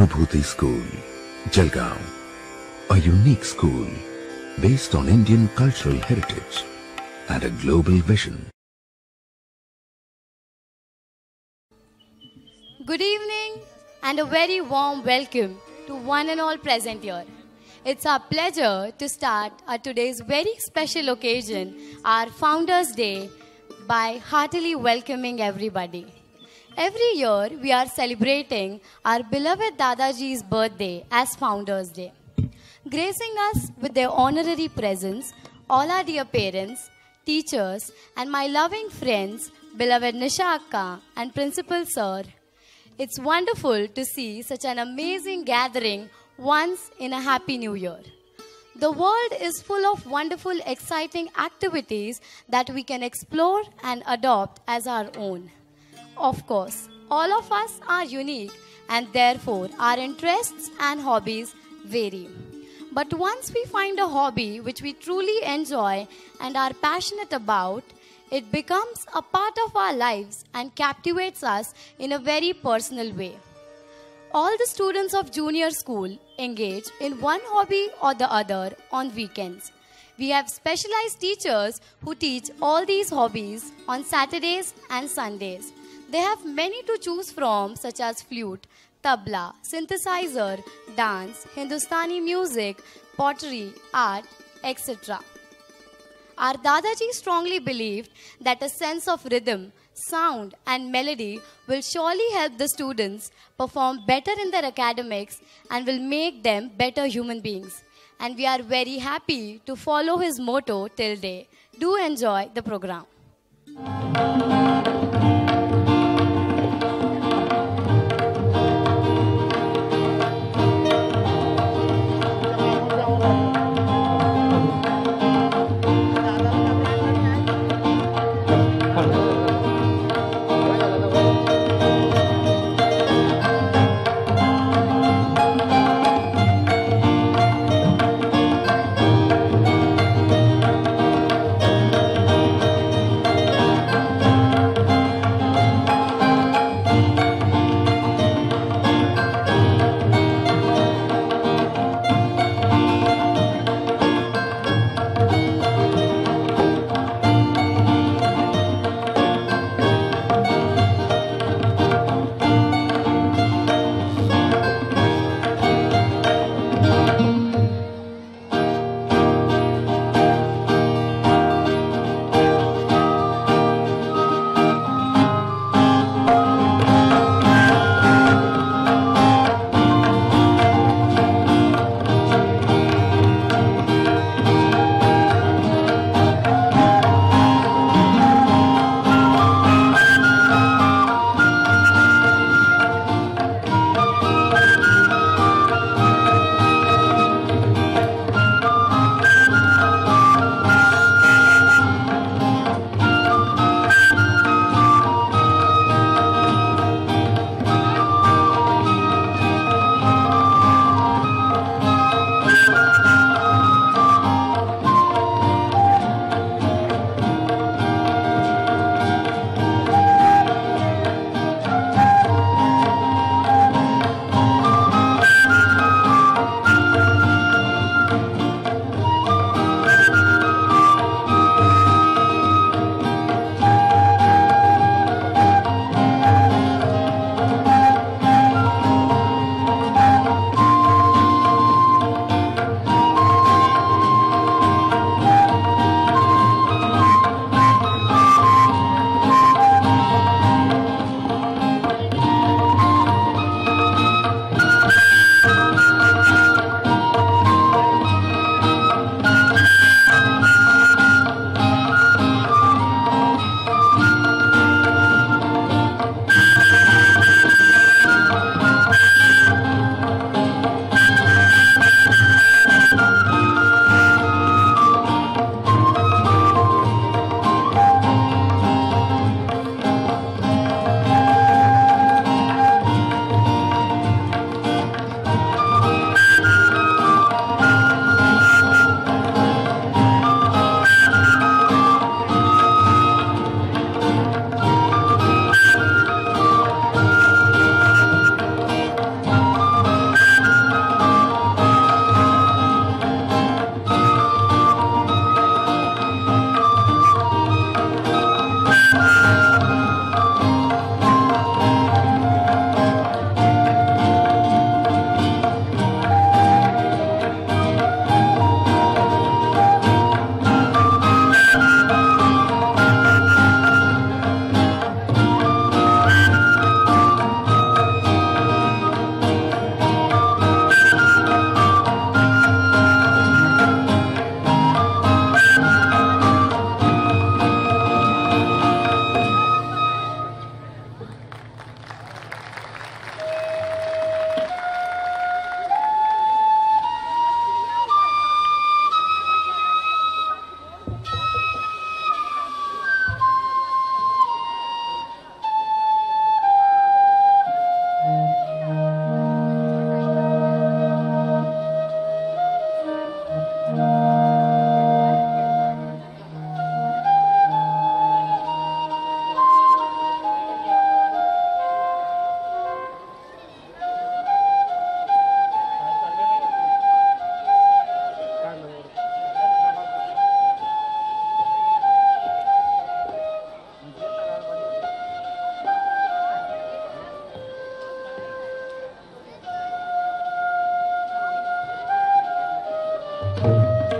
Anubhuti School, Jalgaon, a unique school based on Indian cultural heritage and a global vision. Good evening and a very warm welcome to one and all present here. It's our pleasure to start today's very special occasion, our Founders Day, by heartily welcoming everybody. Every year we are celebrating our beloved Dadaji's birthday as Founders Day. Gracing us with their honorary presence, all our dear parents, teachers, and my loving friends, beloved Nisha Akka and Principal Sir. It's wonderful to see such an amazing gathering once in a happy new year. The world is full of wonderful, exciting activities that we can explore and adopt as our own. Of course, all of us are unique and therefore our interests and hobbies vary. But once we find a hobby which we truly enjoy and are passionate about, it becomes a part of our lives and captivates us in a very personal way. All the students of junior school engage in one hobby or the other on weekends. We have specialized teachers who teach all these hobbies on Saturdays and Sundays. They have many to choose from, such as flute, tabla, synthesizer, dance, Hindustani music, pottery, art, etc. Our Dadaji strongly believed that a sense of rhythm, sound and melody will surely help the students perform better in their academics and will make them better human beings. And we are very happy to follow his motto till day. Do enjoy the program.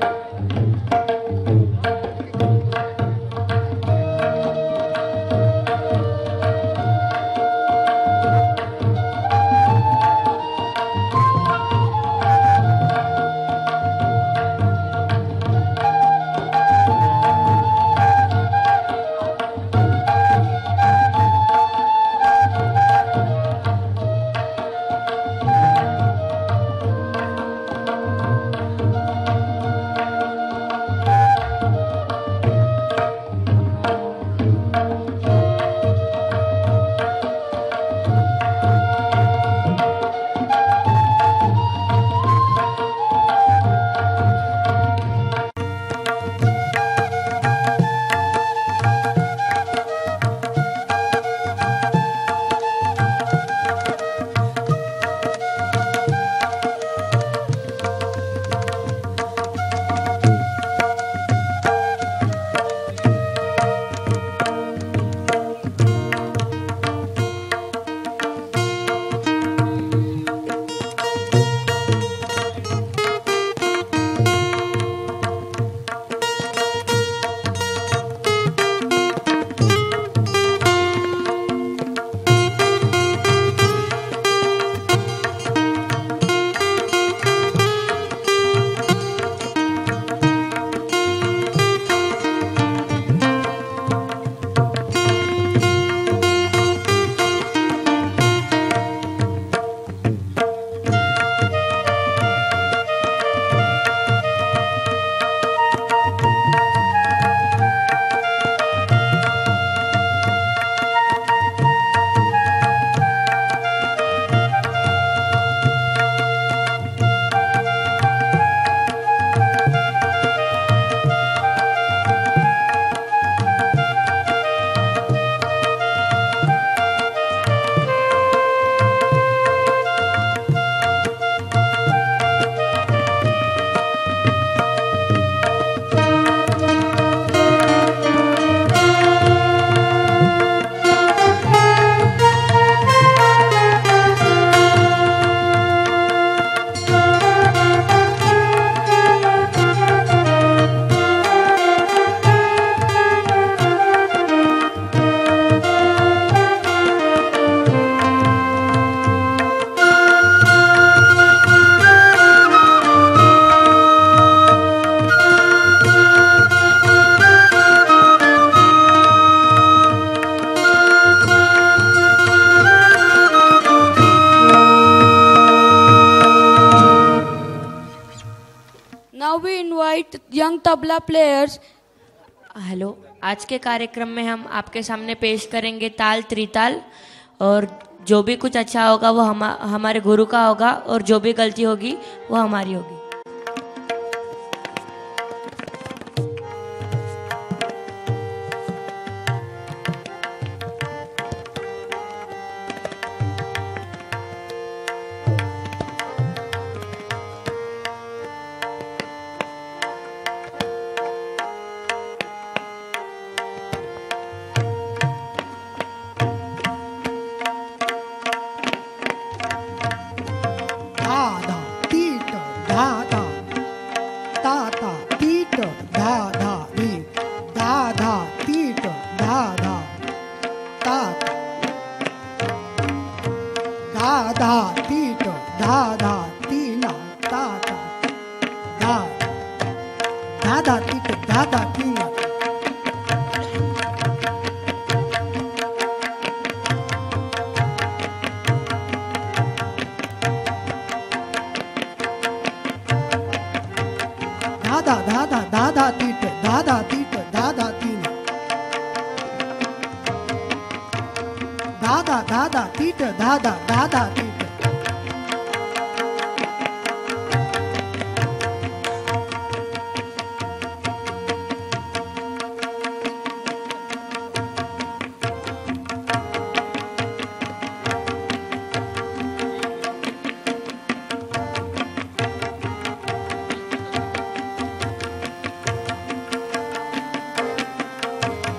Now we invite young tabla players. Hello, आज के कार्यक्रम में हम आपके सामने पेश करेंगे ताल त्रिताल, और जो भी कुछ अच्छा होगा वो हमारे गुरु का होगा, और जो भी गलती होगी वो हमारी होगी।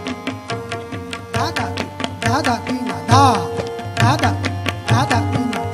da da da da da da da da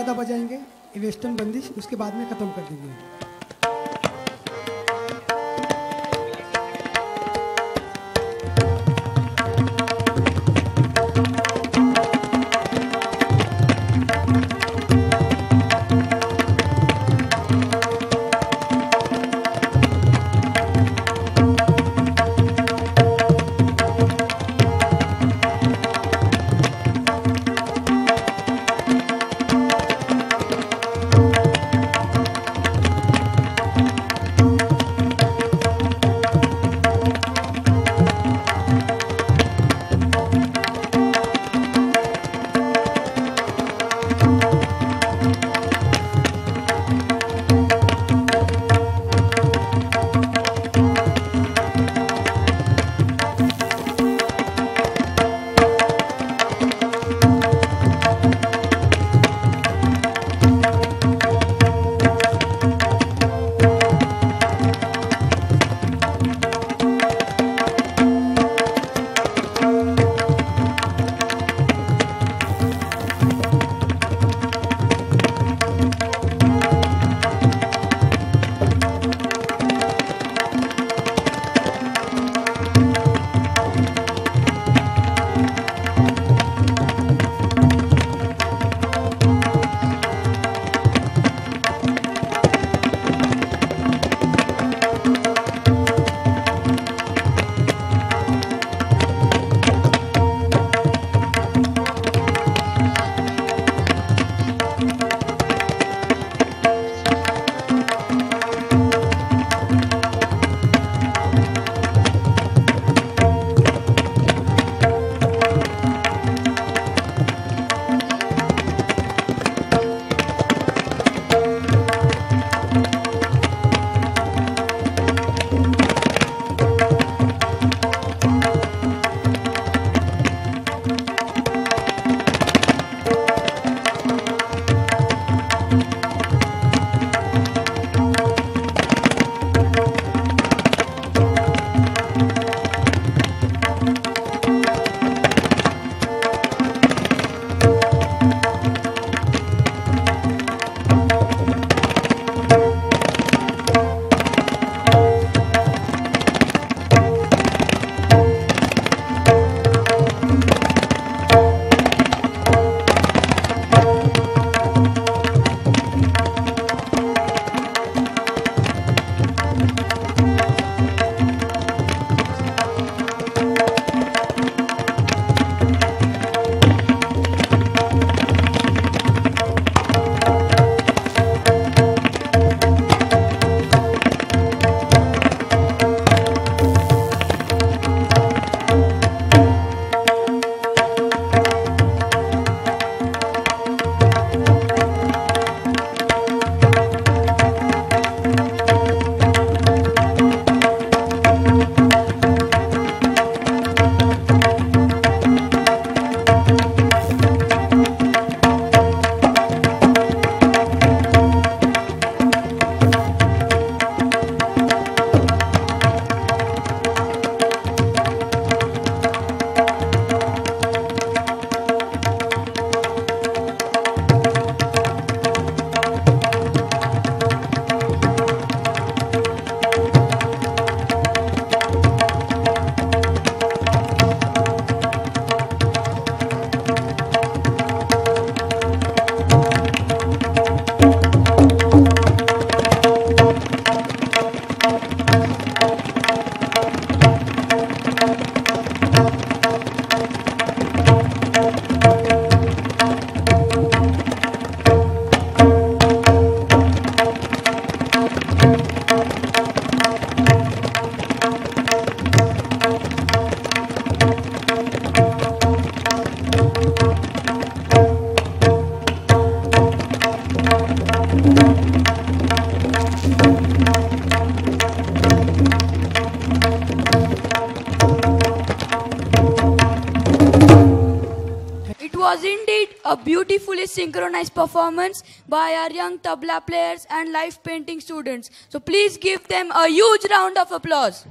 ज़्यादा बजाएंगे वेस्टर्न बंदिश, उसके बाद में ख़त्म कर देंगे। was indeed a beautifully synchronized performance by our young tabla players and live painting students. So please give them a huge round of applause.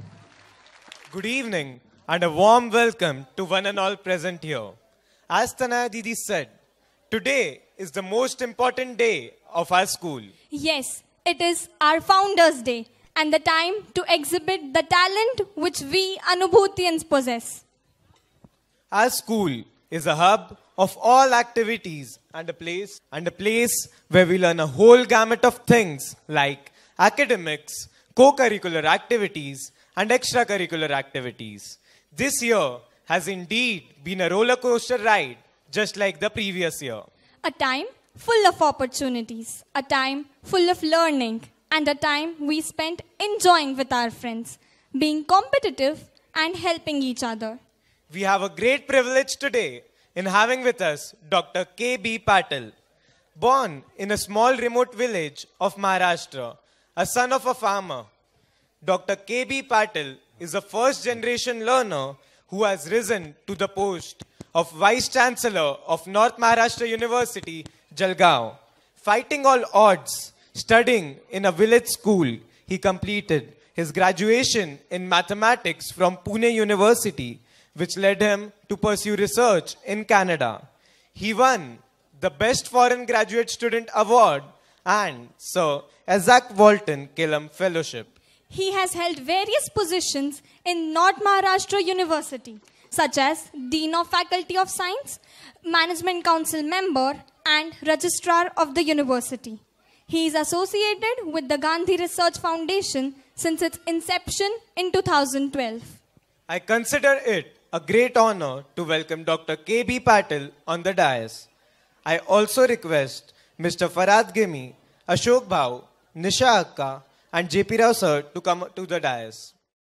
Good evening and a warm welcome to one and all present here. As Tanaya Didi said, today is the most important day of our school. Yes, it is our Founders' Day and the time to exhibit the talent which we Anubhutians possess. Our school is a hub of all activities and a place where we learn a whole gamut of things like academics, co-curricular activities, and extracurricular activities. This year has indeed been a roller coaster ride, just like the previous year. A time full of opportunities, a time full of learning, and a time we spent enjoying with our friends, being competitive and helping each other. We have a great privilege today in having with us Dr. K.B. Patil. Born in a small remote village of Maharashtra, a son of a farmer, Dr. K.B. Patil is a first-generation learner who has risen to the post of Vice Chancellor of North Maharashtra University, Jalgaon. Fighting all odds, studying in a village school, he completed his graduation in mathematics from Pune University, which led him to pursue research in Canada. He won the Best Foreign Graduate Student Award and Sir Isaac Walton Killam Fellowship. He has held various positions in North Maharashtra University, such as Dean of Faculty of Science, Management Council member, and Registrar of the University. He is associated with the Gandhi Research Foundation since its inception in 2012. I consider it a great honor to welcome Dr. K.B. Patil on the dais. I also request Mr. Farad Gimi, Ashok Bhau, Nisha Akka, and J.P. Rao sir to come to the dais.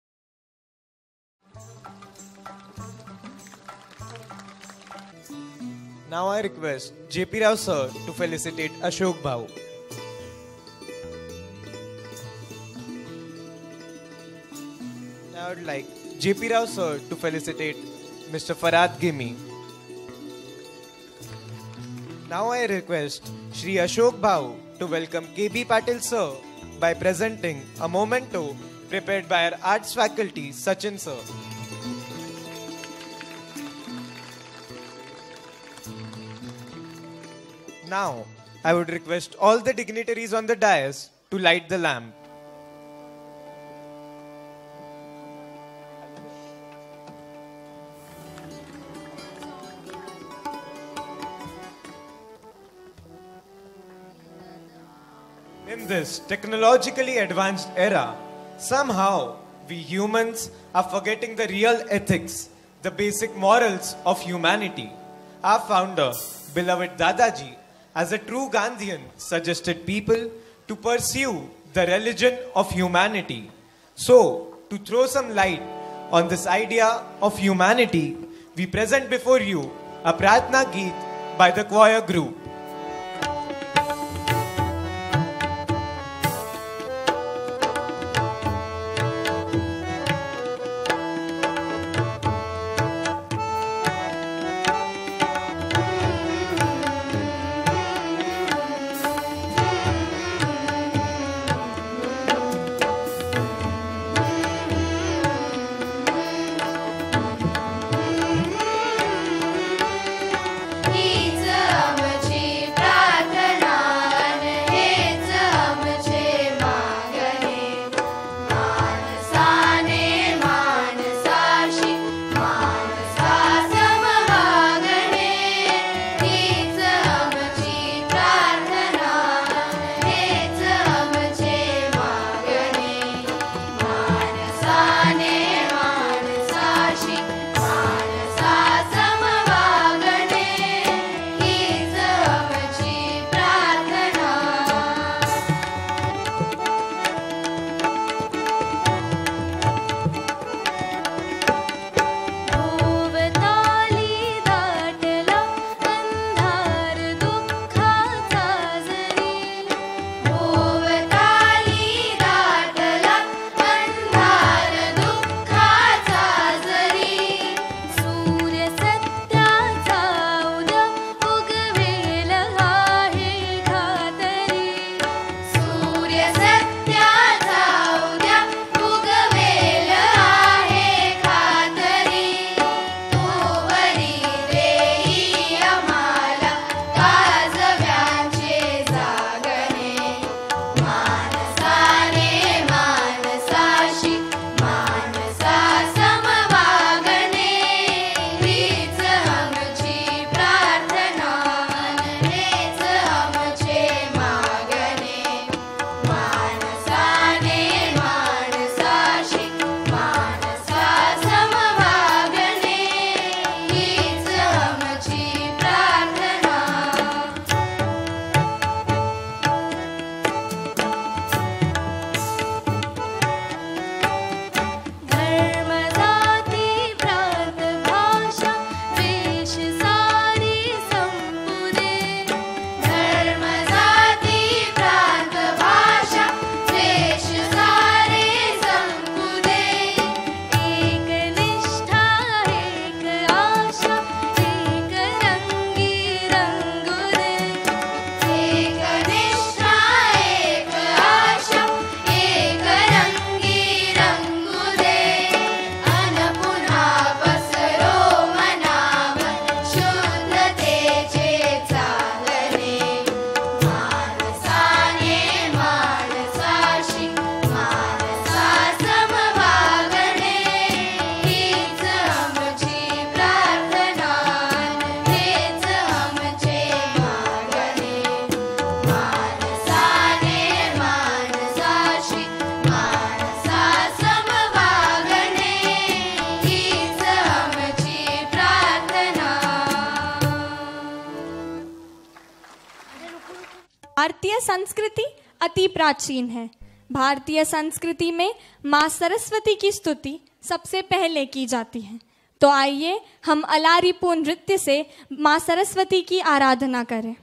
Now I request J.P. Rao sir to felicitate Ashok Bhau. I would like J.P. Rao sir to felicitate Mr. Farad Gimi. Now I request Shri Ashok Bhau to welcome K.B. Patil sir by presenting a memento prepared by our arts faculty Sachin sir. Now I would request all the dignitaries on the dais to light the lamp. In this technologically advanced era, somehow we humans are forgetting the real ethics, the basic morals of humanity. Our founder, beloved Dadaji, as a true Gandhian, suggested people to pursue the religion of humanity. So, to throw some light on this idea of humanity, we present before you a Pratna Geet by the choir group. It's a भारतीय संस्कृति अति प्राचीन है। भारतीय संस्कृति में माँ सरस्वती की स्तुति सबसे पहले की जाती है। तो आइए हम अलारीपूर्ण नृत्य से माँ सरस्वती की आराधना करें।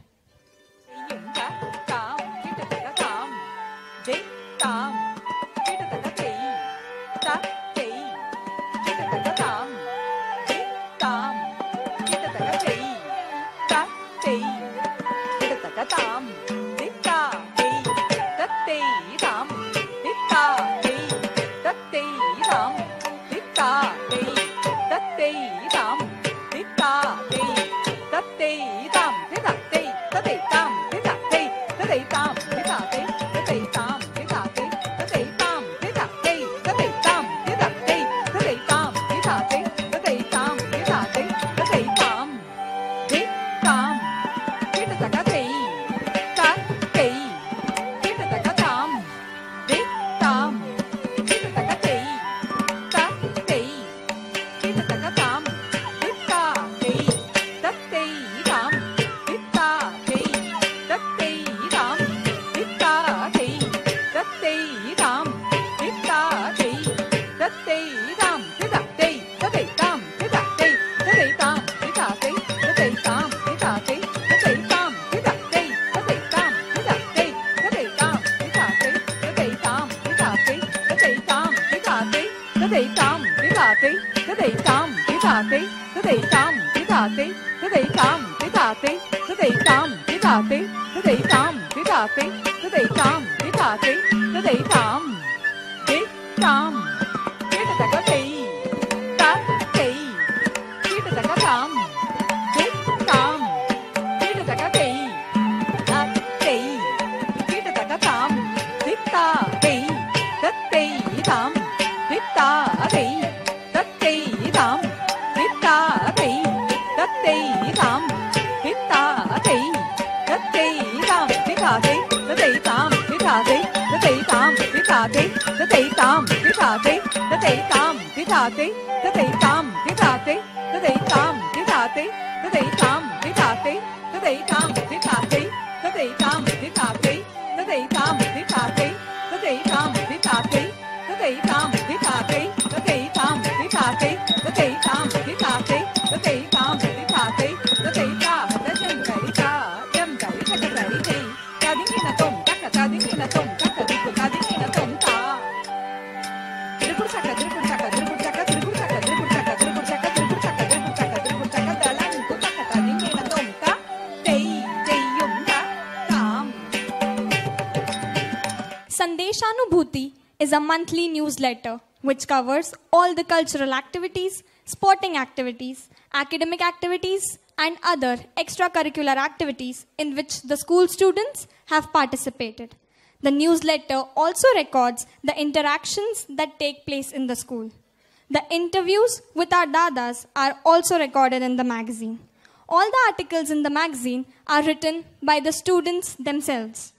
Sandeshanubhuti is a monthly newsletter which covers all the cultural activities, sporting activities, academic activities, and other extracurricular activities in which the school students have participated. The newsletter also records the interactions that take place in the school. The interviews with our dadas are also recorded in the magazine. All the articles in the magazine are written by the students themselves.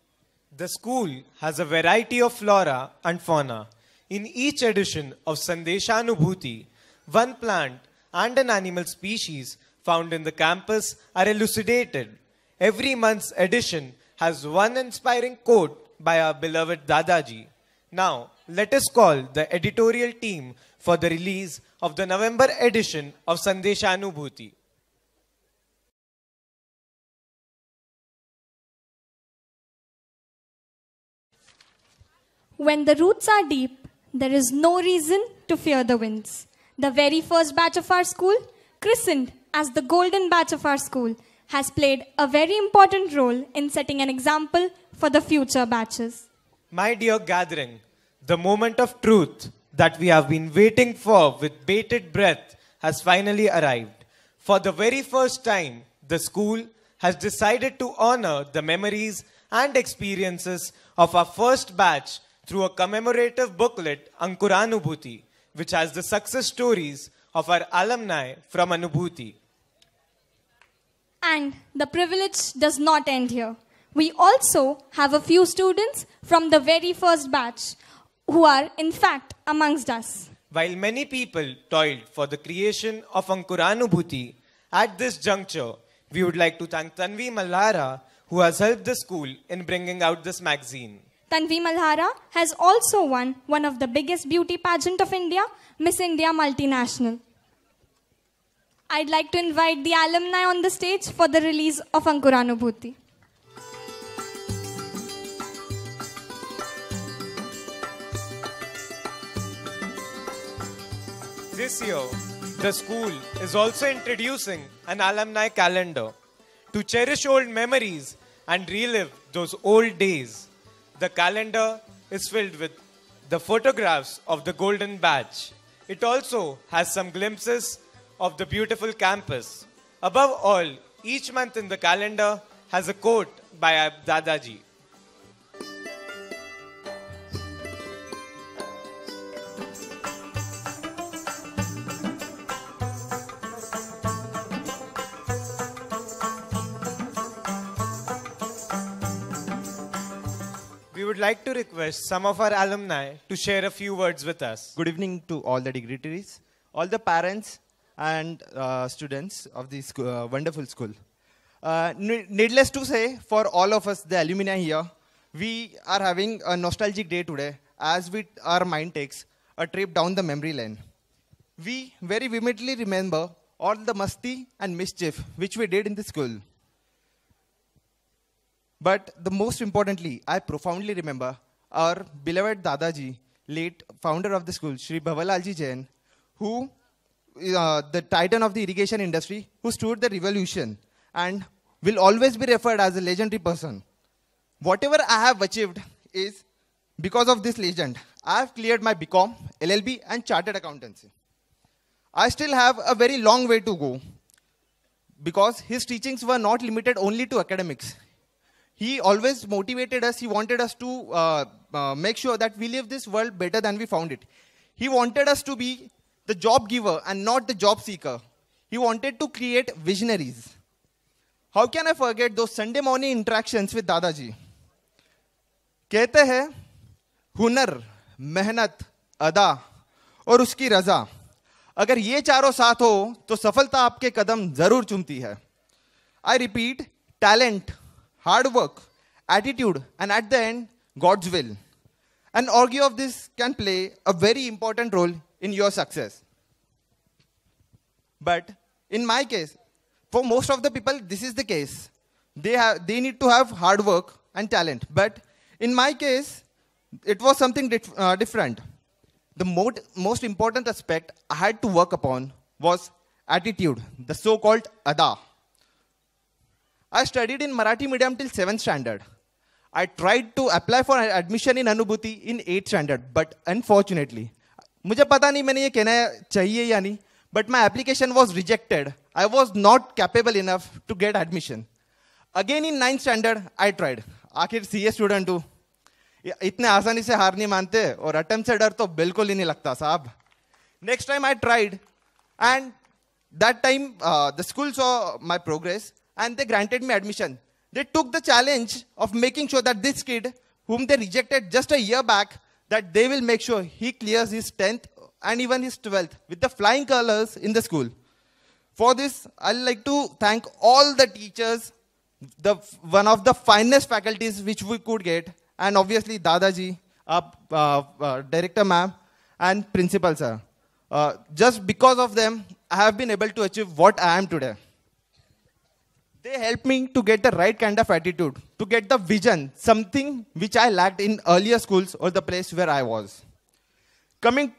The school has a variety of flora and fauna. In each edition of Sandeshanubhuti, one plant and an animal species found in the campus are elucidated. Every month's edition has one inspiring quote by our beloved Dadaji. Now, let us call the editorial team for the release of the November edition of Sandeshanubhuti. When the roots are deep, there is no reason to fear the winds. The very first batch of our school, christened as the golden batch of our school, has played a very important role in setting an example for the future batches. My dear gathering, the moment of truth that we have been waiting for with bated breath has finally arrived. For the very first time, the school has decided to honor the memories and experiences of our first batch through a commemorative booklet, Ankuranubhuti, which has the success stories of our alumni from Anubhuti. And the privilege does not end here. We also have a few students from the very first batch who are in fact amongst us. While many people toiled for the creation of Ankuranubhuti, at this juncture, we would like to thank Tanvi Malhara, who has helped the school in bringing out this magazine. Tanvi Malhara has also won one of the biggest beauty pageant of India, Miss India Multinational. I'd like to invite the alumni on the stage for the release of Ankuranubhuti. This year, the school is also introducing an alumni calendar to cherish old memories and relive those old days. The calendar is filled with the photographs of the golden batch. It also has some glimpses of the beautiful campus. Above all, each month in the calendar has a quote by Dadaji. We would like to request some of our alumni to share a few words with us. Good evening to all the dignitaries, all the parents and students of this wonderful school. Needless to say, for all of us, the alumni here, we are having a nostalgic day today as our mind takes a trip down the memory lane. We very vividly remember all the masti and mischief which we did in the school. But the most importantly, I profoundly remember our beloved Dadaji, late founder of the school, Shri Bhawalalji Jain, who, the titan of the irrigation industry, who stood the revolution and will always be referred as a legendary person. Whatever I have achieved is because of this legend. I have cleared my BCom, LLB and Chartered Accountancy. I still have a very long way to go because his teachings were not limited only to academics. He always motivated us. He wanted us to make sure that we live this world better than we found it. He wanted us to be the job giver and not the job seeker. He wanted to create visionaries. How can I forget those Sunday morning interactions with Dadaji? कहते हैं हुनर, मेहनत, अदा और उसकी रजा. अगर ये चारों साथ हो तो सफलता आपके कदम जरूर चूमती है. I repeat, talent, hard work, attitude, and at the end, God's will. An orgy of this can play a very important role in your success. But in my case, for most of the people, this is the case. They need to have hard work and talent. But in my case, it was something different. The most important aspect I had to work upon was attitude, the so-called ada. I studied in Marathi medium till 7th standard. I tried to apply for admission in Anubhuti in 8th standard, but unfortunately, मुझे पता नहीं मैंने ये कहना चाहिए या नहीं, but my application was rejected. I was not capable enough to get admission. Again in 9th standard, I tried. आखिर CA student हूँ, इतने आसानी से हार नहीं मानते और attempt से डर तो बिल्कुल ही नहीं लगता साहब. Next time I tried, and that time the school saw my progress. And they granted me admission. They took the challenge of making sure that this kid, whom they rejected just a year back, that they will make sure he clears his 10th and even his 12th with the flying colors in the school. For this, I'd like to thank all the teachers, one of the finest faculties which we could get, and obviously Dadaji, Director ma'am, and Principal sir. Just because of them, I have been able to achieve what I am today. They helped me to get the right kind of attitude, to get the vision, something which I lacked in earlier schools or the place where I was. Coming,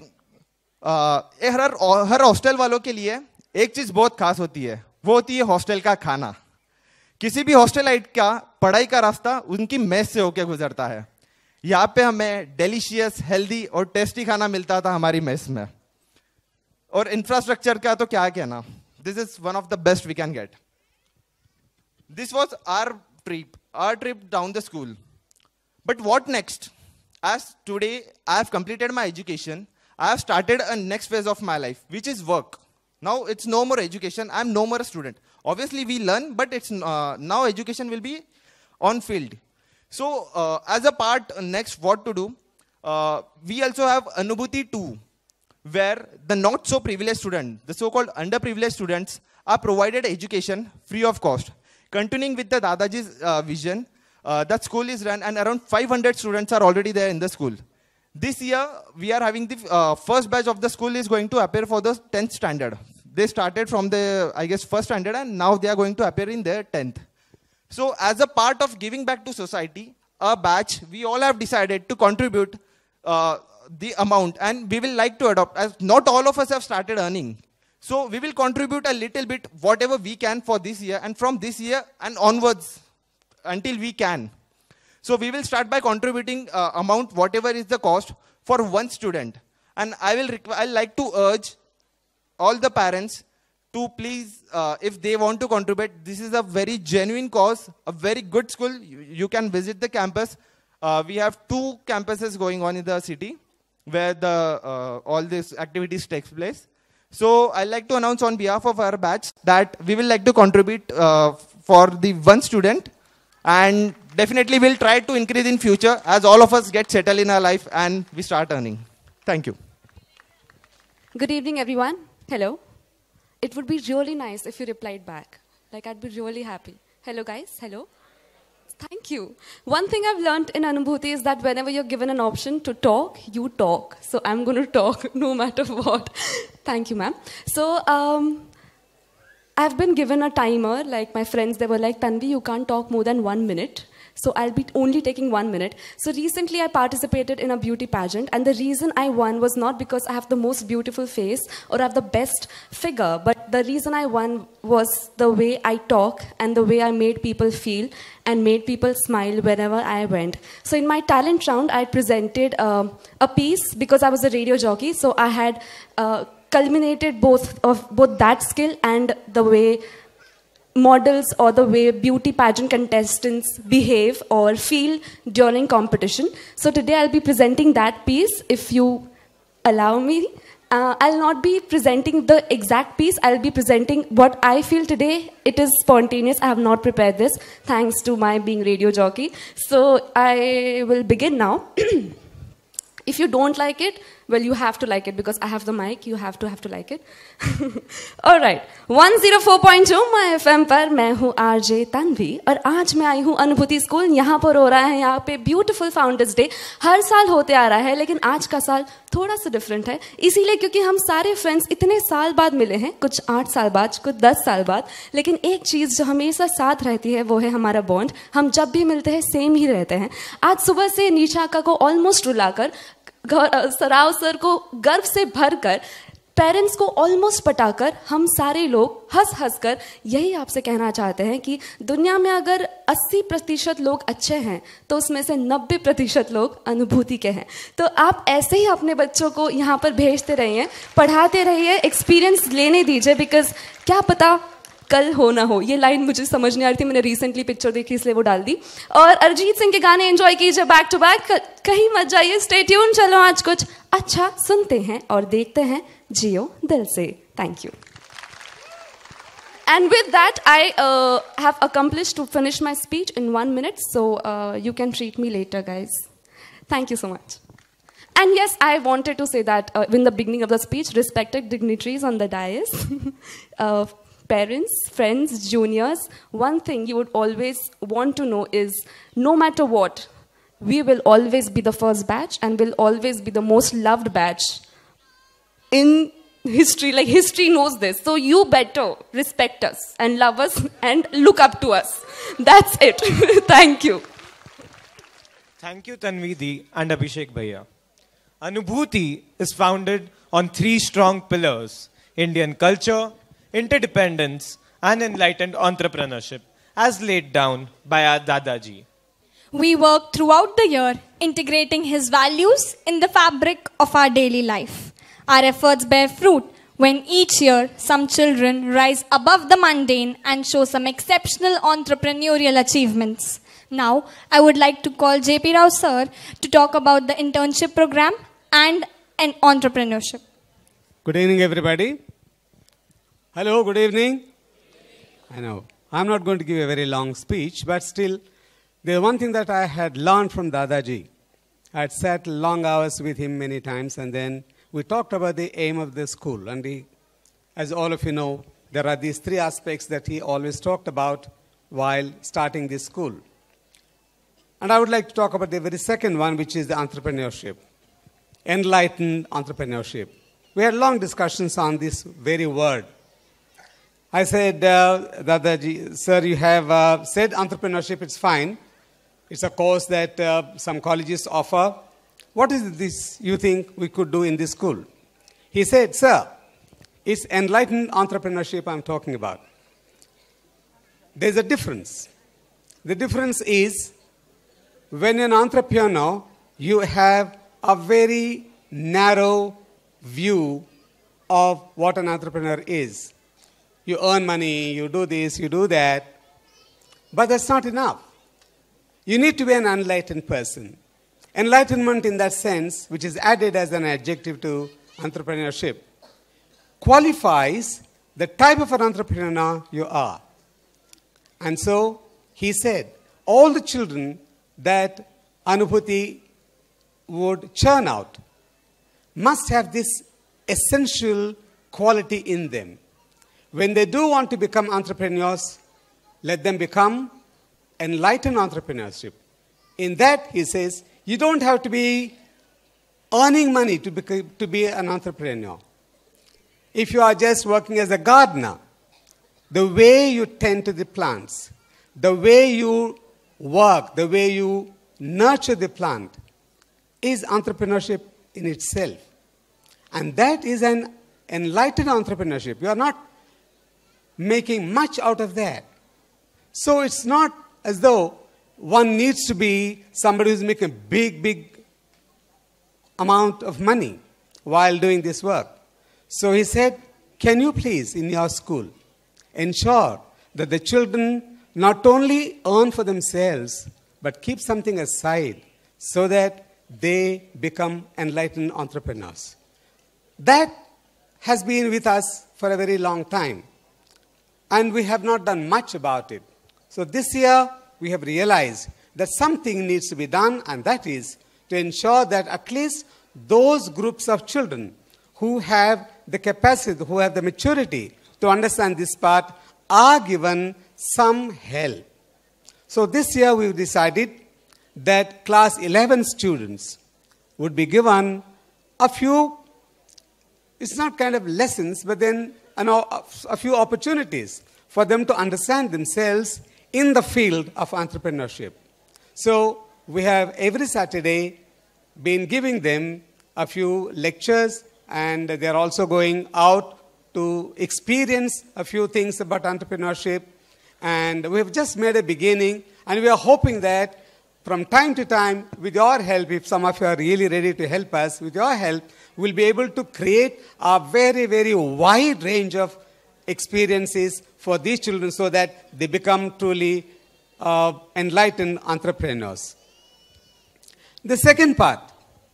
हर hostel वालों के लिए एक चीज बहुत खास होती है, वो होती है हॉस्टल का खाना. किसी भी हॉस्टलाइट का पढ़ाई का रास्ता उनकी मेस से होकर गुजरता है. यहाँ पे हमें डेलिशियस, हेल्दी और टेस्टी खाना मिलता था हमारी मेस में. और इंफ्रास्ट्रक्चर का तो क्या कहना. This is one of the best we can get. This was our trip down the school. But what next? As today I have completed my education, I have started a next phase of my life, which is work. Now it's no more education, I'm no more a student. Obviously we learn, but it's now education will be on field. So as a part next what to do, we also have Anubhuti 2, where the not so privileged student, the so-called underprivileged students are provided education free of cost. Continuing with the Dadaji's vision, that school is run and around 500 students are already there in the school. This year, we are having the first batch of the school is going to appear for the 10th standard. They started from the, I guess, first standard and now they are going to appear in their 10th. So as a part of giving back to society, a batch, we all have decided to contribute the amount and we will like to adopt, as not all of us have started earning. So we will contribute a little bit, whatever we can for this year, and from this year and onwards until we can. So we will start by contributing amount, whatever is the cost for one student. And I'll like to urge all the parents to please, if they want to contribute, this is a very genuine cause, a very good school. You can visit the campus. We have 2 campuses going on in the city where all these activities takes place. So I'd like to announce on behalf of our batch that we will like to contribute for the one student, and definitely we'll try to increase in future as all of us get settled in our life and we start earning. Thank you. Good evening, everyone. Hello. It would be really nice if you replied back. Like, I'd be really happy. Hello, guys. Hello. Thank you. One thing I've learned in Anubhuti is that whenever you're given an option to talk, you talk. So I'm going to talk no matter what. Thank you, ma'am. So I've been given a timer. Like my friends, they were like, Tanvi, you can't talk more than 1 minute. So I'll be only taking 1 minute. So recently I participated in a beauty pageant, and the reason I won was not because I have the most beautiful face or I have the best figure, but the reason I won was the way I talk and the way I made people feel and made people smile wherever I went. So in my talent round, I presented a piece because I was a radio jockey. So I had culminated both that skill and the way models or the way beauty pageant contestants behave or feel during competition. So today I'll be presenting that piece, if you allow me. I'll not be presenting the exact piece. I'll be presenting what I feel today. It is spontaneous. I have not prepared this, thanks to my being radio jockey. So I will begin now. If you don't like it, well, you have to like it because I have the mic. You have to like it. All right. 104.2 my FM पर मैं हूँ RJ Tanvi और आज मैं आई हूँ अनुभूति school. यहाँ पर हो रहा है यहाँ पे ब्यूटीफुल फाउंडर्स डे. हर साल होते आ रहा है, लेकिन आज का साल थोड़ा सा डिफरेंट है, इसीलिए क्योंकि हम सारे फ्रेंड्स इतने साल बाद मिले हैं, कुछ 8 साल बाद, कुछ 10 साल बाद, लेकिन एक चीज़ जो हमेशा साथ रहती है वो है हमारा बॉन्ड. हम जब भी मिलते हैं सेम ही रहते हैं. आज सुबह से नीचा का को ऑलमोस्ट रुलाकर, सराव सर को गर्व से भरकर, पेरेंट्स को ऑलमोस्ट पटाकर, हम सारे लोग हंस हंस कर यही आपसे कहना चाहते हैं कि दुनिया में अगर 80% लोग अच्छे हैं तो उसमें से 90% लोग अनुभूति के हैं. तो आप ऐसे ही अपने बच्चों को यहाँ पर भेजते रहिए, पढ़ाते रहिए, एक्सपीरियंस लेने दीजिए, बिकॉज क्या पता कल हो ना हो. ये लाइन मुझे समझ नहीं आ रही थी, मैंने रिसेंटली पिक्चर देखी इसलिए वो डाल दी. और अरिजीत सिंह के गाने एंजॉय कीजिए बैक टू बैक, कहीं मत जाइए, स्टे ट्यून. चलो आज कुछ अच्छा सुनते हैं और देखते हैं, जियो दिल से. Thank you. And with that, I have accomplished to finish my speech in 1 minute, so you can treat me later, guys. Thank you so much. And yes, I wanted to say that in the beginning of the speech, respected dignitaries on the dais, parents, friends, juniors, one thing you would always want to know is, no matter what, we will always be the first batch and will always be the most loved batch in history. Like, history knows this. So you better respect us and love us and look up to us. That's it. Thank you. Thank you, Tanvidi and Abhishek Bhaiya. Anubhuti is founded on 3 strong pillars: Indian culture, interdependence, and enlightened entrepreneurship, as laid down by our Dadaji. We work throughout the year integrating his values in the fabric of our daily life. Our efforts bear fruit when each year some children rise above the mundane and show some exceptional entrepreneurial achievements. Now, I would like to call JP Rao sir to talk about the internship program and entrepreneurship. Good evening, everybody. Hello, good evening. I know, I'm not going to give a very long speech, but still, there's one thing that I had learned from Dadaji. I had sat long hours with him many times, and then we talked about the aim of the school. And as all of you know, there are these 3 aspects that he always talked about: while starting this school. And I would like to talk about the very second one, which is the entrepreneurship, enlightened entrepreneurship. We had long discussions on this very word. I said, Dadaji, sir, you have said entrepreneurship, it's fine. It's a course that some colleges offer. What is this you think we could do in this school? He said, sir, it's enlightened entrepreneurship I'm talking about. There's a difference. The difference is when you're an entrepreneur, you have a very narrow view of what an entrepreneur is. You earn money, you do this, you do that. But that's not enough. You need to be an enlightened person. Enlightenment in that sense, which is added as an adjective to entrepreneurship, qualifies the type of an entrepreneur you are. And so he said, all the children that Anubhuti would churn out must have this essential quality in them. When they do want to become entrepreneurs, let them become enlightened entrepreneurship. In that, he says, you don't have to be earning money to be an entrepreneur. If you are just working as a gardener, the way you tend to the plants, the way you work, the way you nurture the plant is entrepreneurship in itself. And that is an enlightened entrepreneurship. You are not making much out of that. So it's not as though one needs to be somebody who's making a big amount of money while doing this work. So he said, can you please, in your school, ensure that the children not only earn for themselves, but keep something aside so that they become enlightened entrepreneurs. That has been with us for a very long time. And we have not done much about it. So this year, we have realized that something needs to be done, and that is to ensure that at least those groups of children who have the capacity, who have the maturity to understand this part, are given some help. So this year, we've decided that class 11 students would be given a few, it's not kind of lessons, but then a few opportunities for them to understand themselves in the field of entrepreneurship. So we have every Saturday been giving them a few lectures, and they're also going out to experience a few things about entrepreneurship. And we've just made a beginning, and we are hoping that from time to time, with your help, if some of you are really ready to help us, with your help, we'll be able to create a very wide range of experiences for these children so that they become truly enlightened entrepreneurs. The second part.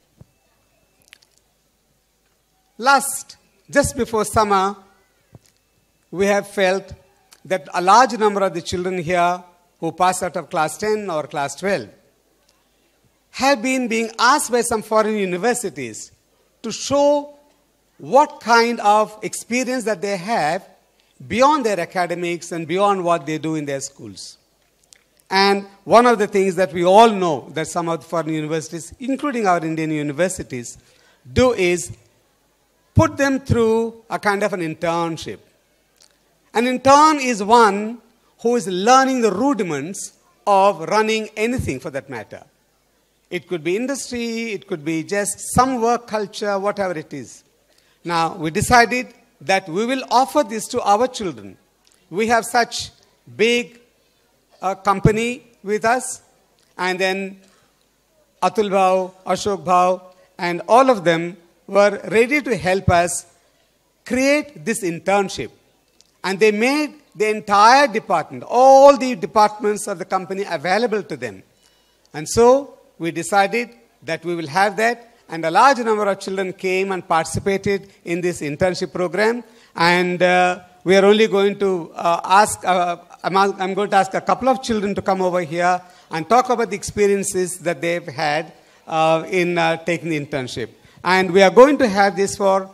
Just before summer, we have felt that a large number of the children here who pass out of class 10 or class 12 have been being asked by some foreign universities to show what kind of experience that they have beyond their academics and beyond what they do in their schools. And one of the things that we all know that some of the foreign universities, including our Indian universities, do is put them through a kind of an internship. An intern is one who is learning the rudiments of running anything for that matter. It could be industry, it could be just some work culture, whatever it is. Now, we decided that we will offer this to our children. We have such big company with us, and then Atul Bhau, Ashok Bhau, and all of them were ready to help us create this internship. And they made the entire department, all the departments of the company available to them. And so we decided that we will have that, and a large number of children came and participated in this internship program. And we are only going to I'm going to ask a couple of children to come over here and talk about the experiences that they've had in taking the internship. And we are going to have this for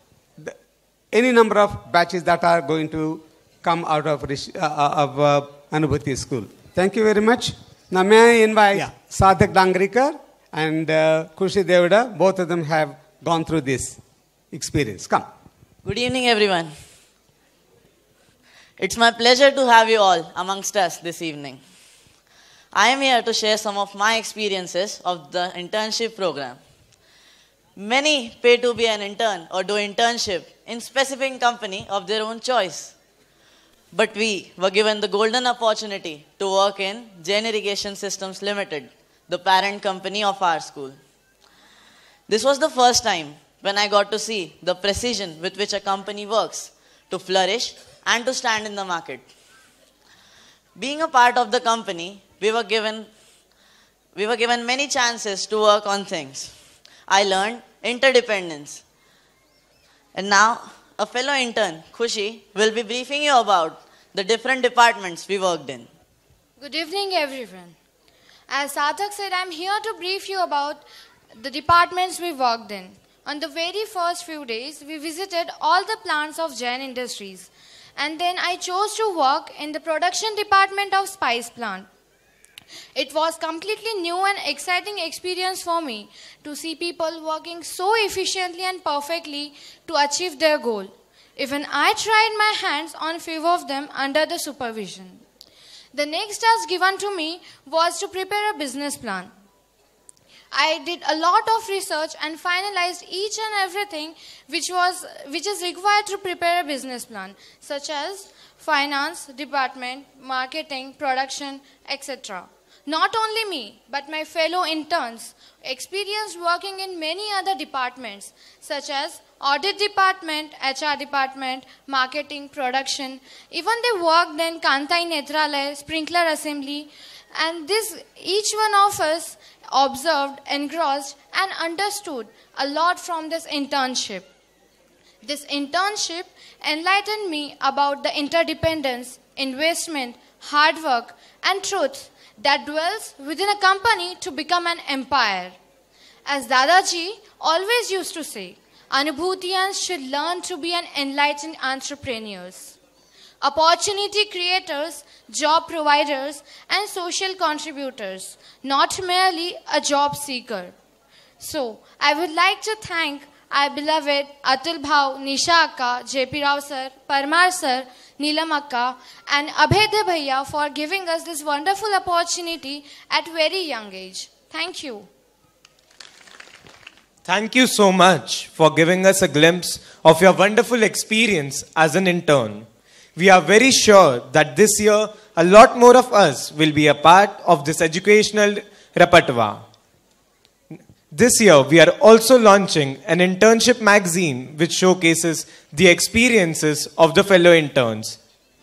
any number of batches that are going to come out of Anubhuti School. Thank you very much. Now may I invite Sadhak Dangrikar and Khushi Devda. Both of them have gone through this experience. Come. Good evening, everyone. It's my pleasure to have you all amongst us this evening. I am here to share some of my experiences of the internship program. Many pay to be an intern or do internship in specific company of their own choice. But we were given the golden opportunity to work in Jain Irrigation Systems Limited, the parent company of our school. This was the first time when I got to see the precision with which a company works to flourish and to stand in the market. Being a part of the company, we were given many chances to work on things. I learned interdependence. And now, a fellow intern, Khushi, will be briefing you about the different departments we worked in. Good evening, everyone. As Sarthak said, I'm here to brief you about the departments we worked in. On the very first few days, we visited all the plants of Jain Industries. And then I chose to work in the production department of Spice Plant. It was completely new and exciting experience for me to see people working so efficiently and perfectly to achieve their goal. Even I tried my hands on few of them under the supervision. The next task given to me was to prepare a business plan. I did a lot of research and finalized each and everything which is required to prepare a business plan, such as finance, department, marketing, production, etc. Not only me, but my fellow interns experienced working in many other departments, such as audit department, HR department, marketing, production. Even they worked in Kantai Netralaya, sprinkler assembly, and each one of us observed, engrossed, and understood a lot from this internship. This internship enlightened me about the interdependence, investment, hard work, and truth that dwells within a company to become an empire. As Dadaji always used to say, Anubhutiyans should learn to be an enlightened entrepreneurs, opportunity creators, job providers, and social contributors, not merely a job seeker. So, I would like to thank our beloved Atul Bhau, Nisha Akka, JP Rao sir, Parmar sir, Neelam Akka, and Abhedya Bhaiya for giving us this wonderful opportunity at very young age. Thank you. Thank you so much for giving us a glimpse of your wonderful experience as an intern. We are very sure that this year a lot more of us will be a part of this educational repertoire. This year we are also launching an internship magazine which showcases the experiences of the fellow interns.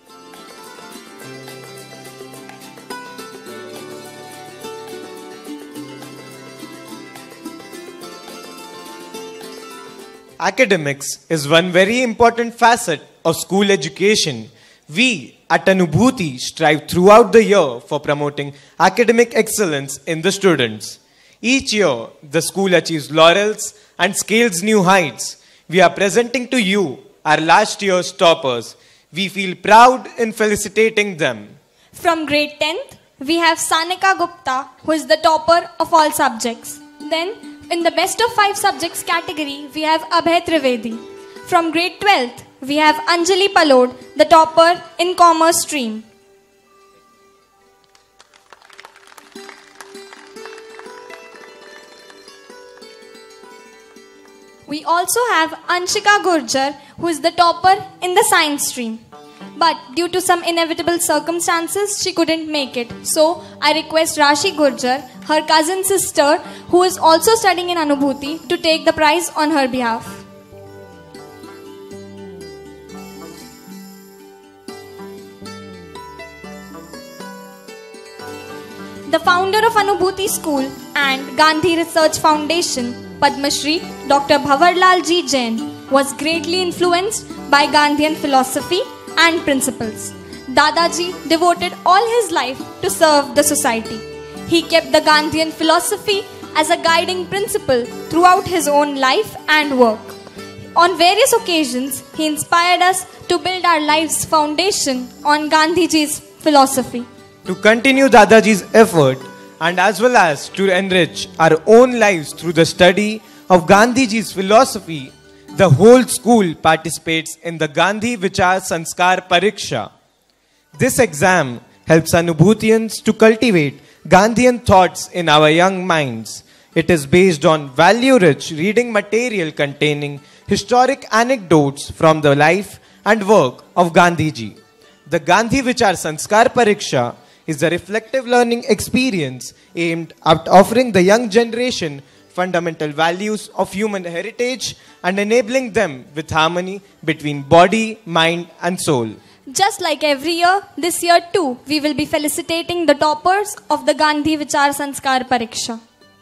Academics is one very important facet of school education. We at Anubhuti strive throughout the year for promoting academic excellence in the students. Each year, the school achieves laurels and scales new heights. We are presenting to you our last year's toppers. We feel proud in felicitating them. From grade 10th, we have Sanika Gupta, who is the topper of all subjects. Then, in the best of 5 subjects category, we have Abhay Trivedi. From grade 12th, we have Anjali Palod, the topper in commerce stream. We also have Anshika Gurjar, who is the topper in the science stream. But due to some inevitable circumstances, she couldn't make it. So, I request Rashi Gurjar, her cousin sister, who is also studying in Anubhuti, to take the prize on her behalf. The founder of Anubhuti School and Gandhi Research Foundation, Padma Shri Dr. Bhavarlal Ji Jain, was greatly influenced by Gandhian philosophy and principles. Dadaji devoted all his life to serve the society. He kept the Gandhian philosophy as a guiding principle throughout his own life and work. On various occasions, he inspired us to build our life's foundation on Gandhiji's philosophy. To continue Dadaji's effort and as well as to enrich our own lives through the study of Gandhiji's philosophy, the whole school participates in the Gandhi Vichar Sanskar Pariksha. This exam helps Anubhutiyans to cultivate Gandhian thoughts in our young minds. It is based on value-rich reading material containing historic anecdotes from the life and work of Gandhiji. The Gandhi Vichar Sanskar Pariksha is a reflective learning experience aimed at offering the young generation fundamental values of human heritage and enabling them with harmony between body, mind and soul. Just like every year, this year too, we will be felicitating the toppers of the Gandhi Vichar Sanskar Pariksha.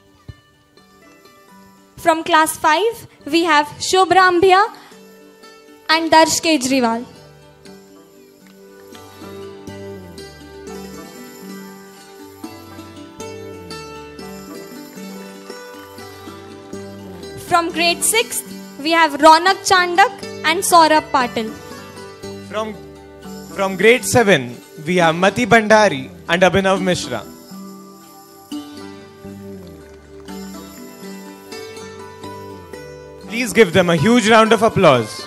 From class 5, we have Shubhrambhya and Darsh Kejriwal. From grade 6, we have Ronak Chandak and Saurabh Patil. From grade 7, we have Mati Bhandari and Abhinav Mishra. Please give them a huge round of applause.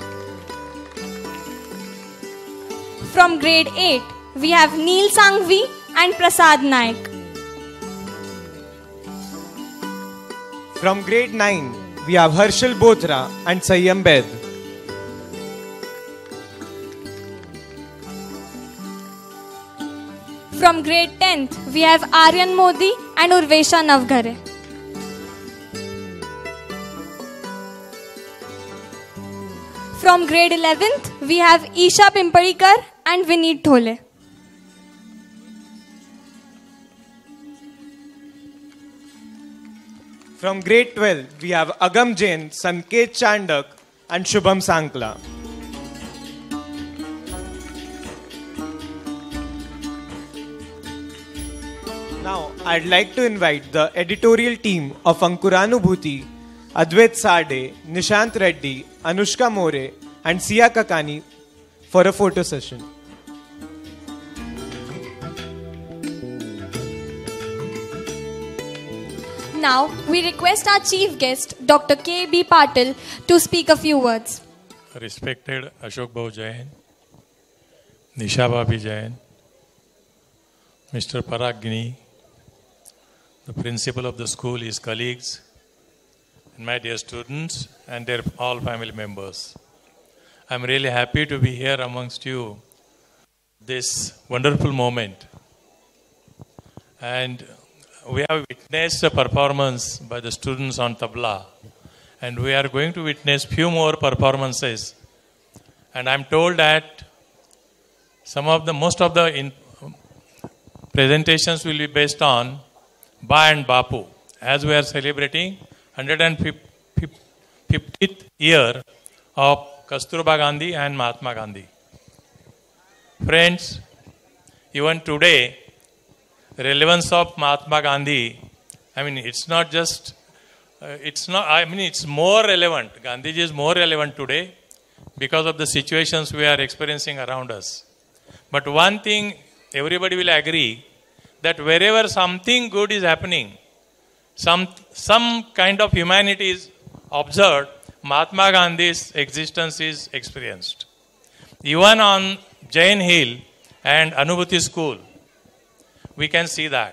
From grade 8, we have Neil Sangvi and Prasad Naik. From grade 9, we have Harshal Bothra and Sayyam Bed. From grade 10th, we have Aryan Modi and Urvesha Navghare. From grade 11th, we have Isha Pimpadikar and Vineet Thole. From grade 12, we have Agam Jain, Sanket Chandak and Shubham Sankla. Now, I'd like to invite the editorial team of Ankuranubhuti, Advait Sade, Nishant Reddy, Anushka More and Sia Kakani for a photo session. Now, we request our chief guest, Dr. K.B. Patil, to speak a few words. Respected Ashok Bhau Jain, Nisha Bhabhi Jain, Mr. Parag Gini, the principal of the school, his colleagues, and my dear students and their all family members. I'm really happy to be here amongst you this wonderful moment. And we have witnessed a performance by the students on tabla, and we are going to witness few more performances. And I'm told that most of the presentations will be based on Ba and Bapu, as we are celebrating 150th year of Kasturba Gandhi and Mahatma Gandhi. Friends, even today, relevance of Mahatma Gandhi, it's more relevant. Gandhiji is more relevant today because of the situations we are experiencing around us. But one thing everybody will agree, that wherever something good is happening, some kind of humanity is observed, Mahatma Gandhi's existence is experienced. Even on Jain Hill and Anubhuti School, we can see that.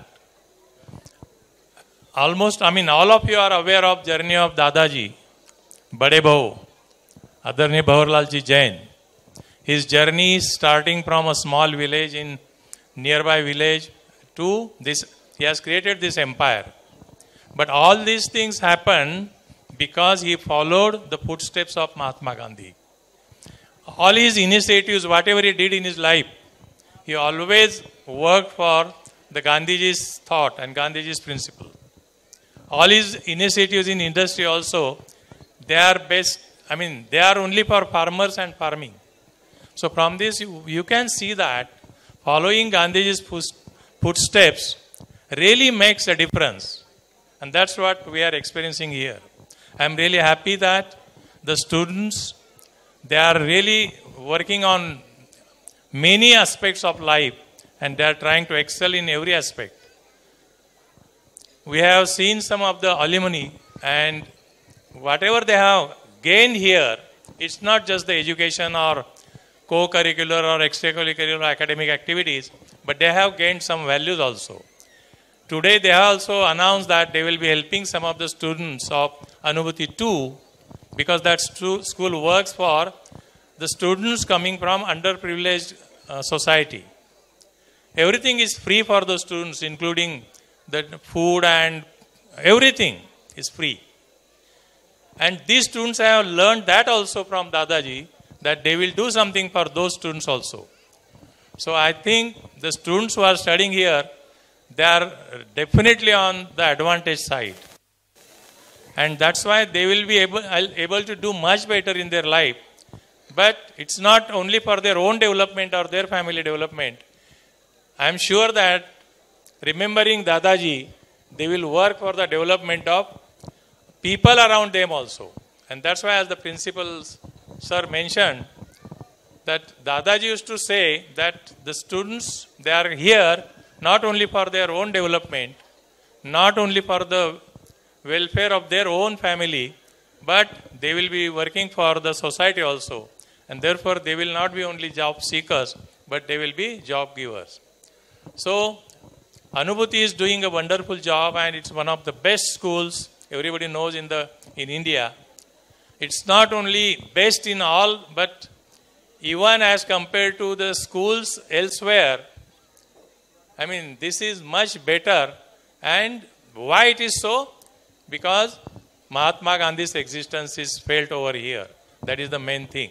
All of you are aware of journey of Dadaji, Bade Bhau, Adarni Bhavarlalji Jain. His journey is starting from a small village in nearby village to this. He has created this empire. But all these things happened because he followed the footsteps of Mahatma Gandhi. All his initiatives, whatever he did in his life, he always worked for the Gandhiji's thought and Gandhiji's principle. All his initiatives in industry also, they are only for farmers and farming. So from this, you can see that following Gandhiji's footsteps really makes a difference. And that's what we are experiencing here. I'm really happy that the students, they are really working on many aspects of life and they are trying to excel in every aspect. We have seen some of the alumni, and whatever they have gained here, it's not just the education or co-curricular or extracurricular academic activities, but they have gained some values also. Today they have also announced that they will be helping some of the students of Anubhuti 2, because that school works for the students coming from underprivileged society. Everything is free for the students, including the food and everything is free. And these students have learned that also from Dadaji, that they will do something for those students also. So I think the students who are studying here, they are definitely on the advantage side. And that's why they will be able to do much better in their life. But it's not only for their own development or their family development. I am sure that remembering Dadaji, they will work for the development of people around them also. And that's why, as the principal sir mentioned, that Dadaji used to say that the students, they are here not only for their own development, not only for the welfare of their own family, but they will be working for the society also. And therefore, they will not be only job seekers, but they will be job givers. So, Anubhuti is doing a wonderful job, and it's one of the best schools everybody knows in India. It's not only best in all, but even as compared to the schools elsewhere, I mean, this is much better. And why it is so? Because Mahatma Gandhi's existence is felt over here. That is the main thing.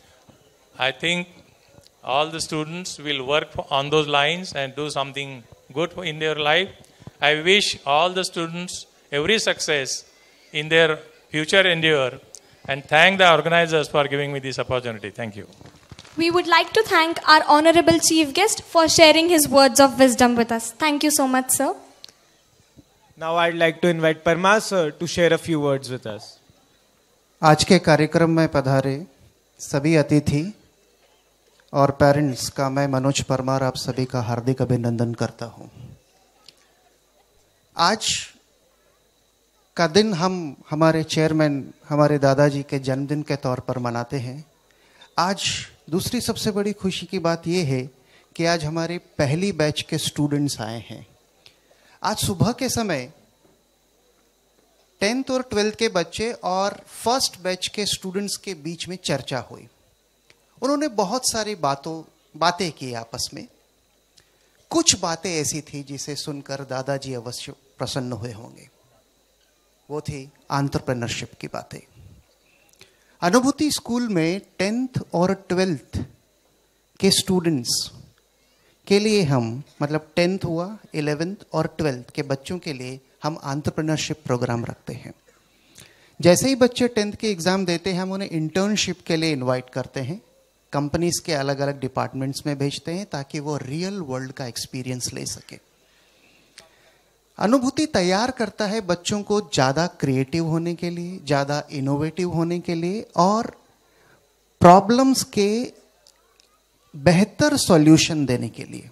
I think all the students will work on those lines and do something good in their life. I wish all the students every success in their future endeavor, and thank the organizers for giving me this opportunity. Thank you. We would like to thank our honorable chief guest for sharing his words of wisdom with us. Thank you so much, sir. Now I'd like to invite Parmas sir to share a few words with us. आज के कार्यक्रम में पधारे सभी अतिथि और parents का मैं मनोज परमार आप सभी का हार्दिक अभिनंदन करता हूं। आज का दिन हम हमारे चेयरमैन हमारे दादाजी के जन्मदिन के तौर पर मनाते हैं। आज दूसरी सबसे बड़ी खुशी की बात यह है कि आज हमारे पहली बैच के स्टूडेंट्स आए हैं। आज सुबह के समय 10th और 12th के बच्चे और फर्स्ट बैच के स्टूडेंट्स के बीच में चर्चा हुई। उन्होंने बहुत सारी बातें की आपस में। कुछ बातें ऐसी थी जिसे सुनकर दादाजी अवश्य प्रसन्न हुए होंगे। वो थी एंटरप्रेन्योरशिप की बातें। अनुभूति स्कूल में 10th और 12th के स्टूडेंट्स के लिए हम मतलब 10th हुआ 11th और 12th के बच्चों के लिए हम एंटरप्रेन्योरशिप प्रोग्राम रखते हैं। जैसे ही बच्चे 10th के एग्ज़ाम देते हैं हम उन्हें इंटर्नशिप के लिए इनवाइट करते हैं। कंपनीज के अलग अलग डिपार्टमेंट्स में भेजते हैं ताकि वो रियल वर्ल्ड का एक्सपीरियंस ले सके। अनुभूति तैयार करता है बच्चों को ज़्यादा क्रिएटिव होने के लिए, ज़्यादा इनोवेटिव होने के लिए और प्रॉब्लम्स के बेहतर सॉल्यूशन देने के लिए।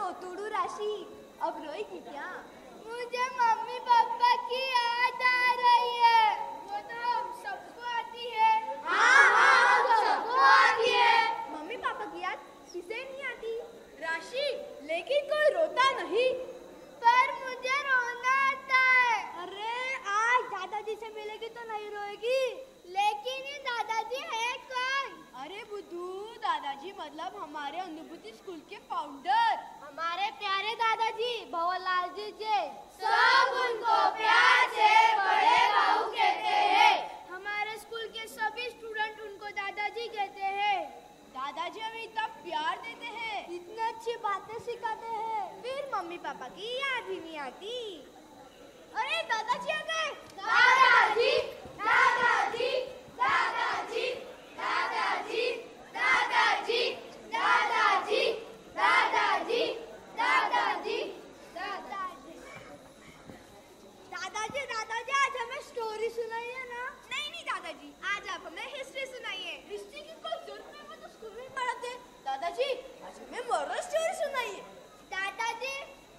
रोतुडू राशि, अब रोएगी क्या? मुझे मम्मी पापा की याद आ रही है। वो तो हम सबको आती है। हाँ, सबको आती है। मम्मी पापा की याद किसे नहीं आती? राशि, लेकिन कोई रोता नहीं। पर मुझे रोना आता है। अरे आज दादाजी से मिलेगी तो नहीं रोएगी। लेकिन ये दादाजी है कौन? अरे बुद्धू, दादाजी मतलब हमारे अनुभूति स्कूल के फाउंडर, हमारे प्यारे दादाजी भंवरलाल जी सब उनको प्यार से बड़े बाबू कहते हैं। हमारे स्कूल के सभी स्टूडेंट उनको दादाजी कहते हैं। दादाजी हमें इतना प्यार देते हैं, इतनी अच्छी बातें सिखाते हैं, फिर मम्मी पापा की याद ही नहीं आती। अरे दादाजी आ गए। दादाजी, दादाजी, दादाजी, दादाजी, दादाजी, दादाजी, दादाजी, दादाजी, दादाजी। दादाजी, दादाजी आज हमें स्टोरी सुनाइए ना। नहीं नहीं दादाजी, आज आप हमें हिस्ट्री सुनाइए। हिस्ट्री की कोई जरूरत नहीं, मैं तो स्कूल में पढ़ाते। दादाजी आज हमें मॉरल स्टोरी सुनाइए। दादाजी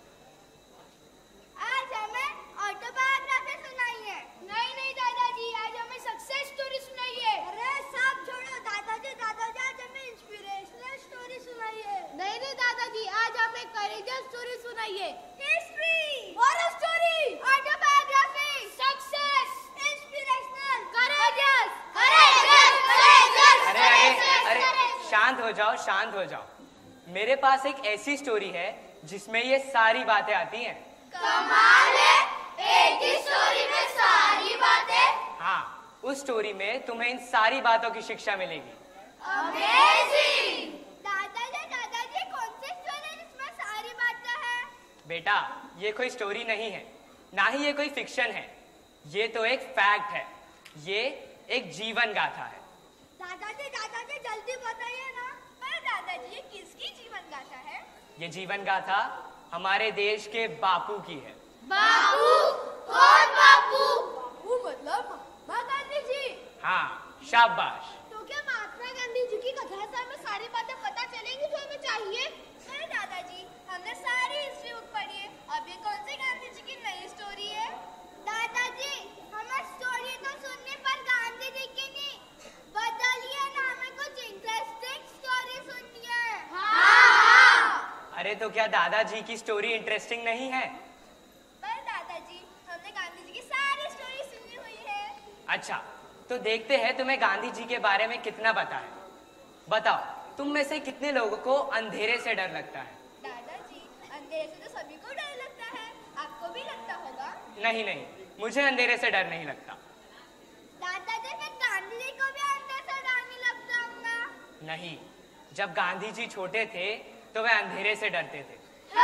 आज हमें ऑटोबायोग्राफी सुनाइए। नहीं नहीं दादाजी, आज हमें सक्सेस स्टोरी सुनाइए। अरे सब छोड़ो दादाजी, दादाजी आज हमें इंस्पिरेशनल स्टोरी सुनाइए। नहीं नहीं दादाजी, आज हमें करेजियस स्टोरी सुनाइए। History, moral story, autobiography, success, inspirational, courageous, courageous, courageous. अरे शांत हो जाओ, शांत हो जाओ। मेरे पास एक ऐसी स्टोरी है जिसमें ये सारी बातें आती हैं। कमाल है, एक ही स्टोरी में सारी बातें। हाँ, उस स्टोरी में तुम्हें इन सारी बातों की शिक्षा मिलेगी। अमेजिंग। दादाजी कौन सी स्टोरी है जिसमें सारी बातें हैं? बेटा, ये कोई स्टोरी नहीं है, ना ही ये कोई फिक्शन है। ये तो एक फैक्ट है, ये एक जीवन गाथा है। दादाजी जल्दी बताइए ना। पर दादाजी, ये किसकी जीवन गाथा है? ये जीवन गाथा हमारे देश के बापू की है। बापू? कौन बापू? बापू मतलब महात्मा गांधी जी। हाँ, शाबाश। तो क्या महात्मा गांधी जी की कथा से हमें सारी बातें पता चलेंगी जो हमें चाहिए? अरे दादाजी, हमने सारी हिस्ट्री बुक पढ़ी है, अब ये कौन सी गांधी जी की नई स्टोरी है? दादाजी, हमें स्टोरी तो सुनने पर गांधी जी की नहीं, बदलिए ना, हमें कुछ इंटरेस्टिंग स्टोरी सुननी है। हाँ। अरे तो क्या दादाजी की स्टोरी इंटरेस्टिंग नहीं है? पर दादाजी, हमने गांधी जी की सारी स्टोरी सुनी हुई है। अच्छा, तो देखते हैं तुम्हें गांधी जी के बारे में कितना पता है। बताओ, तुम में से कितने लोगों को अंधेरे से डर लगता है? दादाजी, अंधेरे से तो सभी को डर लगता है, आपको भी लगता होगा। नहीं नहीं, मुझे अंधेरे से डर नहीं लगता। दादाजी, फिर गांधी जी को भी अंधेरे से डर नहीं लगता होगा? नहीं, जब गांधी जी छोटे थे तो वे अंधेरे से डरते थे।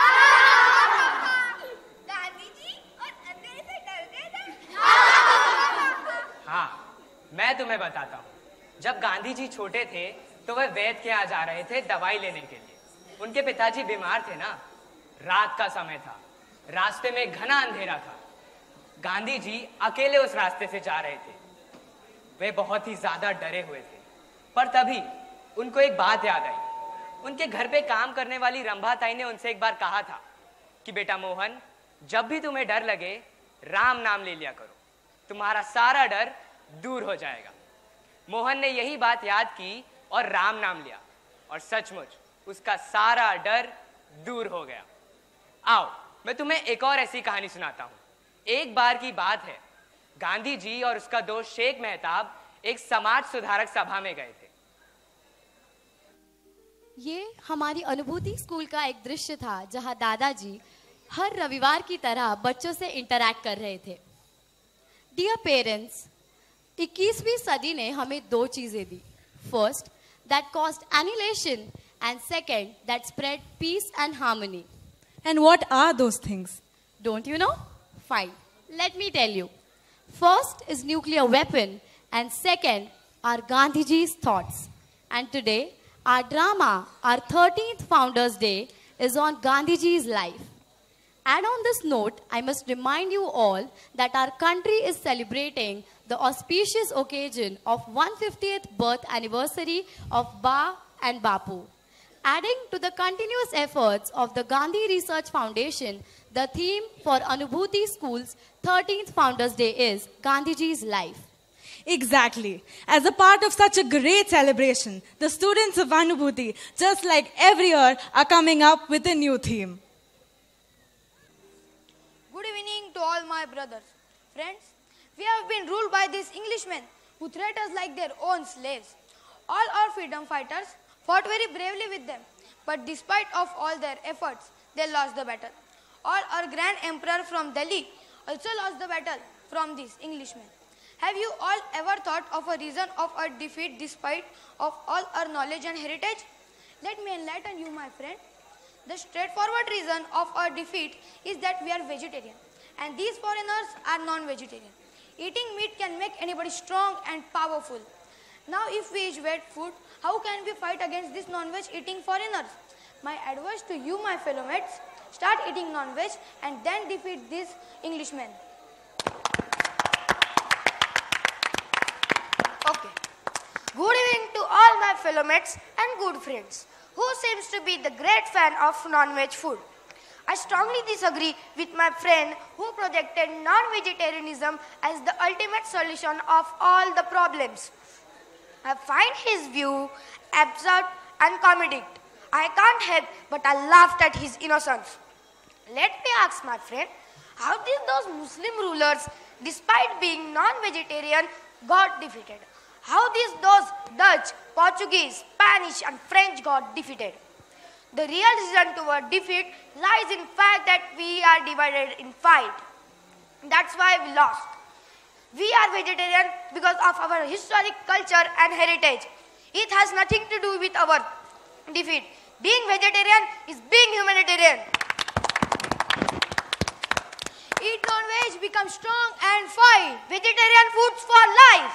गांधी जी और अंधेरे से डरते थे? हाँ, मैं तुम्हें बताता हूँ। जब गांधी जी छोटे थे तो वे वैद्य के यहाँ जा रहे थे दवाई लेने के लिए। उनके पिताजी बीमार थे ना, रात का समय था, रास्ते में घना अंधेरा था। गांधी जी अकेले उस रास्ते से जा रहे थे। वे बहुत ही ज्यादा डरे हुए थे, पर तभी उनको एक बात याद आई। उनके घर पे काम करने वाली रंभा ताई ने उनसे एक बार कहा था कि बेटा मोहन, जब भी तुम्हें डर लगे राम नाम ले लिया करो, तुम्हारा सारा डर दूर हो जाएगा। मोहन ने यही बात याद की और राम नाम लिया, और सचमुच उसका सारा डर दूर हो गया। आओ, मैं तुम्हें एक और ऐसी कहानी सुनाता हूँ। एक बार की बात है, गांधी जी और उसका दोस्त शेख मेहताब एक समाज सुधारक सभा में गए थे। ये हमारी अनुभूति स्कूल का एक दृश्य था जहां दादाजी हर रविवार की तरह बच्चों से इंटरैक्ट कर रहे थे। डियर पेरेंट्स, 21वीं सदी ने हमें दो चीजें दी। First, that caused annihilation, and second, that spread peace and harmony. And what are those things? Don't you know? Fine. Let me tell you. First is nuclear weapon, and second are Gandhiji's thoughts. And today, our drama, our 13th Founders Day, is on Gandhiji's life. And on this note, I must remind you all that our country is celebrating the auspicious occasion of 150th birth anniversary of Ba and Bapu. Adding to the continuous efforts of the Gandhi Research Foundation, the theme for Anubhuti School's 13th Founders Day is Gandhiji's life. Exactly. As a part of such a great celebration, the students of Anubhuti, just like every year, are coming up with a new theme. Good evening to all my brothers. Friends, we have been ruled by these Englishmen who treat us like their own slaves. All our freedom fighters fought very bravely with them, but despite of all their efforts, they lost the battle. All our grand emperor from Delhi also lost the battle from these Englishmen. Have you all ever thought of a reason of our defeat despite of all our knowledge and heritage? Let me enlighten you, my friend. The straightforward reason of our defeat is that we are vegetarian and these foreigners are non-vegetarian. Eating meat can make anybody strong and powerful. Now if we eat wet food, how can we fight against these non-veg eating foreigners? My advice to you, my fellow mates, start eating non-veg and then defeat these Englishmen. Okay. Good evening to all my fellow mates and good friends. Who seems to be the great fan of non-veg food? I strongly disagree with my friend who projected non-vegetarianism as the ultimate solution of all the problems. I find his view absurd and comedic. I can't help but I laughed at his innocence. Let me ask my friend, how did those Muslim rulers, despite being non-vegetarian, got defeated? How did those Dutch, Portuguese, Spanish and French got defeated? The real reason to our defeat lies in fact that we are divided in fight. That's why we lost. We are vegetarian because of our historic culture and heritage. It has nothing to do with our defeat. Being vegetarian is being humanitarian. Eat non-veg, become strong and fight. Vegetarian foods for life.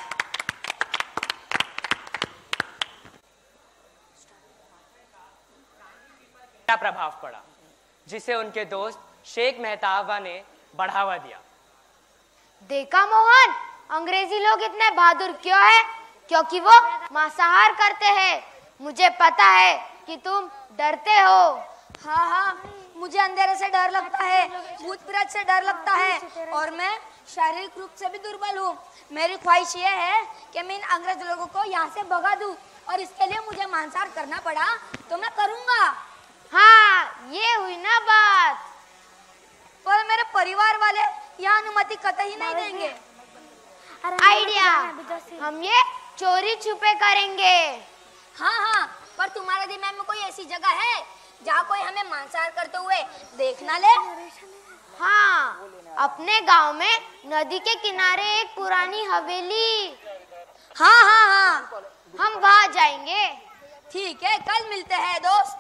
क्या प्रभाव पड़ा जिसे उनके दोस्त शेख मेहताबा ने बढ़ावा दिया? देखा मोहन, अंग्रेजी लोग इतने बहादुर क्यों है? क्योंकि वो मांसाहार करते हैं। मुझे पता है कि तुम डरते हो। हाँ हाँ, मुझे अंधेरे से डर लगता है, भूत प्रेत से डर लगता है और मैं शारीरिक रूप से भी दुर्बल हूँ। मेरी ख्वाहिश ये है कि मैं इन अंग्रेज लोगों को यहाँ से भगा दूँ और इसके लिए मुझे मांसाहार करना पड़ा तो मैं करूँगा। हाँ, ये हुई ना बात। पर मेरे परिवार वाले यहाँ अनुमति कतई नहीं देंगे। आइडिया, हम ये चोरी छुपे करेंगे। हाँ हाँ, पर तुम्हारे दिमाग में कोई ऐसी जगह है जहाँ कोई हमें मांसाहार करते हुए देख ना ले? हाँ, अपने गांव में नदी के किनारे एक पुरानी हवेली। हाँ हाँ हाँ, हम वहाँ जाएंगे। ठीक है, कल मिलते हैं दोस्त।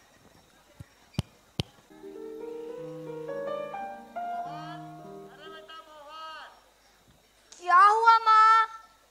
क्या हुआ माँ?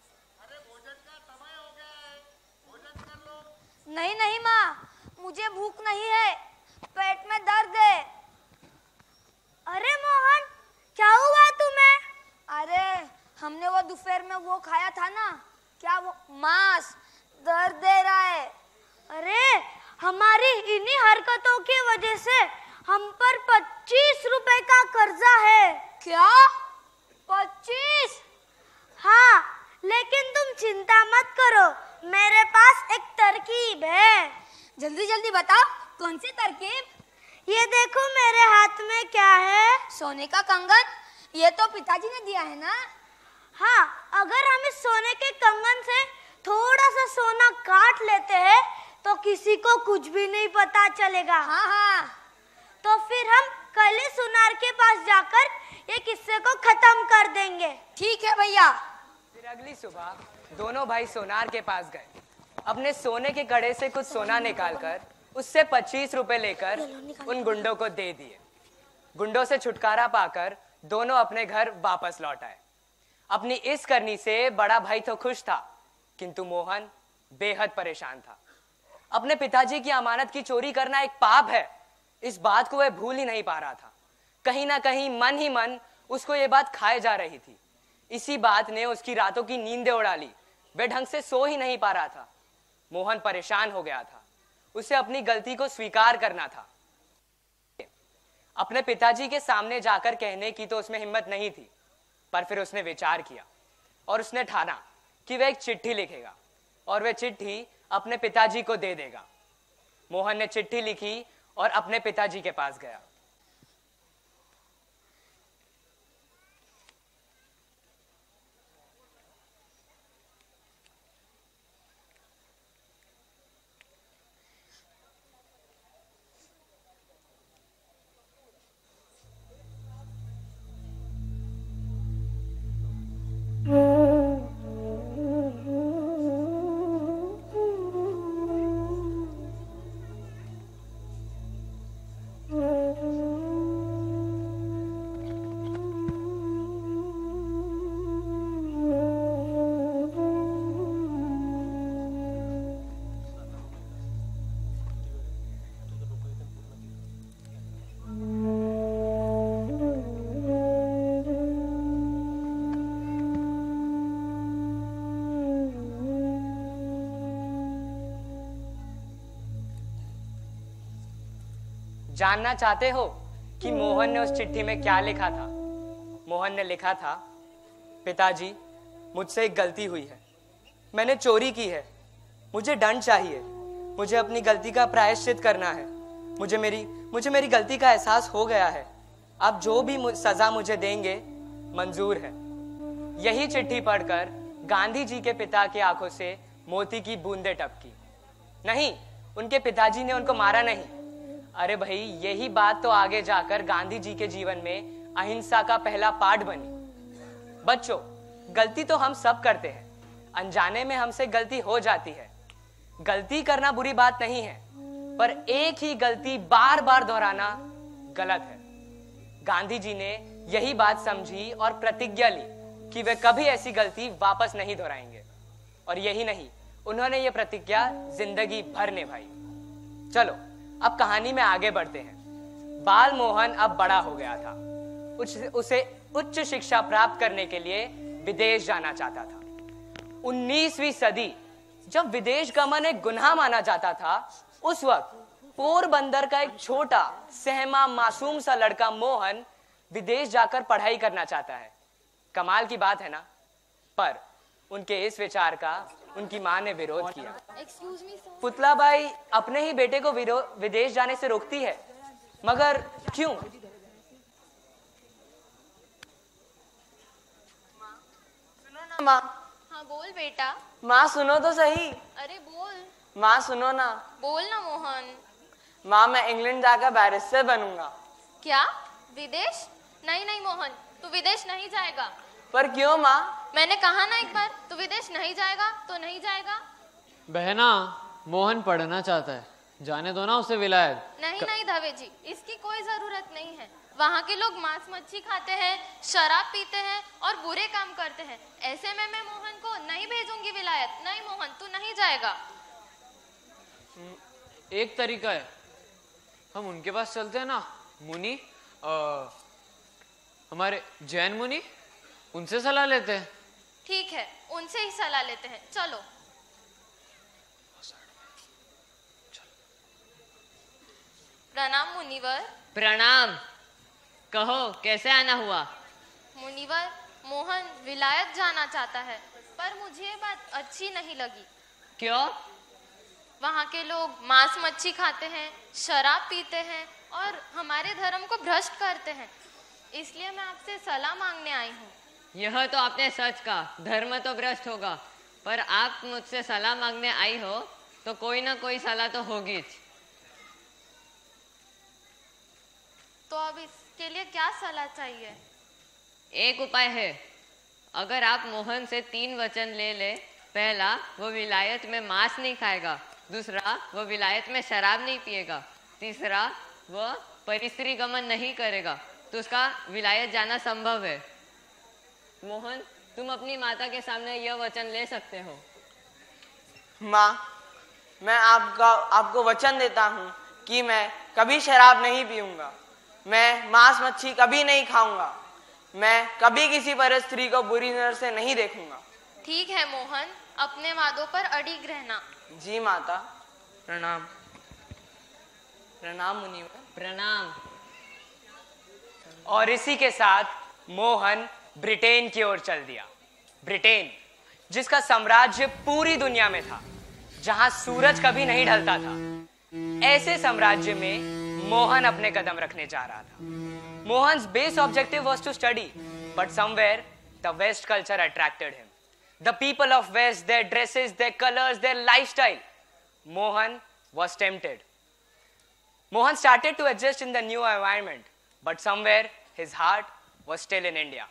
नहीं नहीं माँ, मुझे भूख नहीं है, पेट में दर्द है। अरे मोहन, क्या हुआ तुम्हें? अरे हमने वो दोपहर में वो खाया था ना, क्या वो मांस, दर्द दे रहा है। अरे हमारी इन्हीं हरकतों की वजह से हम पर 25 रुपए का कर्जा है। क्या? 25? हाँ, लेकिन तुम चिंता मत करो, मेरे पास एक तरकीब है। जल्दी जल्दी बताओ, कौन सी तरकीब? ये देखो मेरे हाथ में क्या है? सोने का कंगन। ये तो पिताजी ने दिया है ना? हाँ, अगर हम इस सोने के कंगन से थोड़ा सा सोना काट लेते हैं तो किसी को कुछ भी नहीं पता चलेगा। हाँ हाँ, तो फिर हम कल ही सुनार के पास जाकर ये किस्से को खत्म कर देंगे। ठीक है भैया। फिर अगली सुबह दोनों भाई सोनार के पास गए। अपने सोने के कड़े से कुछ सोना निकालकर उससे 25 रुपए लेकर उन गुंडों को दे दिए। गुंडों से छुटकारा पाकर दोनों अपने घर वापस लौट आए। अपनी इस करनी से बड़ा भाई तो खुश था, किंतु मोहन बेहद परेशान था। अपने पिताजी की अमानत की चोरी करना एक पाप है, इस बात को वह भूल ही नहीं पा रहा था। कहीं ना कहीं मन ही मन उसको ये बात खाए जा रही थी। इसी बात ने उसकी रातों की नींदें उड़ा ली। वह ढंग से सो ही नहीं पा रहा था। मोहन परेशान हो गया था। उसे अपनी गलती को स्वीकार करना था। अपने पिताजी के सामने जाकर कहने की तो उसमें हिम्मत नहीं थी, पर फिर उसने विचार किया और उसने ठाना कि वह एक चिट्ठी लिखेगा और वह चिट्ठी अपने पिताजी को दे देगा। मोहन ने चिट्ठी लिखी और अपने पिताजी के पास गया। जानना चाहते हो कि मोहन ने उस चिट्ठी में क्या लिखा था? मोहन ने लिखा था, पिताजी, मुझसे एक गलती हुई है, मैंने चोरी की है, मुझे दंड चाहिए, मुझे अपनी गलती का प्रायश्चित करना है, मुझे मेरी गलती का एहसास हो गया है, आप जो भी सजा मुझे देंगे मंजूर है। यही चिट्ठी पढ़कर गांधी जी के पिता की आंखों से मोती की बूंदें टपकी। नहीं, उनके पिताजी ने उनको मारा नहीं। अरे भाई, यही बात तो आगे जाकर गांधी जी के जीवन में अहिंसा का पहला पाठ बनी। बच्चों, गलती तो हम सब करते हैं, अनजाने में हमसे गलती हो जाती है। गलती करना बुरी बात नहीं है, पर एक ही गलती बार बार दोहराना गलत है। गांधी जी ने यही बात समझी और प्रतिज्ञा ली कि वे कभी ऐसी गलती वापस नहीं दोहराएंगे। और यही नहीं, उन्होंने ये प्रतिज्ञा जिंदगी भर निभाई। चलो अब कहानी में आगे बढ़ते हैं। बाल मोहन अब बड़ा हो गया था। उसे उच्च शिक्षा प्राप्त करने के लिए विदेश जाना चाहता था। 19वीं सदी जब विदेश गमन एक गुनाह माना जाता था, उस वक्त पोरबंदर का एक छोटा सहमा मासूम सा लड़का मोहन विदेश जाकर पढ़ाई करना चाहता है। कमाल की बात है ना? पर उनके इस विचार का उनकी मां ने विरोध किया। पुतला बाई अपने ही बेटे को विदेश जाने से रोकती है, मगर क्यों? सुनो ना माँ। हाँ बोल बेटा। माँ सुनो तो सही। अरे बोल। माँ सुनो ना। बोल ना मोहन। माँ, मैं इंग्लैंड जाकर बैरिस्टर बनूंगा। क्या? विदेश? नहीं नहीं मोहन, तू विदेश नहीं जाएगा। पर क्यों माँ? मैंने कहा ना एक बार, तू विदेश नहीं जाएगा तो नहीं जाएगा। बहना, मोहन पढ़ना चाहता है, जाने दो ना उसे विलायत। नहीं नहीं धवे जी, इसकी कोई जरूरत नहीं है। वहाँ के लोग मांस मच्छी खाते हैं, शराब पीते हैं और बुरे काम करते हैं। ऐसे में मैं मोहन को नहीं भेजूंगी विलायत। नहीं मोहन, तू नहीं जाएगा। एक तरीका है, हम उनके पास चलते हैं ना, मुनि, हमारे जैन मुनि, उनसे सलाह लेते हैं। ठीक है, उनसे ही सलाह लेते हैं, चलो। प्रणाम मुनिवर। प्रणाम। कहो, कैसे आना हुआ? मुनिवर, मोहन विलायत जाना चाहता है, पर मुझे ये बात अच्छी नहीं लगी। क्यों? वहाँ के लोग मांस मच्छी खाते हैं, शराब पीते हैं और हमारे धर्म को भ्रष्ट करते हैं। इसलिए मैं आपसे सलाह मांगने आई हूँ। यह तो आपने सच कहा, धर्म तो भ्रष्ट होगा, पर आप मुझसे सलाह मांगने आई हो तो कोई ना कोई सलाह तो होगी। तो अब इसके लिए क्या सलाह चाहिए? एक उपाय है, अगर आप मोहन से 3 वचन ले ले। पहला, वो विलायत में मांस नहीं खाएगा। दूसरा, वो विलायत में शराब नहीं पिएगा। तीसरा, वो परिस्त्री गमन नहीं करेगा, तो उसका विलायत जाना संभव है। मोहन, तुम अपनी माता के सामने यह वचन ले सकते हो। माँ, मैं आपको वचन देता हूँ कि मैं कभी शराब नहीं पीऊंगा, मैं मांस मच्छी कभी नहीं खाऊंगा, मैं कभी किसी पर स्त्री को बुरी नजर से नहीं देखूंगा। ठीक है मोहन, अपने वादों पर अड़िग रहना। जी माता। प्रणाम। प्रणाम मुनिवर। प्रणाम। और इसी के साथ मोहन ब्रिटेन की ओर चल दिया। ब्रिटेन जिसका साम्राज्य पूरी दुनिया में था, जहां सूरज कभी नहीं ढलता था, ऐसे साम्राज्य में मोहन अपने कदम रखने जा रहा था। Mohan's base objective was to study, but somewhere the west culture attracted him. The people of west, their dresses, their colors, their lifestyle. Mohan was tempted. Mohan started to adjust in the new environment, but somewhere his heart was still in India.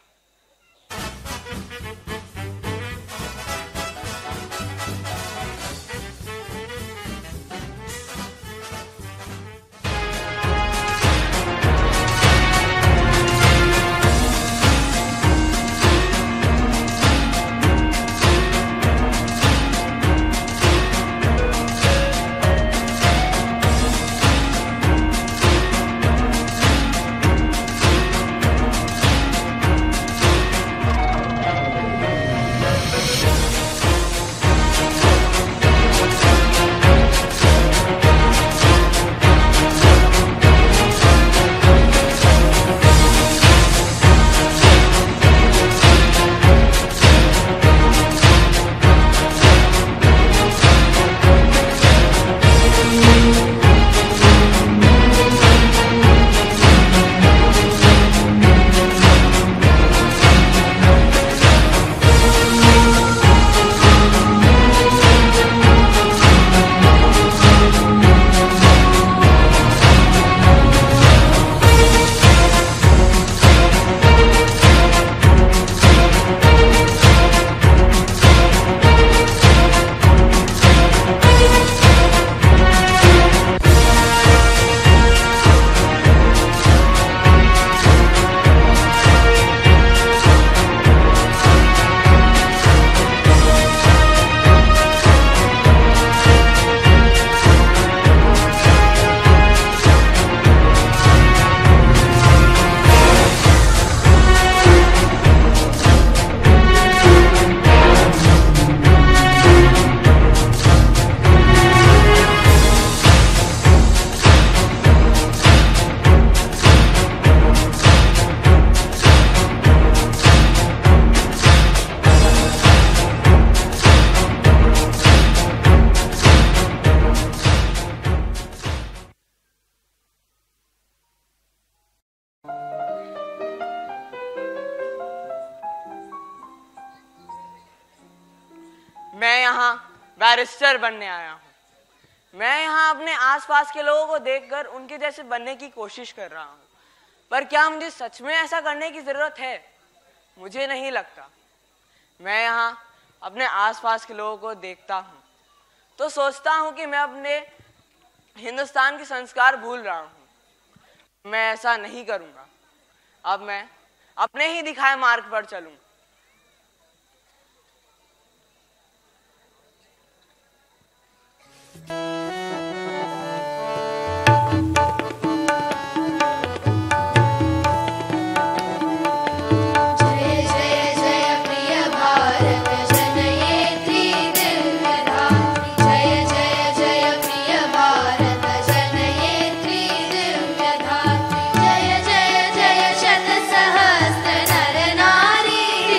मैं यहाँ barrister बनने आया हूँ। मैं यहाँ अपने आसपास के लोगों को देखकर उनके जैसे बनने की कोशिश कर रहा हूँ, पर क्या मुझे सच में ऐसा करने की जरूरत है? मुझे नहीं लगता। मैं यहाँ अपने आसपास के लोगों को देखता हूँ तो सोचता हूँ कि मैं अपने हिंदुस्तान के संस्कार भूल रहा हूँ। मैं ऐसा नहीं करूँगा। अब मैं अपने ही दिखाए मार्ग पर चलूँ। जय जय जय शत सहस्त्र नर नारी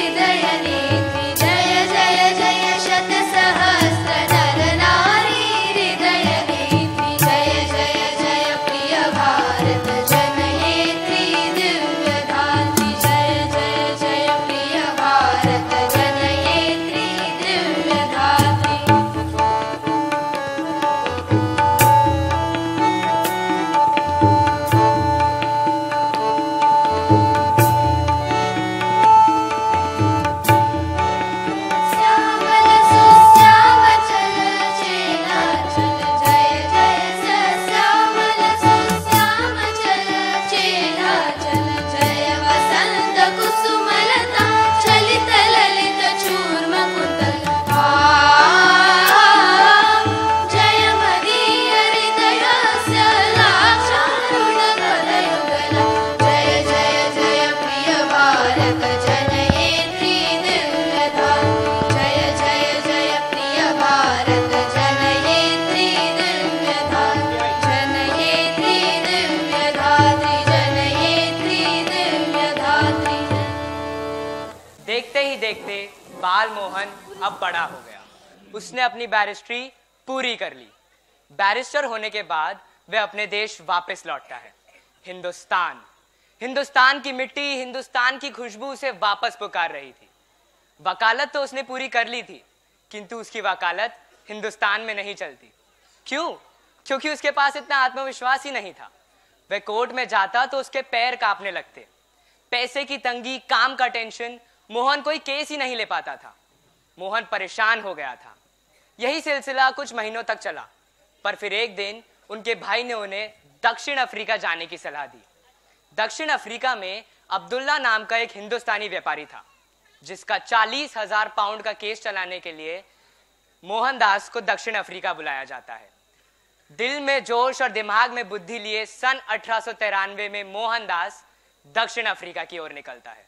देखते बाल मोहन अब बड़ा हो गया। उसने अपनी बैरिस्ट्री पूरी कर ली। बैरिस्टर होने के बाद वह अपने देश वापस लौटता है। हिंदुस्तान की मिट्टी, हिंदुस्तान की खुशबू उसे वापस पुकार रही थी। वकालत तो उसने पूरी कर ली थी, किंतु उसकी वकालत हिंदुस्तान में नहीं चलती। क्यों? क्योंकि उसके पास इतना आत्मविश्वास ही नहीं था। वह कोर्ट में जाता तो उसके पैर कांपने लगते। पैसे की तंगी, काम का टेंशन, मोहन कोई केस ही नहीं ले पाता था। मोहन परेशान हो गया था। यही सिलसिला कुछ महीनों तक चला, पर फिर एक दिन उनके भाई ने उन्हें दक्षिण अफ्रीका जाने की सलाह दी। दक्षिण अफ्रीका में अब्दुल्ला नाम का एक हिंदुस्तानी व्यापारी था, जिसका 40,000 पाउंड का केस चलाने के लिए मोहनदास को दक्षिण अफ्रीका बुलाया जाता है। दिल में जोश और दिमाग में बुद्धि लिए सन 1893 में मोहनदास दक्षिण अफ्रीका की ओर निकलता है।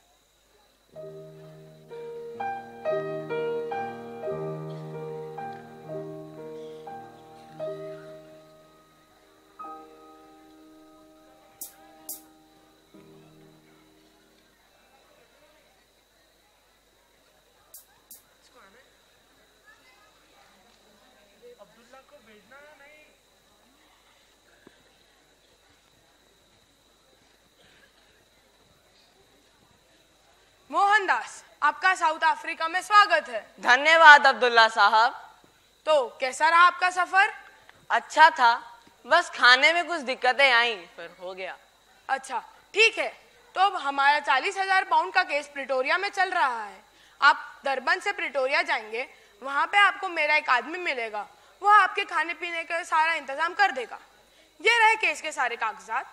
मोहनदास, आपका साउथ अफ्रीका में स्वागत है। धन्यवाद अब्दुल्ला साहब। तो कैसा रहा आपका सफर? अच्छा था, बस खाने में कुछ दिक्कतें आई, पर हो गया। अच्छा, ठीक है। तो अब हमारा 40,000 पाउंड का केस प्रिटोरिया में चल रहा है। आप दरबन से प्रिटोरिया जाएंगे, वहां पे आपको मेरा एक आदमी मिलेगा। वो आपके खाने पीने का सारा इंतजाम कर देगा। ये रहे केस के सारे कागजात,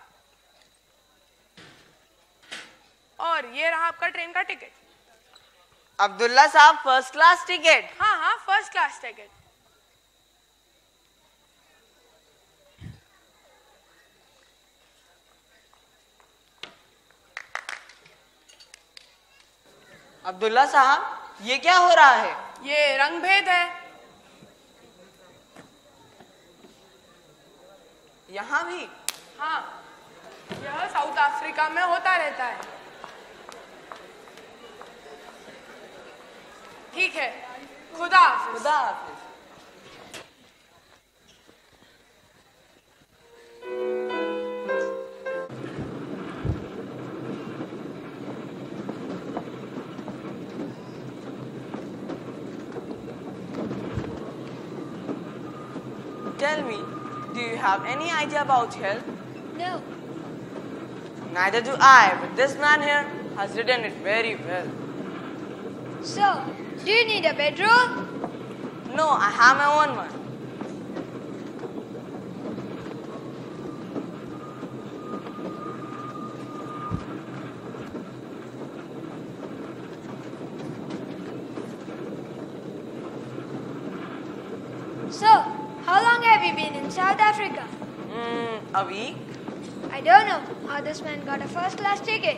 और ये रहा आपका ट्रेन का टिकट। अब्दुल्ला साहब, फर्स्ट क्लास टिकट? हाँ हाँ, फर्स्ट क्लास टिकट। अब्दुल्ला साहब, ये क्या हो रहा है? ये रंग भेद है। यहाँ भी? हाँ, यह साउथ अफ्रीका में होता रहता है। ठीक है, खुदा हाफिज। खुदा हाफिज। Tell me, do you have any idea about health? No. Neither do I, but this man here has written it very well. So, do you need a bedroll? No, I have my own one. So, how long have you been in South Africa? A week? I don't know how this man got a first class ticket.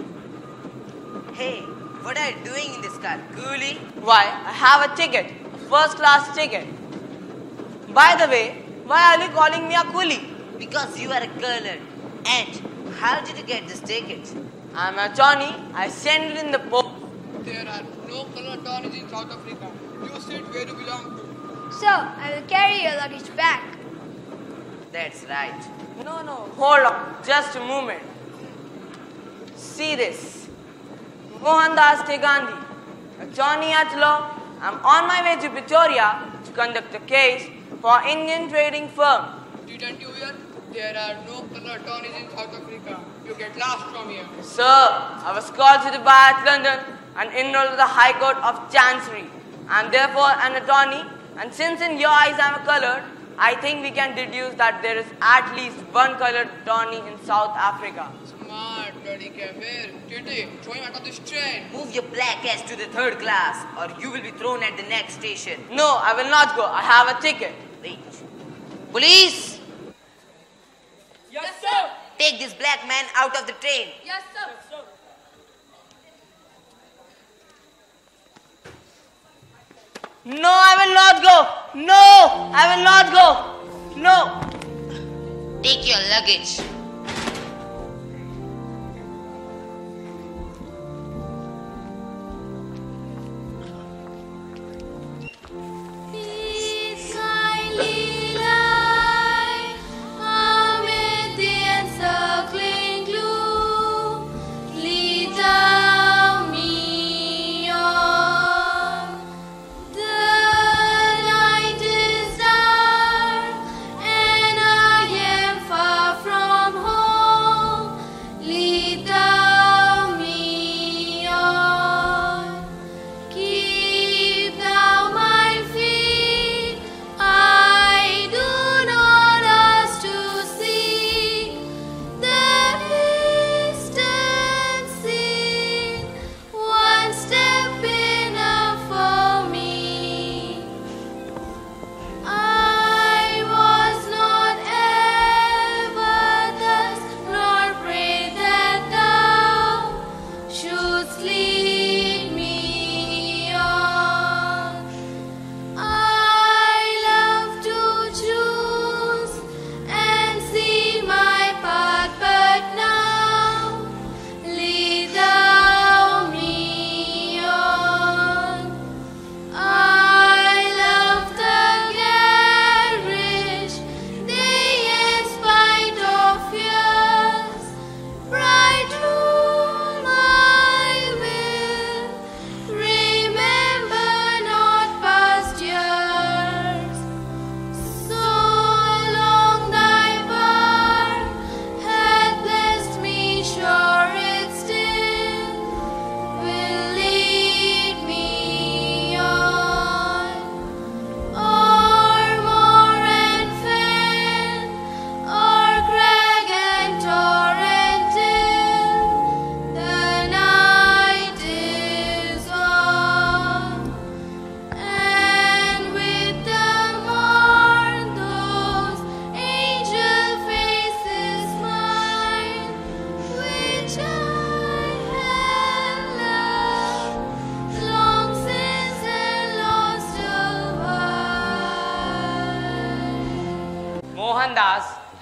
Hey, what are you doing in this car, coolie? Why, I have a ticket, a first class ticket. By the way, why are you calling me a coolie? Because you are a colored. And how did you get this ticket? I'm a Johnny. I sent it in the post. There are no colored Johnnies in South Africa. You sit where you belong to. So, I will carry your luggage back. That's right. No, hold on, just a moment. See this. Mohandas K. Gandhi, Johnny at law. I'm on my way to Pretoria to conduct a case for Indian trading firm. Didn't you hear? There are no colored Johnnies in South Africa. You get lost from here. Sir, I was called to the bar at London and enrolled to the High Court of Chancery. I'm therefore an attorney, and since in your eyes I'm a colored, I think we can deduce that there is at least one colored attorney in South Africa. Smart, bloody kafir. Titi, throw him out of this train. Move your black ass to the third class, or you will be thrown at the next station. No, I will not go. I have a ticket. Wait. Police! Yes, sir. Take this black man out of the train. Yes, sir. No, I will not go. No, I will not go. No. Take your luggage.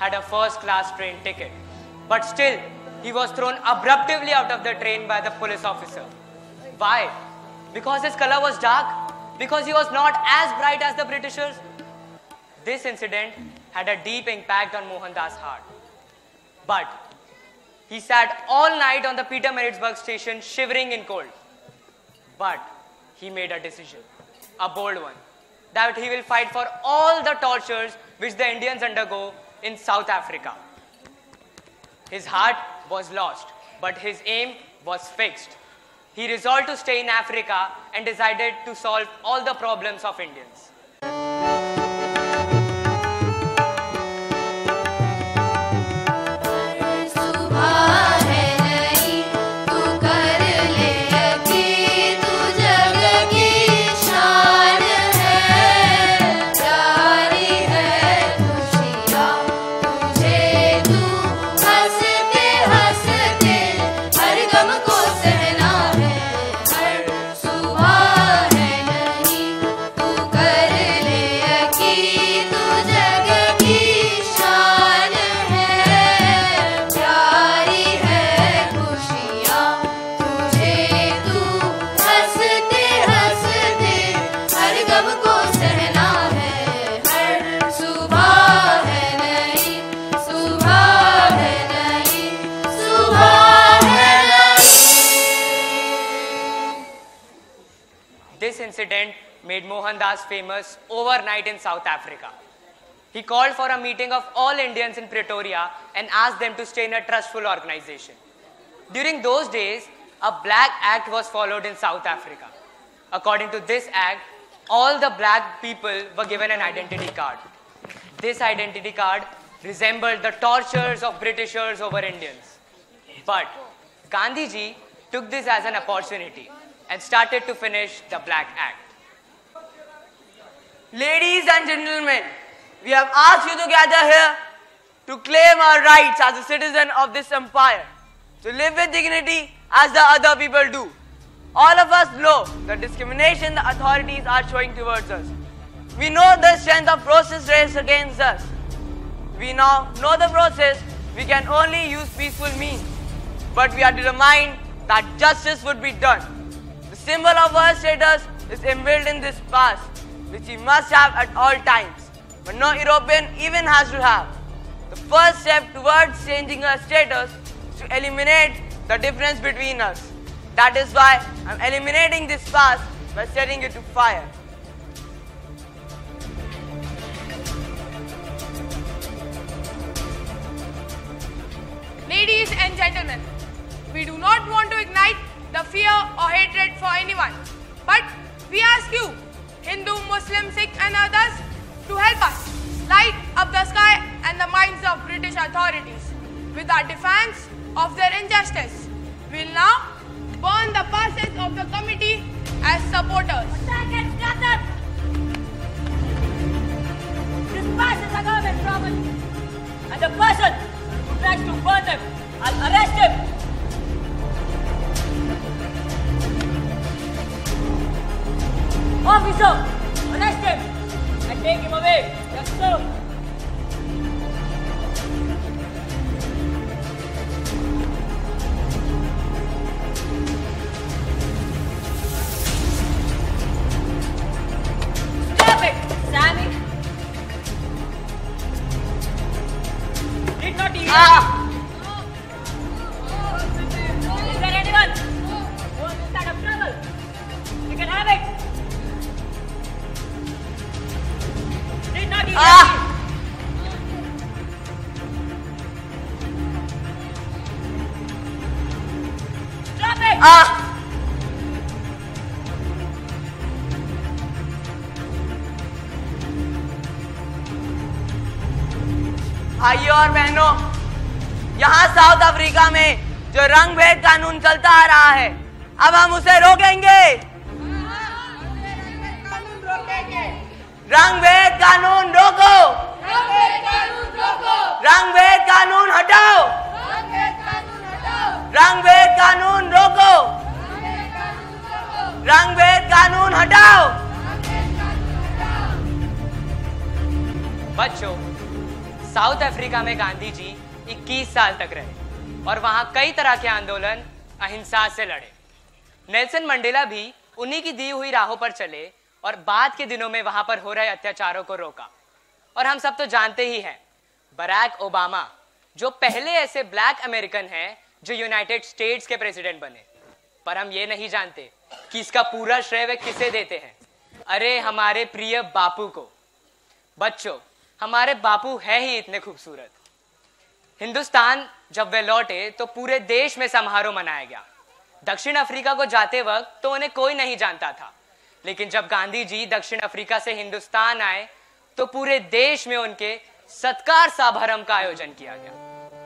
had a first-class train ticket. But still, he was thrown abruptly out of the train by the police officer. Why? Because his color was dark? Because he was not as bright as the Britishers? This incident had a deep impact on Mohandas' heart. But he sat all night on the Pietermaritzburg station shivering in cold. But he made a decision, a bold one, that he will fight for all the tortures which the Indians undergo in South Africa. His heart was lost, but his aim was fixed. He resolved to stay in Africa and decided to solve all the problems of Indians. This incident made Mohandas famous overnight in South Africa. He called for a meeting of all Indians in Pretoria and asked them to stay in a trustful organization. During those days, a Black Act was followed in South Africa. According to this act, all the black people were given an identity card. This identity card resembled the tortures of Britishers over Indians. But Gandhiji took this as an opportunity and started to finish the Black Act. Ladies and gentlemen, we have asked you to gather here to claim our rights as a citizen of this empire, to live with dignity as the other people do. All of us know the discrimination the authorities are showing towards us. We know the strength of process raised against us. We now know the process, we can only use peaceful means. But we are determined that justice would be done. The symbol of our status is inbuilt in this past, which we must have at all times, but no European even has to have. The first step towards changing our status is to eliminate the difference between us. That is why I am eliminating this past by setting it to fire. Ladies and gentlemen, we do not want to ignite the fear or hatred for anyone, but we ask you, Hindu, Muslim, Sikh and others, to help us light up the sky and the minds of British authorities with our defense of their injustice. We will now burn the passes of the committee as supporters. This pass is a government property, and the person who tries to burn them, I'll arrest him. Officer, arrest him and take him away. Yes, sir. Stop it, Sammy. Did not even. Is there anyone who wants to start up trouble? You can have it. Did not even. Stop it. भाइयों और बहनों, यहाँ south Africa में जो रंग भेद कानून चलता आ रहा है, अब हम उसे रोकेंगे। रंग भेद कानून रोको। रंग भेद कानून हटाओ। रंग भेद कानून रोको। रंग भेद कानून हटाओ। बच्चों, साउथ अफ्रीका में गांधी जी 21 साल तक रहे और वहां कई तरह के आंदोलन अहिंसा से लड़े। नेल्सन मंडेला भी उन्हीं की दी हुई राहों पर चले और बाद के दिनों में वहां पर हो रहे अत्याचारों को रोका। और हम सब तो जानते ही हैं, बराक ओबामा जो पहले ऐसे ब्लैक अमेरिकन हैं जो यूनाइटेड स्टेट्स के प्रेसिडेंट बने। पर हम ये नहीं जानते कि इसका पूरा श्रेय वे किसे देते हैं। अरे हमारे प्रिय बापू को। बच्चों, हमारे बापू है ही इतने खूबसूरत। हिंदुस्तान जब वे लौटे तो पूरे देश में समारोह मनाया गया। दक्षिण अफ्रीका को जाते वक्त तो उन्हें कोई नहीं जानता था, लेकिन जब गांधी जी दक्षिण अफ्रीका से हिंदुस्तान आए तो पूरे देश में उनके सत्कार समारंभ का आयोजन किया गया।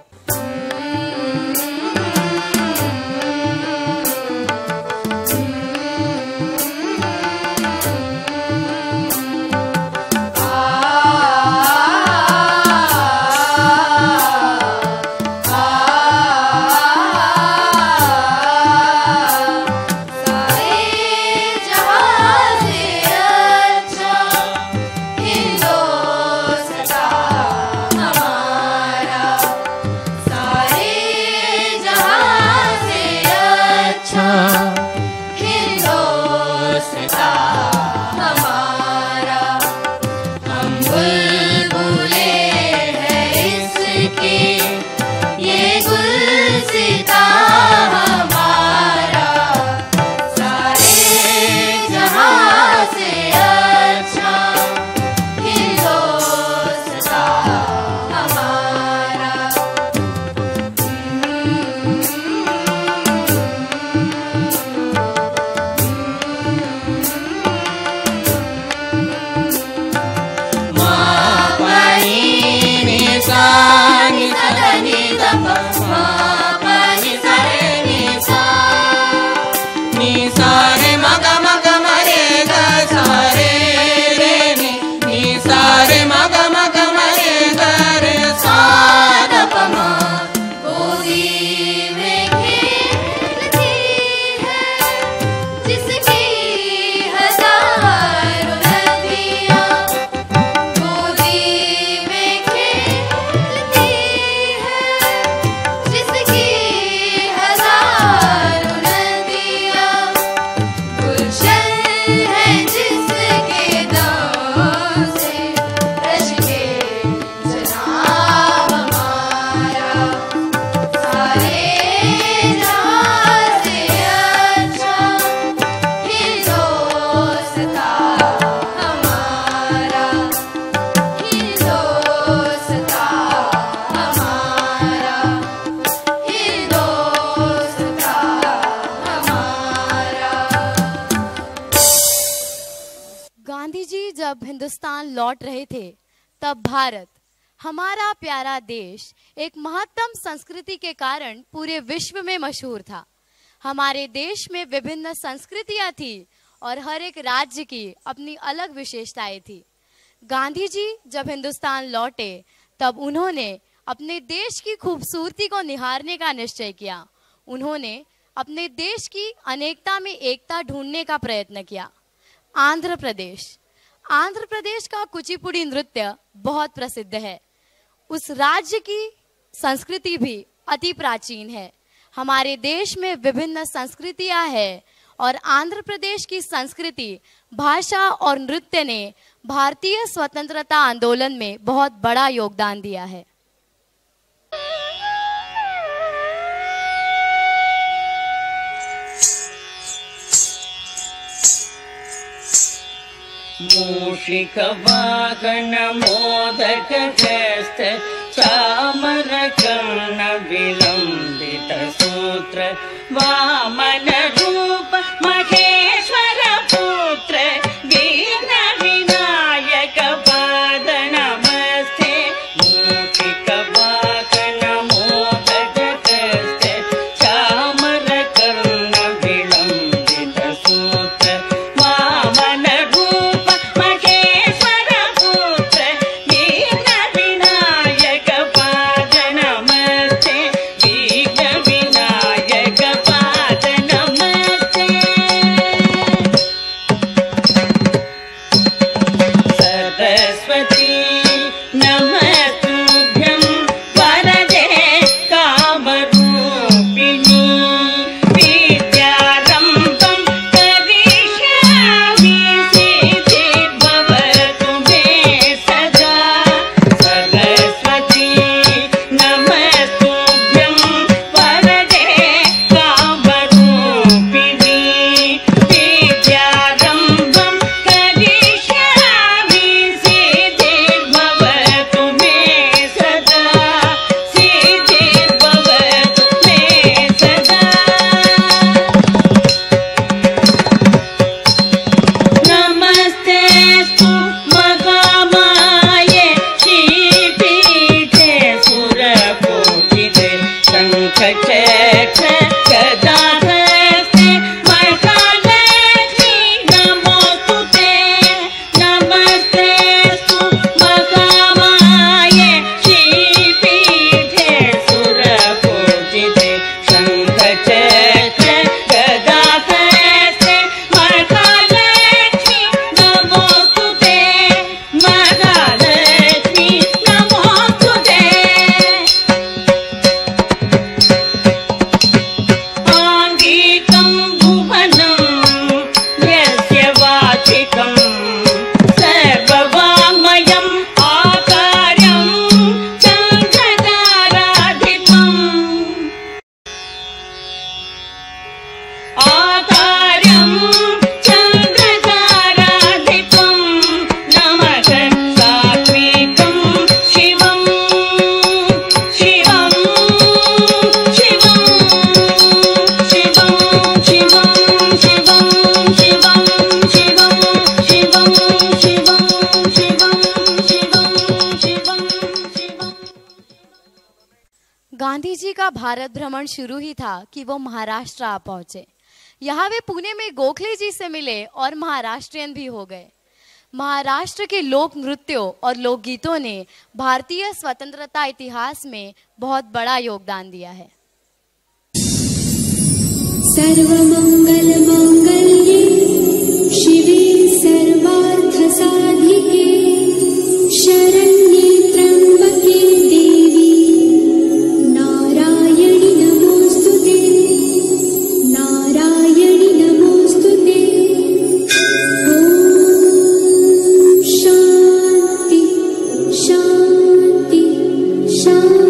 जब हिंदुस्तान लौट रहे थे तब भारत, हमारा प्यारा देश, एक महत्तम संस्कृति के कारण पूरे विश्व में मशहूर था। हमारे देश में विभिन्न संस्कृतियां थी और हर एक राज्य की अपनी अलग विशेषताएं थी। गांधी जी जब हिंदुस्तान लौटे तब उन्होंने अपने देश की खूबसूरती को निहारने का निश्चय किया। उन्होंने अपने देश की अनेकता में एकता ढूंढने का प्रयत्न किया। आंध्र प्रदेश का कुचिपुड़ी नृत्य बहुत प्रसिद्ध है। उस राज्य की संस्कृति भी अति प्राचीन है। हमारे देश में विभिन्न संस्कृतियां हैं और आंध्र प्रदेश की संस्कृति, भाषा और नृत्य ने भारतीय स्वतंत्रता आंदोलन में बहुत बड़ा योगदान दिया है। मूषिक वाहन मोदक हस्त चामर कर्ण विलंबित सूत्र वामन रूप महेश्वर पुत्र दीन विनायक पाद नमस्ते। मूषिक वाहन मोदक हस्त चामर कर्ण विलंबित सूत्र वामन नमस्ते। जी का भारत भ्रमण शुरू ही था कि वो महाराष्ट्र आ पहुंचे। यहाँ वे पुणे में गोखले जी से मिले और महाराष्ट्रियन भी हो गए। महाराष्ट्र के लोक नृत्यों और लोकगीतों ने भारतीय स्वतंत्रता इतिहास में बहुत बड़ा योगदान दिया है। सर्वमंगल मांगल्ये शिवे सर्वार्थ साधिके शरण्ये त्र्यंबके देवी नारायणी नमोस्तुते नारायणी नमोस्तुते। ओम शांति शांति शांति।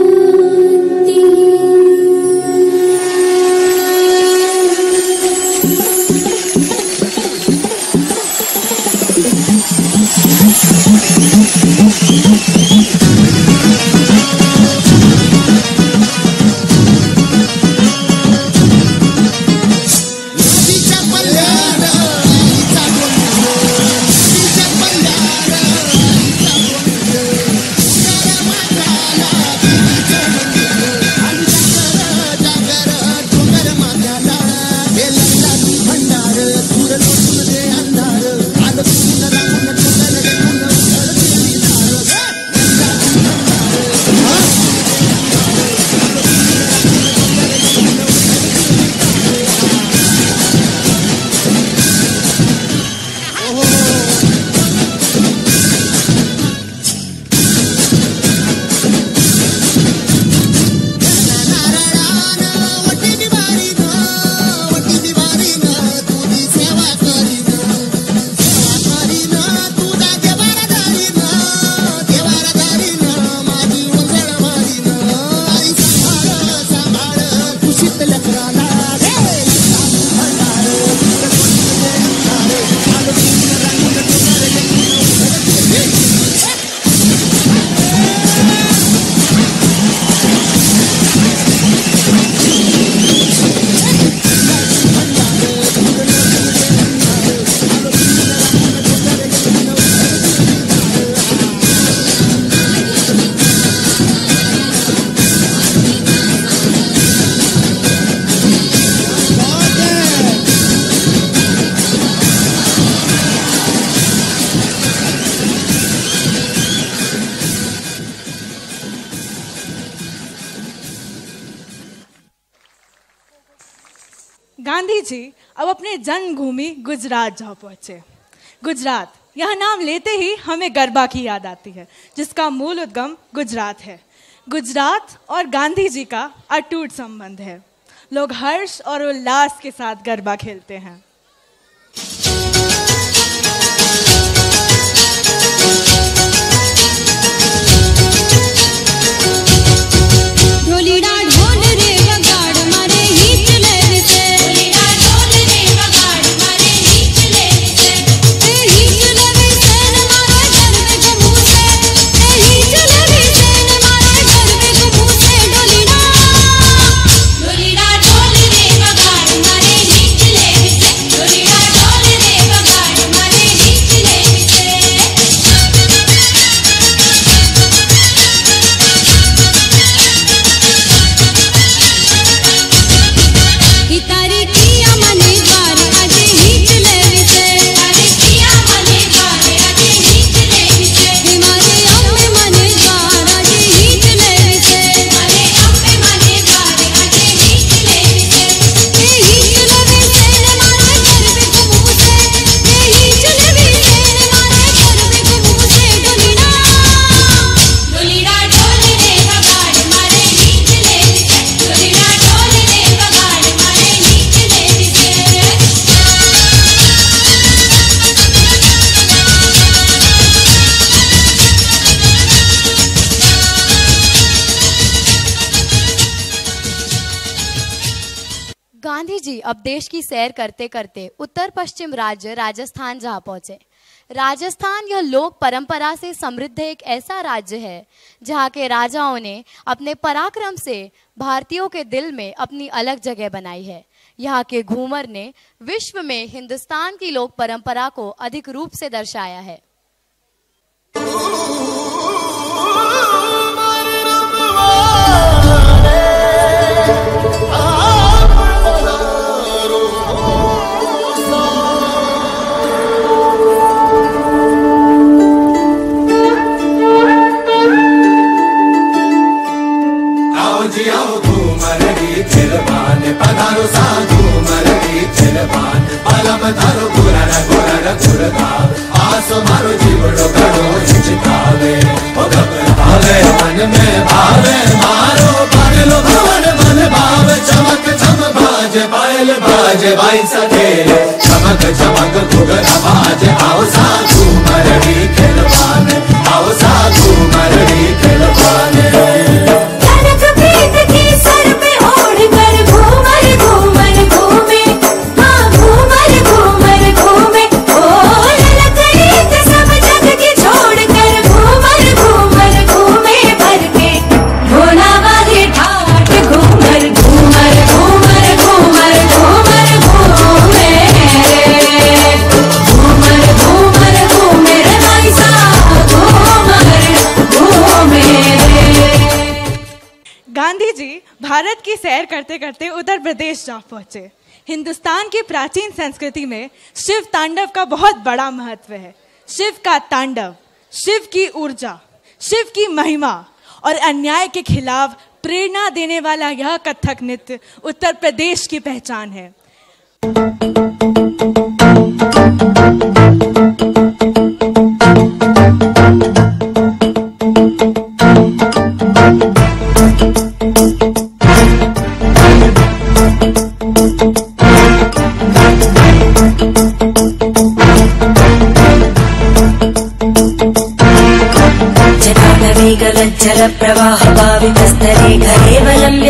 गांधी जी अब अपने जन्मभूमि गुजरात जा पहुंचे। गुजरात, यह नाम लेते ही हमें गरबा की याद आती है, जिसका मूल उद्गम गुजरात है। गुजरात और गांधी जी का अटूट संबंध है। लोग हर्ष और उल्लास के साथ गरबा खेलते हैं। गांधी जी अब देश की सैर करते करते उत्तर पश्चिम राज्य राजस्थान जा पहुंचे। राजस्थान यह लोक परंपरा से समृद्ध एक ऐसा राज्य है जहां के राजाओं ने अपने पराक्रम से भारतीयों के दिल में अपनी अलग जगह बनाई है। यहाँ के घूमर ने विश्व में हिंदुस्तान की लोक परंपरा को अधिक रूप से दर्शाया है। मारो साधु मरड़ी चिरबान बलम धरो गुरर गुरर गुरगाव आसो मारो जीवड़ो करो हिचकावे ओ घबरावे मन में भावे मारो पागलो भवन मन भाव चमक चम बाजे पायल बाजे बाई सखेले चमक चमक गुगर बाजे आओ साधु मरड़ी खिलवान आओ साधु मरड़ी खिलवान गांधी जी भारत की सैर करते करते उत्तर प्रदेश जा पहुंचे। हिंदुस्तान की प्राचीन संस्कृति में शिव तांडव का बहुत बड़ा महत्व है। शिव का तांडव, शिव की ऊर्जा, शिव की महिमा और अन्याय के खिलाफ प्रेरणा देने वाला यह कथक नृत्य उत्तर प्रदेश की पहचान है। जल प्रवाह पावितस्तरे घरे वलम्ब्य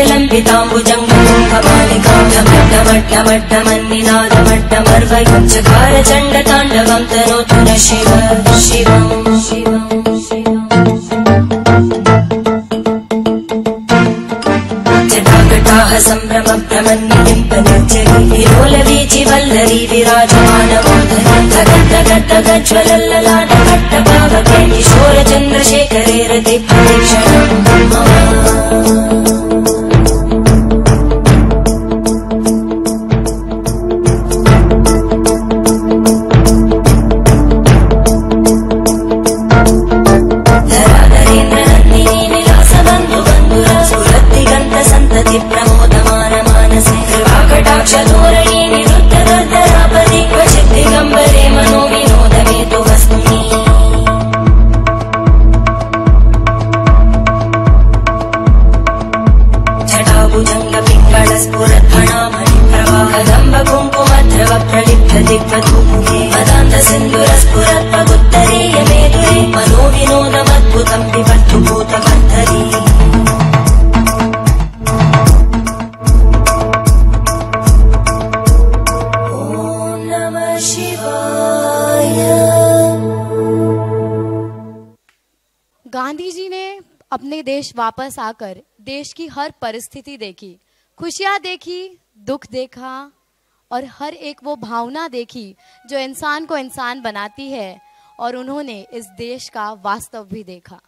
लम्बिताम्बुजङ्गमट्टमट्टमट्टमन्निनादमट्टमर्वयुञ्चकार चण्डताण्डवं तनोतु न शिव शिवम् जटाकटाः सम्भ्रमभ्रमन्निलिम्पनिर्जरी विलोलवीचि वल्लरी विराजमानमोदगज्ज्वलल्ललाटकट्टपावके किशोरचन्द्रशेखरे रति प्रतीक्षणम् गांधी जी ने अपने देश वापस आकर देश की हर परिस्थिति देखी, खुशियां देखी, दुख देखा और हर एक वो भावना देखी जो इंसान को इंसान बनाती है, और उन्होंने इस देश का वास्तव भी देखा।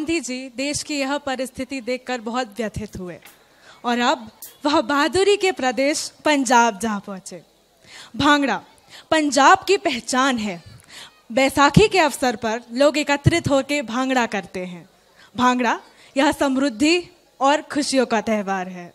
गांधी जी देश की यह परिस्थिति देखकर बहुत व्यथित हुए और अब वह बहादुरी के प्रदेश पंजाब जा पहुंचे। भांगड़ा पंजाब की पहचान है। बैसाखी के अवसर पर लोग एकत्रित होकर भांगड़ा करते हैं। भांगड़ा यह समृद्धि और खुशियों का त्योहार है।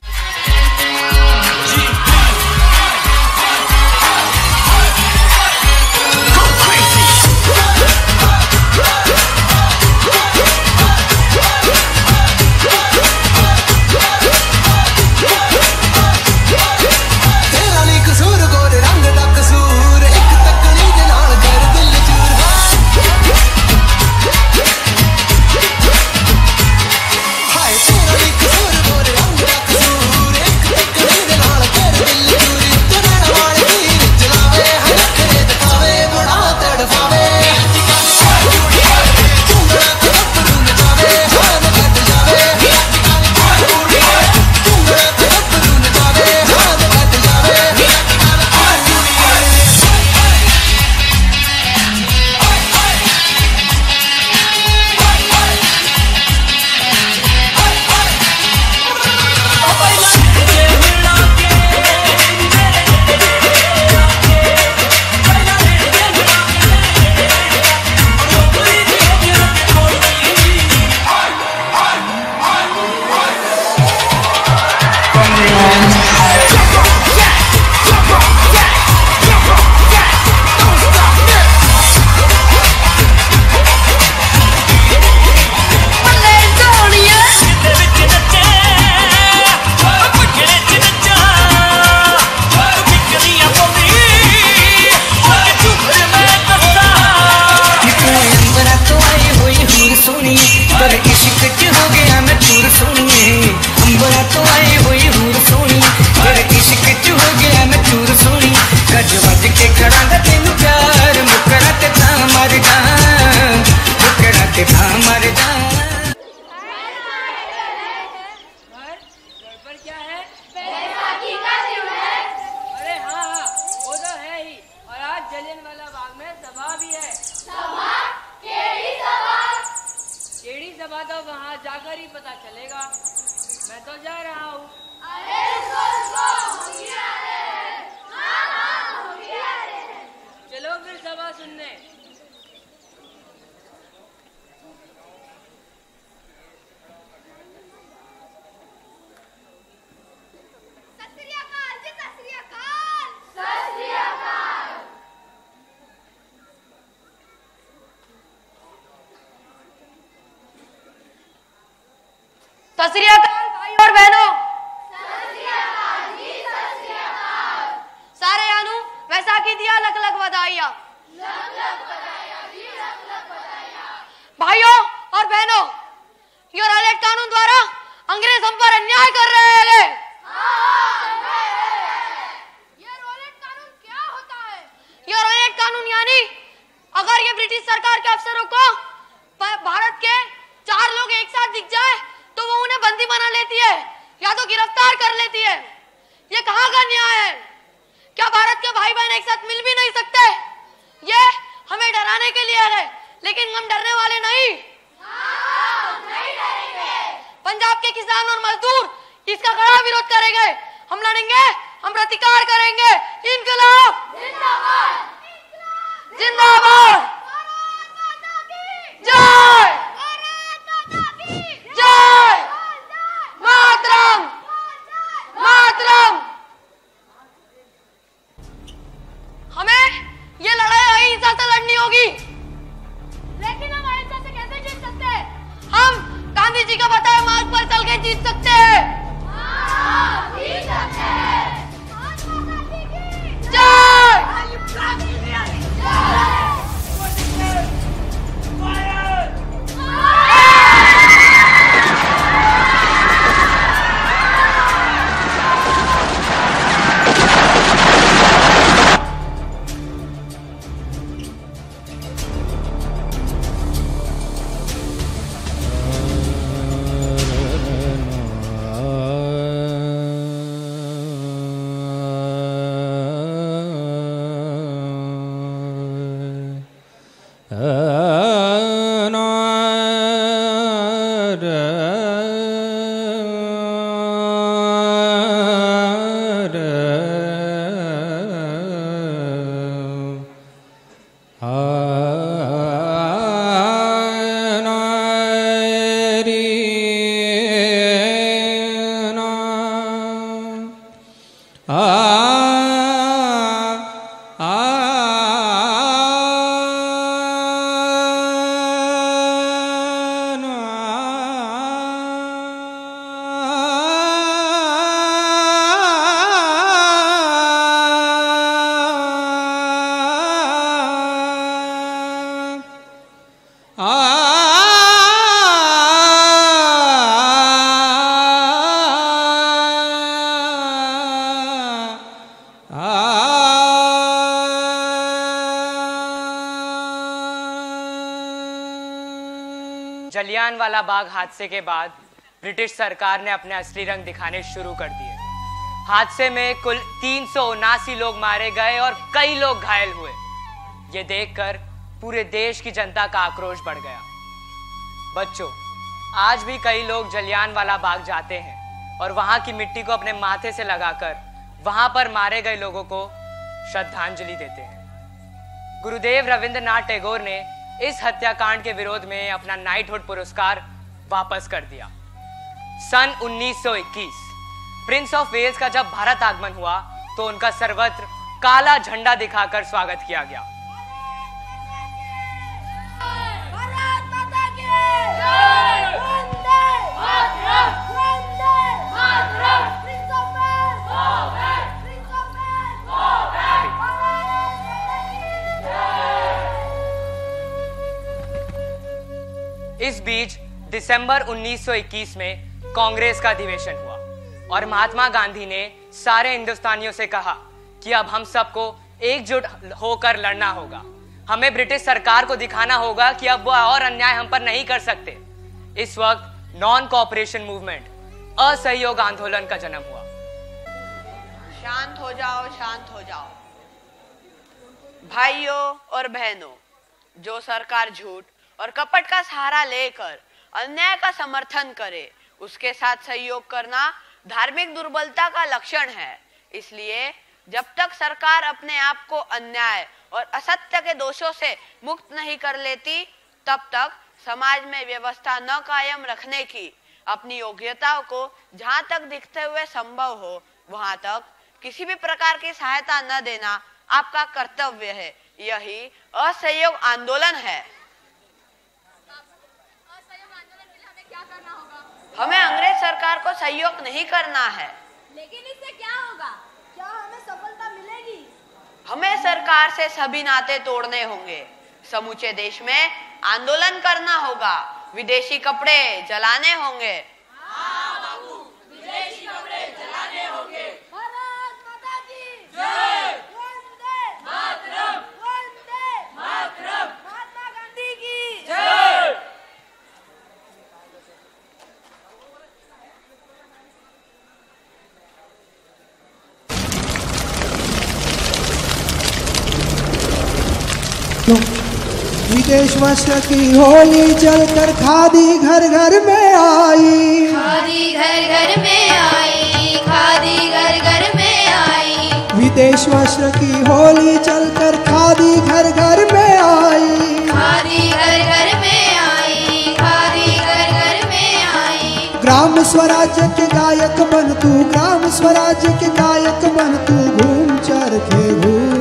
सत श्री अकाल भाई और बहनों। सारे यानू वैसाखी दिया लख लख बधाइयां। भाइयों और बहनों, ये रॉलेट कानून द्वारा अंग्रेज हम पर अन्याय कर रहे हैं। ये रॉलेट कानून क्या होता है? ये रॉलेट कानून यानी अगर ये ब्रिटिश सरकार के अफसरों को भारत के 4 लोग एक साथ दिख जाए तो वो उन्हें बंदी बना लेती है या तो गिरफ्तार कर लेती है। ये कहाँ का न्याय है? क्या भारत के भाई बहन एक साथ मिल भी नहीं सकते? ये हमें डराने के लिए है, लेकिन हम डरने वाले नहीं। नहीं डरेंगे। पंजाब के किसान और मजदूर इसका कड़ा विरोध करेंगे। हम लड़ेंगे, हम प्रतिकार करेंगे। इनकलाब जिंदाबाद, जिंदाबाद, जय जय मातरम, मातरम। हमें ये लड़ाई अहिंसा से लड़नी होगी। लेकिन हम अहिंसा से कैसे जीत सकते हैं? हम गांधी जी का बताए मार्ग पर चल के जीत सकते हैं। जीत सकते हैं। जय जलियांवाला बाग हादसे के बाद ब्रिटिश सरकार ने अपने असली रंग दिखाने शुरू कर दिए। हादसे में कुल 379 लोग मारे गए और कई लोग घायल हुए। ये देखकर पूरे देश की जनता का आक्रोश बढ़ गया। बच्चों, आज भी कई लोग जलियांवाला बाग जाते हैं और वहां की मिट्टी को अपने माथे से लगाकर वहां पर मारे गए लोगों को श्रद्धांजलि देते हैं। गुरुदेव रविंद्रनाथ टैगोर ने इस हत्याकांड के विरोध में अपना नाइटहुड पुरस्कार वापस कर दिया। सन 1921 प्रिंस ऑफ वेल्स का जब भारत आगमन हुआ तो उनका सर्वत्र काला झंडा दिखाकर स्वागत किया गया। इस बीच दिसंबर 1921 में कांग्रेस का अधिवेशन हुआ और महात्मा गांधी ने सारे हिंदुस्तानियों से कहा कि अब हम सबको एकजुट होकर लड़ना होगा। हमें ब्रिटिश सरकार को दिखाना होगा कि अब वो और अन्याय हम पर नहीं कर सकते। इस वक्त नॉन कोऑपरेशन मूवमेंट, असहयोग आंदोलन का जन्म हुआ। शांत हो जाओ, शांत हो जाओ। भाइयों और बहनों, जो सरकार झूठ और कपट का सहारा लेकर अन्याय का समर्थन करे, उसके साथ सहयोग करना धार्मिक दुर्बलता का लक्षण है। इसलिए जब तक सरकार अपने आप को अन्याय और असत्य के दोषों से मुक्त नहीं कर लेती, तब तक समाज में व्यवस्था न कायम रखने की अपनी योग्यताओं को जहां तक दिखते हुए संभव हो, वहां तक किसी भी प्रकार की सहायता न देना आपका कर्तव्य है। यही असहयोग आंदोलन है। हमें अंग्रेज सरकार को सहयोग नहीं करना है। लेकिन इससे क्या होगा? क्या हमें सफलता मिलेगी? हमें सरकार से सभी नाते तोड़ने होंगे। समूचे देश में आंदोलन करना होगा। विदेशी कपड़े जलाने होंगे। हाँ बाबू, विदेशी कपड़े जलाने होंगे। भारत माता की जय। वंदे मातरम। वंदे मातरम। महात्मा गांधी की जय। विदेश वस्त्र की होली चलकर खादी घर घर में आई। खादी घर घर में आई। खादी घर घर में आई। विदेश वस्त्र की होली चलकर खादी घर घर में आई। खादी घर घर में आई। खादी घर घर में आई। ग्राम स्वराज्य के गायक बन तू, ग्राम स्वराज्य के गायक बन तू, घूम चरखे घूम।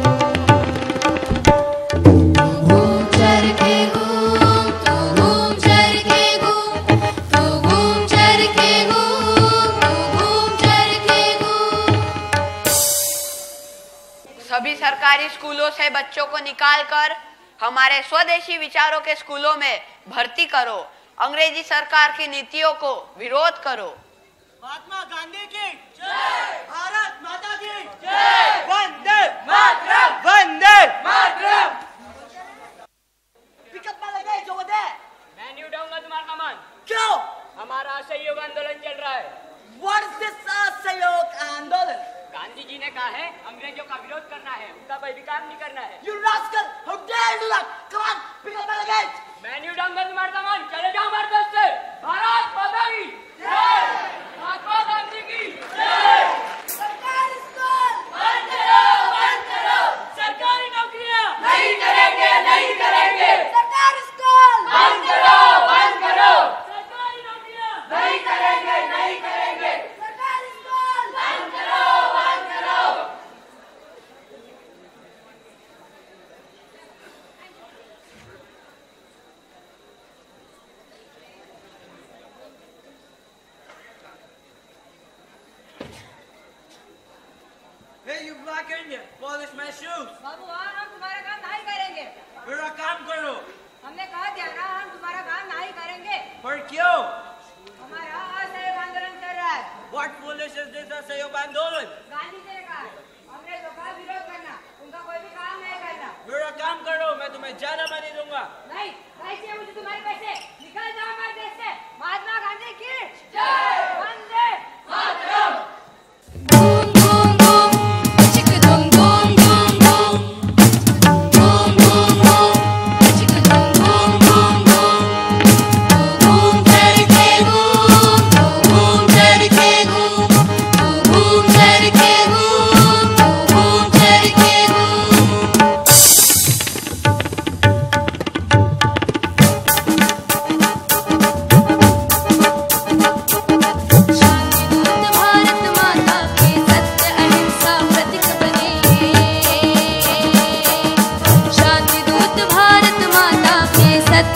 सभी सरकारी स्कूलों से बच्चों को निकालकर हमारे स्वदेशी विचारों के स्कूलों में भर्ती करो। अंग्रेजी सरकार की नीतियों को विरोध करो। महात्मा गांधी की जय। भारत माता की जय। वंदे मातरम। वंदे मातरम। Pick up my luggage over there. मैं न्यू डाऊंगा तुम्हारा सामान। क्यों? हमारा असहयोग आंदोलन चल रहा है। What is this असहयोग आंदोलन? गांधी जी ने कहा है अंग्रेजों का विरोध करना है, उनका कोई भी काम नहीं करना है। You rascal! How dare you do that? Come on, pick up my luggage. मैं न्यू डाऊंगा तुम्हारा सामान। चले जाओ हमारे देश से। भारत माता की जय। महात्मा गांधी की जय। सरकारी स्कूल बंद करो, बंद करो। सरकारी नौकरियां नहीं करेंगे, नहीं करेंगे। सरकारी स्कूल बंद करो, बंद करो। सरकारी नौकरियां नहीं करेंगे, नहीं करेंगे। सरकारी स्कूल बंद करो, बंद करो। Hey, you black Indian, polish my shoes. बाबू, हम तुम्हारा काम नहीं करेंगे। मेरा काम करो। हमने कहा दिया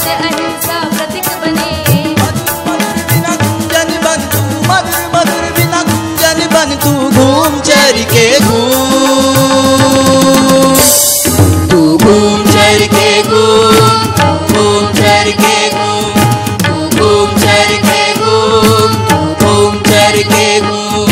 से अहिंसा प्रतीक बने। मधुर मधुर बिना गुंजन बन तू घूम चर के घूम, तू घूम चर के घूम, घूम चर के घूम, तू घूम चर के घूम, तू घूम चर के घूम।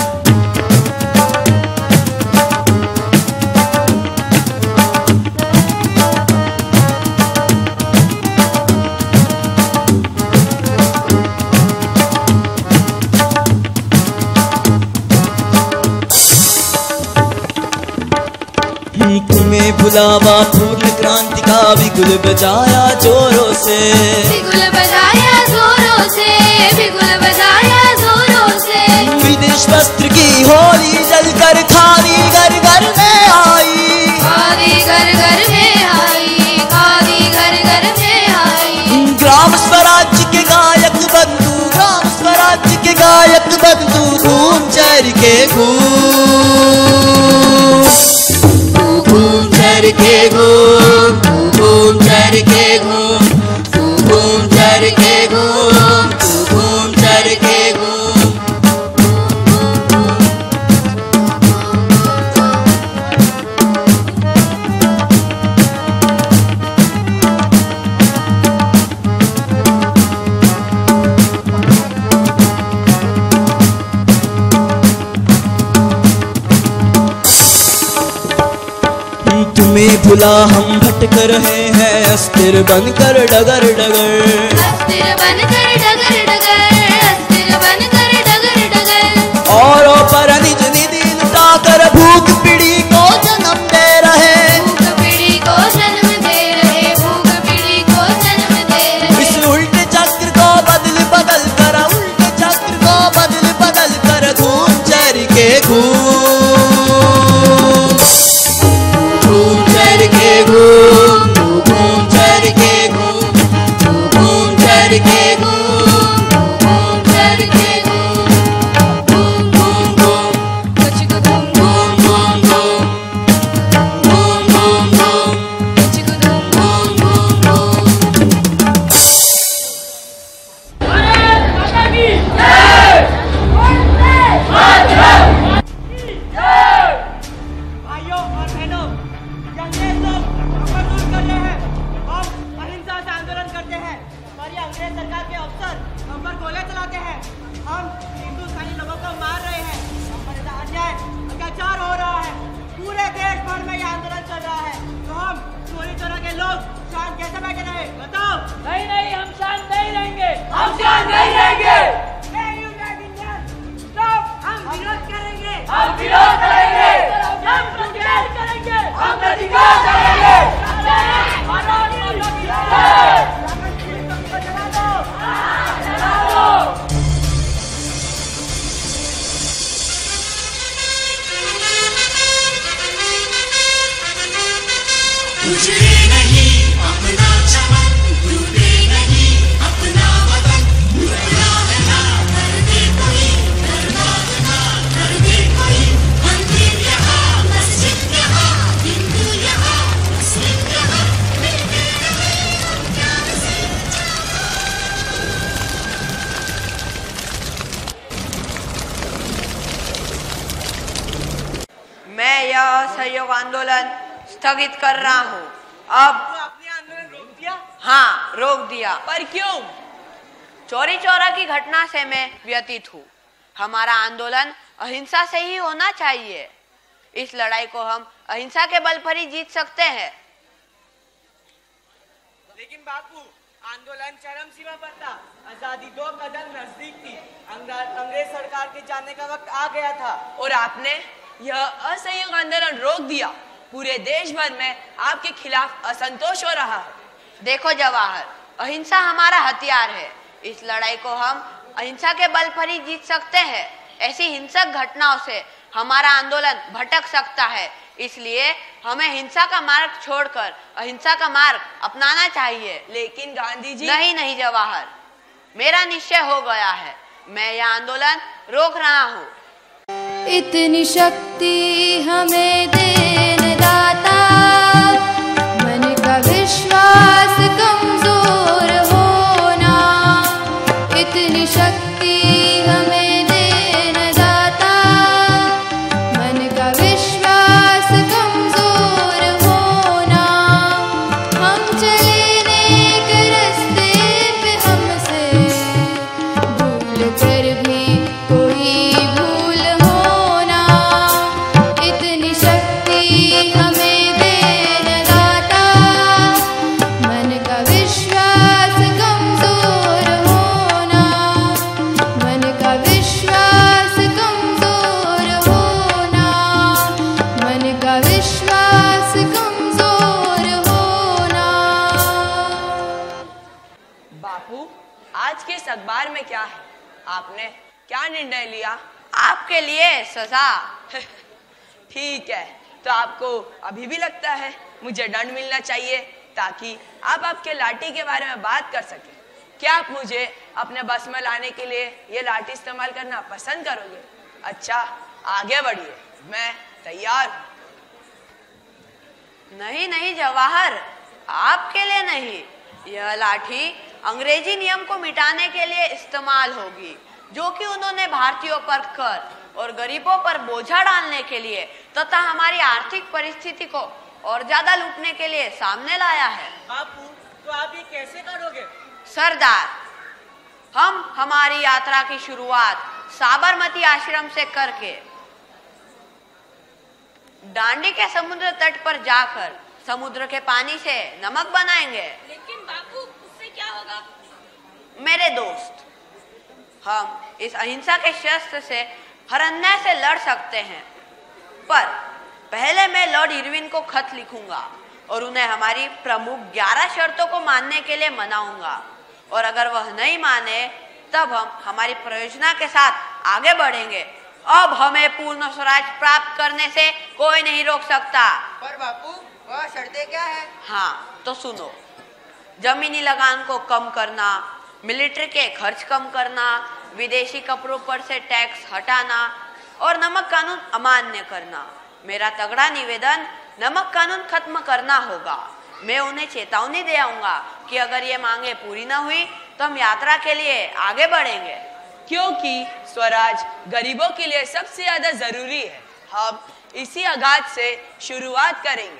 में भुलावा पूर्ण क्रांति का बिगुल बजाया जोरों से, बिगुल बजाया जोरों से, बिगुल बजाया जोरों से। विदेश वस्त्र की होली जलकर खादी घर घर में आई, खादी घर घर में आई, खादी घर घर में आई। ग्राम स्वराज्य के गायक बंधु, ग्राम स्वराज्य के गायक बंधु घूम चर के घूम, घूम चर के घूम, घूम चर के घूम, घूम चर के घूम, घूम चर के घूम। तुम्हें भुला हम भटक रहे हैं अस्थिर बनकर डगर डगर, अस्थिर बनकर डगर डगर, अस्थिर बनकर डगर डगर। औरों पर निज निधि लुटाकर भूख पीढ़ी को जन्म दे रहे, भूख पीढ़ी को जन्म दे रहे, भूख पीढ़ी को जन्म दे रहे। इस उल्टे चक्र को बदल बदल कर, उल्टे चक्र को बदल बदल कर घूम चर के घूम, घूम चर के घूम, घूम चर के घूम, घूम चर के घूम, घूम चर के घूम, घूम घूम घूम, कुछ को घूम घूम घूम घूम, घूम घूम घूम, कुछ को घूम घूम घूम घूम। भारत माता की जय, वंदे मातरम की जय। भाइयों और बहनों, अंग्रेज लोग हमको दूर कर रहे हैं, हम अहिंसा से आंदोलन करते हैं। हमारी अंग्रेज सरकार के अफसर हम पर गोले चलाते हैं, हम हिंदुस्तानी लोगों को मार रहे हैं, हम पर अन्याय अत्याचार हो रहा है। पूरे देश भर में यह आंदोलन चल रहा है, तो हम चोरी चोरा के लोग शांत कैसे बैठे रहे बताओ? नहीं नहीं, हम शांत नहीं रहेंगे, हम शांत नहीं रहेंगे। हम विरोध करेंगे, हम विरोध करेंगे, हम प्रतिकार करेंगे, हम प्रतिकार करेंगे। उजड़े नहीं अपना चमन, डूबे नहीं अपना वतन, टुकड़ा है ना कर दे कोई, बर्बाद ना कर दे कोई। मंदिर यहाँ, मस्जिद यहाँ, हिंदू यहाँ, मुस्लिम यहाँ, मिलके रहे हम प्यार से। मैं यह असहयोग आंदोलन स्थगित कर रहा हूँ। अब आपने आंदोलन रोक दिया? हाँ, रोक दिया। पर क्यों? चोरी चोरा की घटना से मैं व्यतीत हूँ। हमारा आंदोलन अहिंसा से ही होना चाहिए। इस लड़ाई को हम अहिंसा के बल पर ही जीत सकते हैं। लेकिन बापू, आंदोलन चरम सीमा पर था, आजादी 2 कदम नजदीक थी, अंग्रेज सरकार के जाने का वक्त आ गया था। और आपने यह असहयोग आंदोलन रोक दिया। पूरे देश भर में आपके खिलाफ असंतोष हो रहा है। देखो जवाहर, अहिंसा हमारा हथियार है। इस लड़ाई को हम अहिंसा के बल पर ही जीत सकते हैं। ऐसी हिंसक घटनाओं से हमारा आंदोलन भटक सकता है, इसलिए हमें हिंसा का मार्ग छोड़कर अहिंसा का मार्ग अपनाना चाहिए। लेकिन गांधी जी, नहीं नहीं जवाहर, मेरा निश्चय हो गया है। मैं यह आंदोलन रोक रहा हूँ। इतनी शक्ति हमें देने दाता, मन का विश्वास कमजोर चले नेक रास्ते पे हमसे, भूल कर भी कोई भूल होना, इतनी शक्ति हमें देने दाता, मन का विश्वास कमजोर होना, मन का विश्वास कमजोर होना, मन का विश्वास कमजोर होना। बापू, आज के इस अखबार में क्या है? आपने क्या निर्णय लिया? आपके लिए सजा। ठीक है, तो आपको अभी भी लगता है मुझे दंड मिलना चाहिए ताकि आप आपके लाठी के बारे में बात कर सकें? क्या आप मुझे अपने बस में लाने के लिए ये लाठी इस्तेमाल करना पसंद करोगे? अच्छा, आगे बढ़िए, मैं तैयार हूँ। नहीं नहीं जवाहर, आपके लिए नहीं। यह लाठी अंग्रेजी नियम को मिटाने के लिए इस्तेमाल होगी, जो कि उन्होंने भारतीयों पर कर और गरीबों पर बोझा डालने के लिए तथा हमारी आर्थिक परिस्थिति को और ज्यादा लूटने के लिए सामने लाया है। बापू, तो आप ये कैसे करोगे? सरदार, हम हमारी यात्रा की शुरुआत साबरमती आश्रम से करके डांडी के समुद्र तट पर जाकर समुद्र के पानी से नमक बनाएंगे। लेकिन बापू, उससे क्या होगा? मेरे दोस्त, हम इस अहिंसा के शस्त्र से हर अन्याय से लड़ सकते हैं, पर पहले मैं लॉर्ड इरविन को खत लिखूंगा और उन्हें हमारी प्रमुख 11 शर्तों को मानने के लिए मनाऊंगा, और अगर वह नहीं माने तब हम हमारी परियोजना के साथ आगे बढ़ेंगे। अब हमें पूर्ण स्वराज प्राप्त करने से कोई नहीं रोक सकता। पर बापू, वह शर्तें क्या है? हाँ, तो सुनो। जमीनी लगान को कम करना, मिलिट्री के खर्च कम करना, विदेशी कपड़ों पर से टैक्स हटाना और नमक कानून अमान्य करना। मेरा तगड़ा निवेदन, नमक कानून खत्म करना होगा। मैं उन्हें चेतावनी दे आऊंगा कि अगर ये मांगे पूरी न हुई तो हम यात्रा के लिए आगे बढ़ेंगे, क्योंकि स्वराज गरीबों के लिए सबसे ज्यादा जरूरी है। हम इसी आगाज से शुरुआत करेंगे।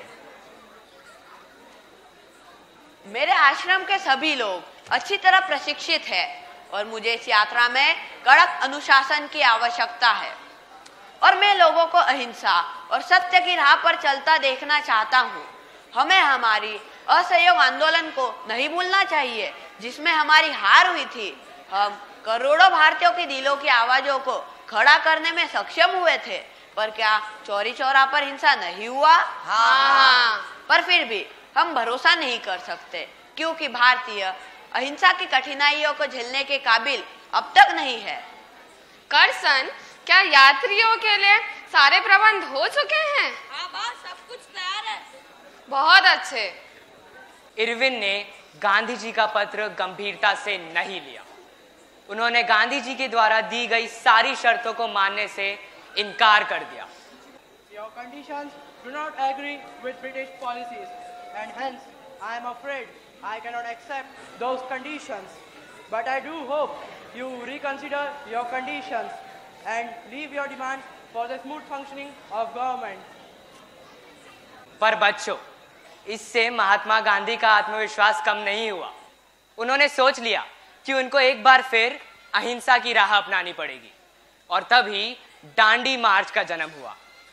मेरे आश्रम के सभी लोग अच्छी तरह प्रशिक्षित है और मुझे इस यात्रा में कड़क अनुशासन की आवश्यकता है, और मैं लोगों को अहिंसा और सत्य की राह पर चलता देखना चाहता हूँ। हमें हमारी असहयोग आंदोलन को नहीं भूलना चाहिए, जिसमें हमारी हार हुई थी। हम करोड़ों भारतीयों के दिलों की आवाजों को खड़ा करने में सक्षम हुए थे, पर क्या चौरी चौरा पर हिंसा नहीं हुआ? हाँ। पर फिर भी हम भरोसा नहीं कर सकते, क्योंकि भारतीय अहिंसा की कठिनाइयों को झेलने के काबिल अब तक नहीं है। करसन, क्या यात्रियों के लिए सारे प्रबंध हो चुके हैं? हाँ बस, सब कुछ तैयार है। बहुत अच्छे। इरविन ने गांधी जी का पत्र गंभीरता से नहीं लिया। उन्होंने गांधी जी के द्वारा दी गई सारी शर्तों को मानने से इनकार कर दिया। Your conditions do not agree with British policies, and hence I am afraid I cannot accept those conditions. But I do hope you reconsider your conditions and leave your demand for the smooth functioning of government. पर बच्चों, इससे महात्मा गांधी का आत्मविश्वास कम नहीं हुआ। उन्होंने सोच लिया कि उनको एक बार फिर अहिंसा की राह अपनानी पड़ेगी, और तभी डांडी मार्च का जन्म हुआ।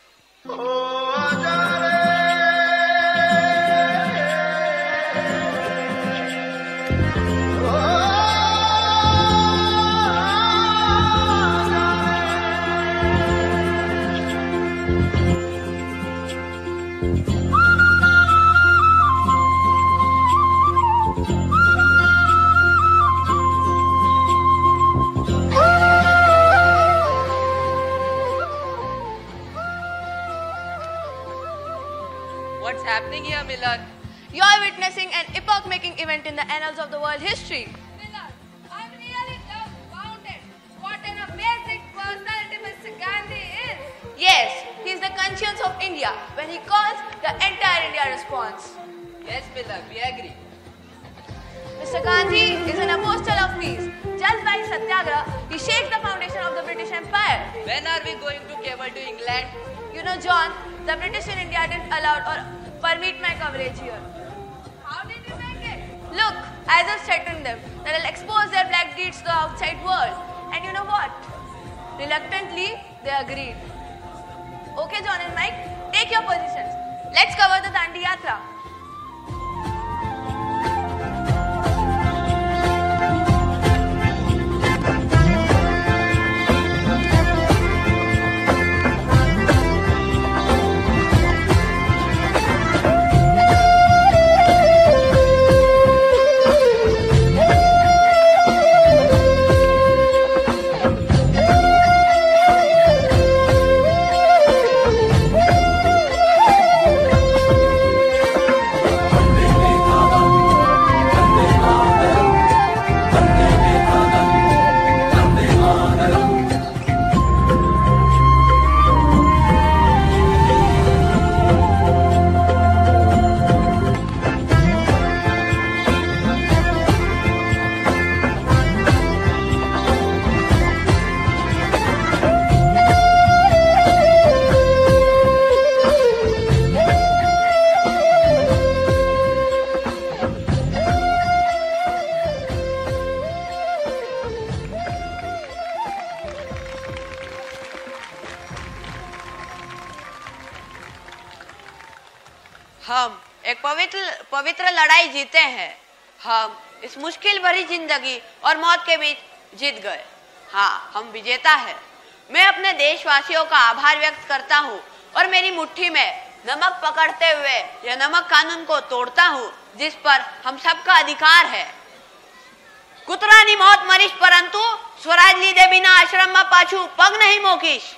What's happening here, Millard? You are witnessing an epoch-making event in the annals of the world history. Millard, I'm really dumbfounded. What an amazing personality Mr. Gandhi is. Yes, he is the conscience of India when he calls the entire India response. Yes, Millard, we agree. Mr. Gandhi is an apostle of peace. Just by his satyagraha, he shakes the foundation of the British Empire. When are we going to travel to England? You know, John, the British in India didn't allow or permit my coverage here. How did you make threatened them that I'll expose their black deeds to the outside world. And you know what? Reluctantly, they agreed. Okay, John and Mike, take your positions. Let's cover the Dandi Yatra. हम एक पवित्र लड़ाई जीते हैं। हम इस मुश्किल भरी जिंदगी और मौत के बीच जीत गए। हाँ, हम विजेता हैं। मैं अपने देशवासियों का आभार व्यक्त करता हूँ और मेरी मुट्ठी में नमक पकड़ते हुए यह नमक कानून को तोड़ता हूँ जिस पर हम सबका अधिकार है। कुतरानी मौत मरीश परंतु स्वराज लीधे बिना आश्रम में पाछू पग नहीं मोकीश।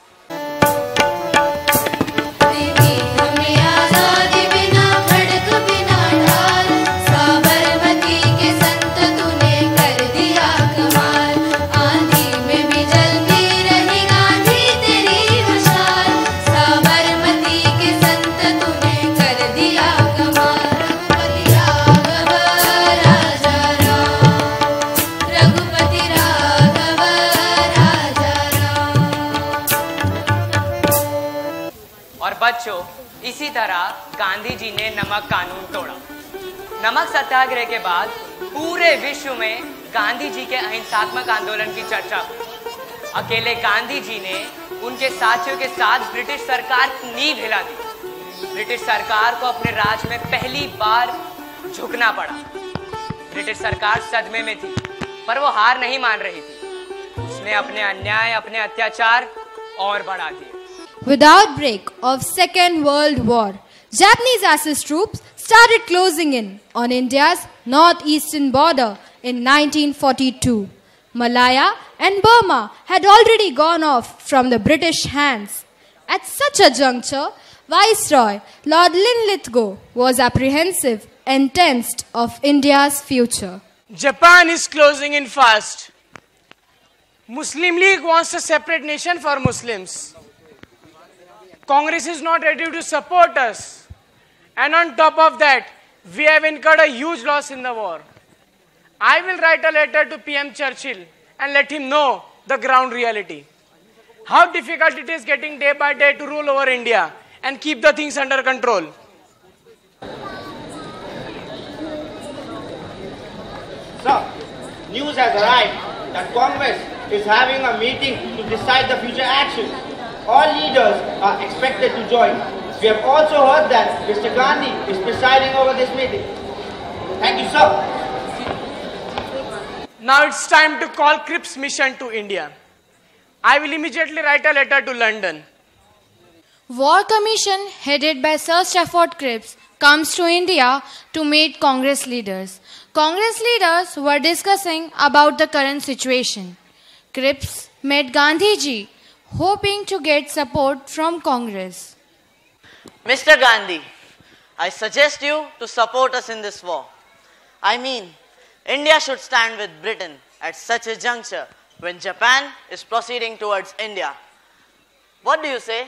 बच्चों, इसी तरह गांधी जी ने नमक कानून तोड़ा। नमक सत्याग्रह के बाद पूरे विश्व में गांधी जी के अहिंसात्मक आंदोलन की चर्चा हुई। अकेले गांधी जी ने उनके साथियों के साथ ब्रिटिश सरकार की नींव हिला दी। ब्रिटिश सरकार को अपने राज में पहली बार झुकना पड़ा। ब्रिटिश सरकार सदमे में थी, पर वो हार नहीं मान रही थी। उसने अपने अन्याय, अपने अत्याचार और बढ़ा दिए। With the outbreak of Second World War, Japanese Axis troops started closing in on India's northeastern border in 1942. Malaya and Burma had already gone off from the British hands. At such a juncture, Viceroy Lord Linlithgow was apprehensive and tensed of India's future. Japan is closing in fast. Muslim League wants a separate nation for Muslims. Congress is not ready to support us. And on top of that, we have incurred a huge loss in the war. I will write a letter to PM Churchill and let him know the ground reality. How difficult it is getting day by day to rule over India and keep the things under control. Sir, news has arrived that Congress is having a meeting to decide the future action. All leaders are expected to join. We have also heard that Mr. Gandhi is presiding over this meeting. Thank you, sir. Now it's time to call Cripps mission to India. I will immediately write a letter to London. War Commission headed by Sir Stafford Cripps comes to India to meet Congress leaders. Congress leaders were discussing about the current situation. Cripps met Gandhi ji, hoping to get support from Congress. Mr. Gandhi, I suggest you to support us in this war. I mean, India should stand with Britain at such a juncture when Japan is proceeding towards India. What do you say?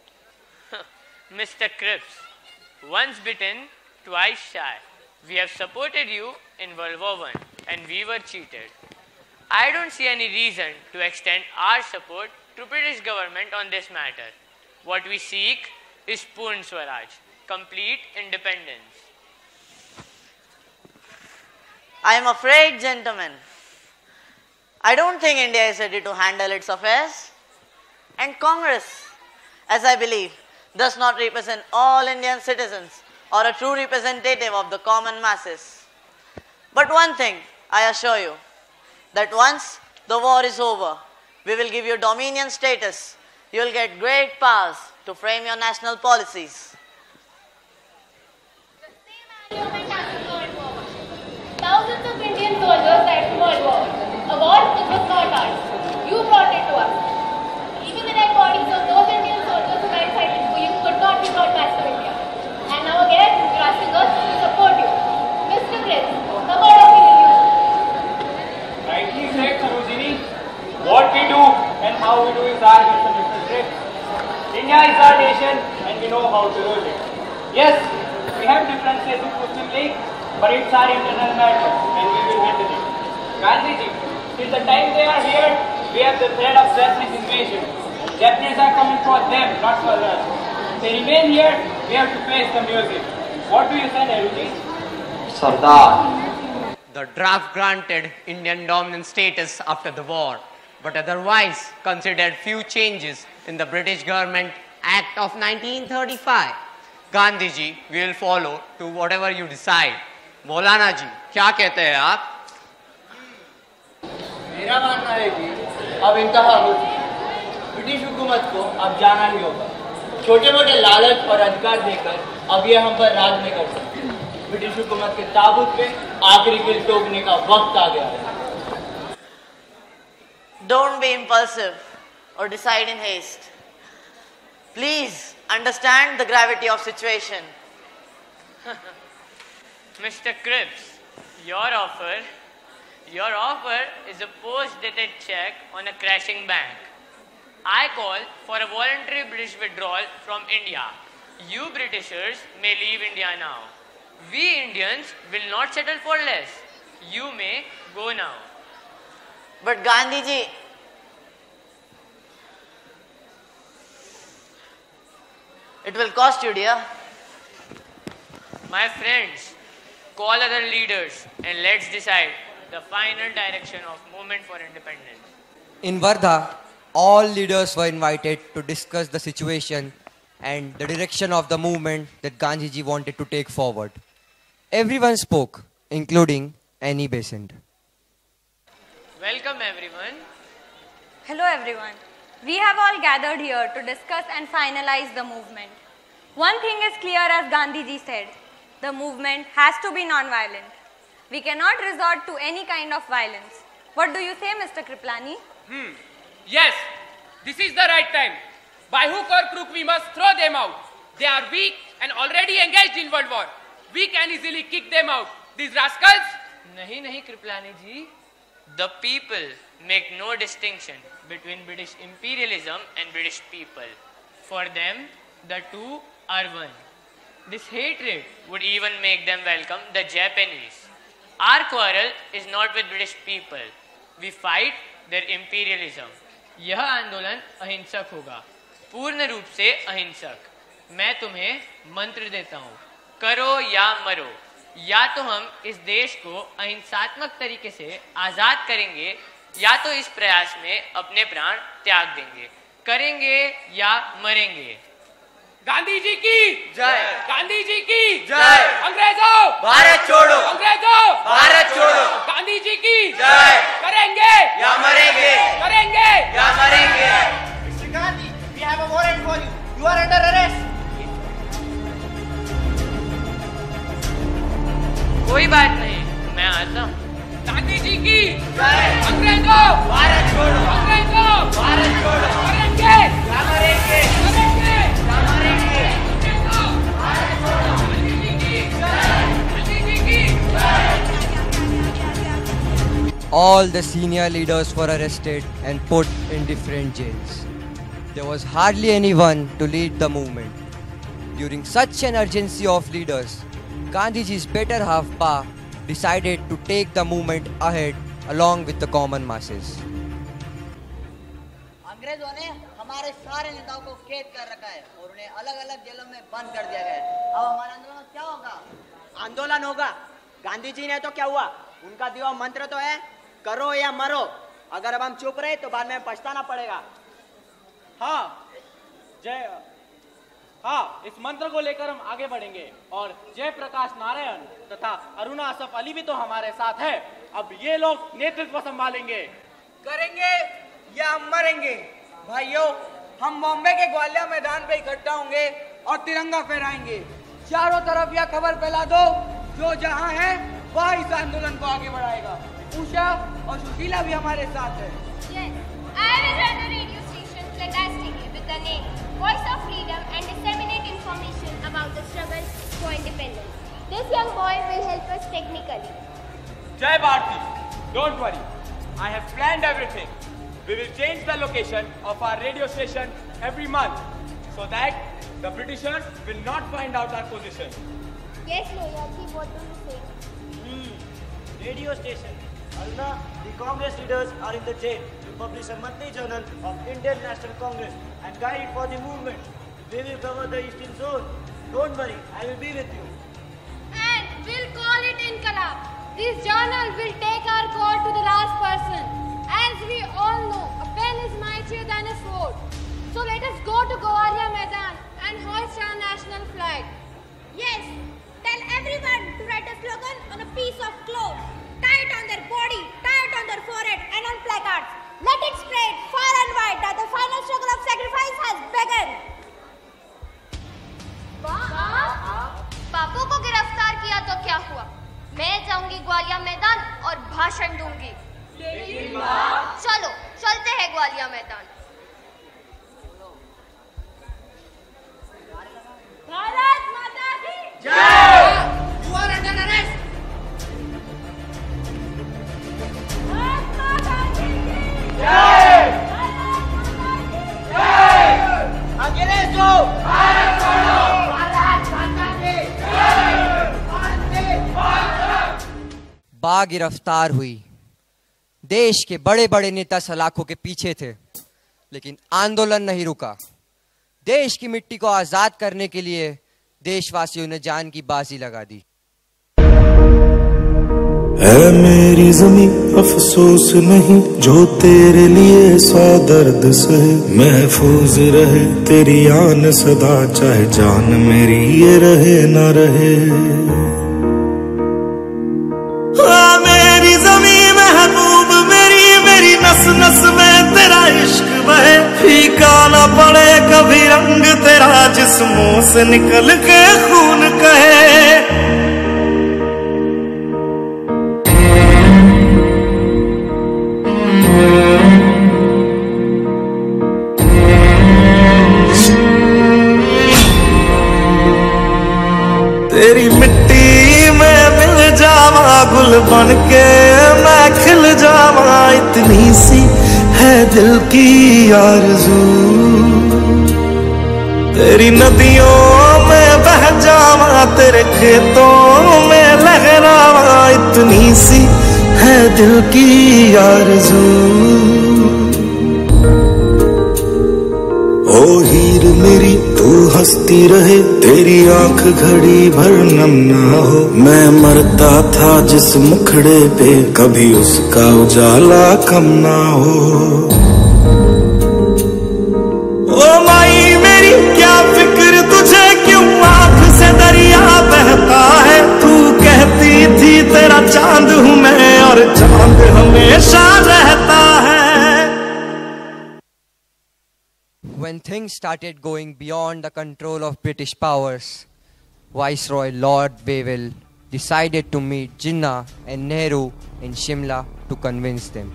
Mr. Cripps, once bitten, twice shy. We have supported you in World War I and we were cheated. I don't see any reason to extend our support to British government on this matter. What we seek is Purn Swaraj, complete independence. I am afraid, gentlemen, I don't think India is ready to handle its affairs. And Congress, as I believe, does not represent all Indian citizens or a true representative of the common masses. But one thing I assure you, that once the war is over, we will give you dominion status. You will get great powers to frame your national policies. Thousands of Indian soldiers died in World War. A war which was not ours. You brought it to us. Even the dead bodies of those Indian soldiers who died fighting for you could not be brought back to India. And now again, you're asking us to support you. Mr. Prince, the word of illusion. Rightly said, Sarojini. What we do and how we do is our mission, Mr. Prince. India is our nation and we know how to rule it. Yes, we have differences in Muslim League, but it's our internal matter and we will handle it. Gandhiji, till the time they are here, we have the threat of Japanese invasion. Japanese are coming for them, not for us. If they remain here, we have to face the music. What do you say, Nehruji? Sardar. The draft granted Indian dominant status after the war, but otherwise considered few changes in the British Government Act of 1935. Gandhiji, we will follow to whatever you decide. मौलाना जी, क्या कहते हैं आप? मेरा मानना है कि अब इंतहा हो चुकी है। ब्रिटिश हुकूमत को अब जाना ही होगा। छोटे मोटे लालच और अधिकार देकर अब ये हम पर राज नहीं कर सकते। ब्रिटिश हुकूमत के ताबूत पे आखिरी गिल ठोकने का वक्त आ गया है। Don't be impulsive or decide in haste. Please understand the gravity of situation. Mr. Cripps, your offer is a post-dated check on a crashing bank. I call for a voluntary British withdrawal from India. You Britishers may leave India now. We Indians will not settle for less. You may go now. But Gandhiji, it will cost you, dear. My friends, call other leaders and let's decide the final direction of movement for independence. In Wardha, all leaders were invited to discuss the situation and the direction of the movement that Gandhiji wanted to take forward. Everyone spoke, including Annie Besant. Welcome everyone. Hello everyone. We have all gathered here to discuss and finalize the movement. One thing is clear, as Gandhiji said, the movement has to be non-violent. We cannot resort to any kind of violence. What do you say, Mr. Kriplani? Yes, this is the right time. By hook or crook, we must throw them out. They are weak and already engaged in world war. We can easily kick them out. These rascals? Nahi Kriplani ji. The people make no distinction between British imperialism and British people. For them, the two are one. This hatred would even make them welcome the Japanese. Our quarrel is not with British people. We fight their imperialism. यह आंदोलन अहिंसक होगा, पूर्ण रूप से अहिंसक। मैं तुम्हें मंत्र देता हूँ, करो या मरो। या तो हम इस देश को अहिंसात्मक तरीके से आजाद करेंगे, या तो इस प्रयास में अपने प्राण त्याग देंगे। करेंगे या मरेंगे। गांधी जी की जय। गांधी जी की जय। अंग्रेजों भारत छोड़ो। अंग्रेजों भारत छोड़ो। गांधी जी की जय। करेंगे या मरेंगे। करेंगे या मरेंगे। Mr. Gandhi, we have a warrant for you. You are under arrest. कोई बात नहीं, मैं आता हूँ। गांधी जी की जय। अंग्रेजों भारत छोड़ो। अंग्रेजों भारत छोड़ो। करेंगे या मरेंगे। करेंगे या मरेंगे। All the senior leaders were arrested and put in different jails. There was hardly anyone to lead the movement. During such an urgency of leaders, Gandhiji's better half Pa decided to take the movement ahead along with the common masses. अंग्रेजों ने हमारे सारे नेताओं को कैद कर रखा है और उन्हें अलग-अलग जेलों में बंद कर दिया गया है। अब हमारा आंदोलन क्या होगा? आंदोलन होगा। गांधी जी ने तो क्या हुआ, उनका दिया हुआ मंत्र तो है, करो या मरो। अगर अब हम चुप रहे तो बाद में पछताना पड़ेगा। हाँ, इस मंत्र को लेकर हम आगे बढ़ेंगे और जयप्रकाश नारायण तथा अरुणा असफ अली भी तो हमारे साथ है। अब ये लोग नेतृत्व संभालेंगे। करेंगे या हम मरेंगे। भाइयों, हम बॉम्बे के ग्वालियर मैदान पे इकट्ठा होंगे और तिरंगा फहराएंगे। चारों तरफ यह खबर फैला दो, जो जहां है वह इस आंदोलन को आगे बढ़ाएगा। उषा और सुशीला भी हमारे साथ है। Yes, I will run a radio station fantastically with the name Voice of Freedom and disseminate information about the struggle for independence. This young boy will help us technically. Jai Bharati, don't worry. I have planned everything. We will change the location of our radio station every month so that the Britishers will not find out our position. Yes, Loyaji, what do you say? Radio station. Aruna, the Congress leaders are in the jail to publish a monthly journal of Indian National Congress and guide it for the movement. We will cover the eastern zone. Don't worry, I will be with you. And we'll call it Inqilab. This journal will take our call to the last person. As we all know, a pen is mightier than a sword. So let us go to Gwalior Maidan and hoist our national flag. Yes, tell everyone to write a slogan on a piece of cloth. Tie it on their body, tie it on their forehead and on placards. Let it spread far and wide that the final struggle of sacrifice has begun. पापू को गिरफ्तार किया तो क्या हुआ? मैं जाऊंगी ग्वालियर मैदान और भाषण दूंगी। चलो चलते हैं ग्वालियर मैदान। भारत माता की जय। You are under arrest. Bharat माता की जय। जय। अंग्रेज को भारत छोड़ो। भारत माता की जय। बा गिरफ्तार हुई। देश के बड़े बड़े नेता सलाखों के पीछे थे, लेकिन आंदोलन नहीं रुका। देश की मिट्टी को आजाद करने के लिए देशवासियों ने जान की बाजी लगा दी। है मेरी ज़मीं अफसोस नहीं, जो तेरे लिए सौ दर्द सहे। महफूज रहे तेरी आन सदा, चाहे जान मेरी ये रहे न रहे। मेरी ज़मीं महबूब मेरी, मेरी नस नस में तेरा इश्क बहे। फीका न पड़े कभी रंग तेरा, जिस्मों से निकल के खून कहे। तेरी मिट्टी में मिल जावा, गुल बन के मैं खिल जावा। इतनी सी है दिल की आरज़ू, तेरी नदियों में बह जावा, तेरे खेतों में लहरावा। इतनी सी है दिल की आरज़ू। ओ हीर मेरी तू हंसती रहे, तेरी आंख घड़ी भर नम ना हो। मैं मरता था जिस मुखड़े पे, कभी उसका उजाला कम ना हो। ओ माई मेरी क्या फिक्र तुझे, क्यों आंख से दरिया बहता है। तू कहती थी तेरा चांद हूँ मैं, और चांद हमेशा रहता है। When things started going beyond the control of British powers, Viceroy Lord Wavell decided to meet Jinnah and Nehru in Shimla to convince them.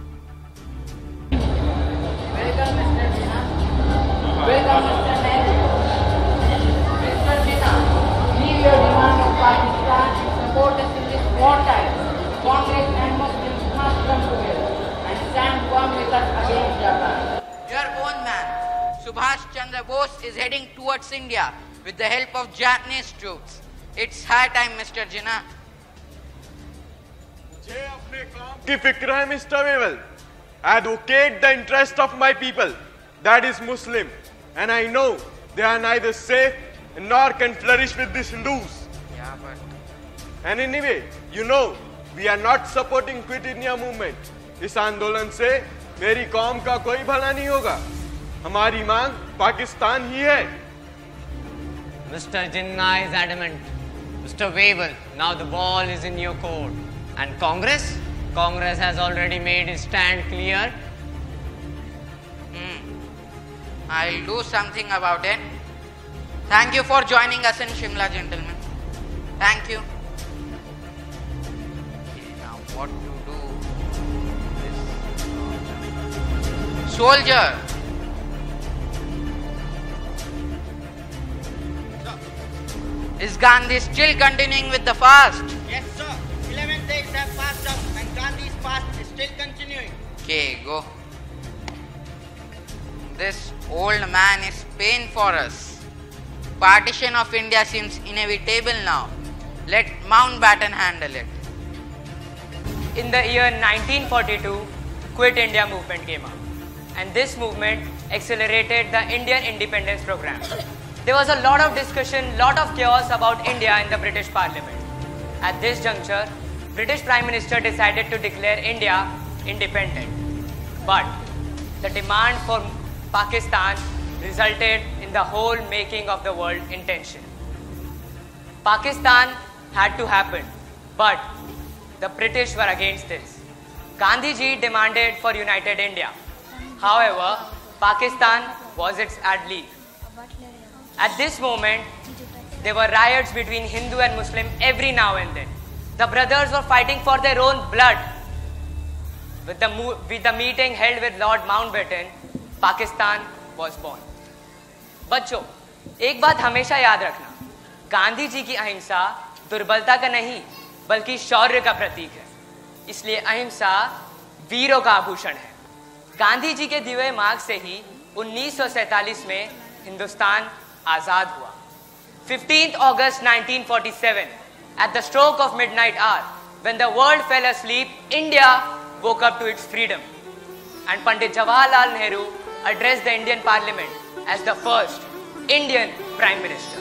Welcome, Mr. Jinnah. Welcome, Mr. Nehru. Mr. Jinnah, leave your demand of Pakistan and support us in this wartime. Congress and Muslims must come together and stand firm with us against Japan. Your own man, Subhash Chandra Bose, is heading towards India with the help of Japanese troops. It's high time, Mr. Jinnah. मुझे अपने काम की फिक्र है, Mr. Wavell. Advocate the interest of my people, that is Muslim, and I know they are neither safe nor can flourish with these Hindus. Yeah, but... And anyway, you know, We are not supporting Quit India movement. इस आंदोलन से मेरी कौम का कोई भला नहीं होगा। हमारी मांग पाकिस्तान ही है। Mr. Jinnah is adamant. Mr. Wavell, now the ball is in your court. And Congress? Congress has already made its stand clear. I'll do something about it. Thank you for joining us in Shimla, gentlemen. Thank you. Okay, now what to do? Soldier. Is Gandhi still continuing with the fast? Yes, sir. 11 days have passed up and Gandhi's fast is still continuing. Okay, go. This old man is pain for us. Partition of India seems inevitable now. Let Mountbatten handle it. In the year 1942, Quit India movement came up. And this movement accelerated the Indian independence program. There was a lot of discussion, lot of chaos about India in the British Parliament. At this juncture, British Prime Minister decided to declare India independent. But the demand for Pakistan resulted in the whole making of the world in tension. Pakistan had to happen, but the British were against this. Gandhiji demanded for united India. However, Pakistan was its ally. At this moment, there were riots between Hindu and Muslim every now and then. The brothers were fighting for their own blood. With the meeting held with Lord Mountbatten, Pakistan was born. बच्चों, एक बात हमेशा याद रखना, गांधी जी की अहिंसा दुर्बलता का नहीं बल्कि शौर्य का प्रतीक है। इसलिए अहिंसा वीरों का आभूषण है। गांधी जी के दिए हुए मार्ग से ही 1947 में हिंदुस्तान आजाद हुआ। 15th August 1947, at the stroke of midnight hour, when the world fell asleep, India woke up to its freedom. And Pandit Jawaharlal Nehru addressed the Indian Parliament as the first Indian Prime Minister.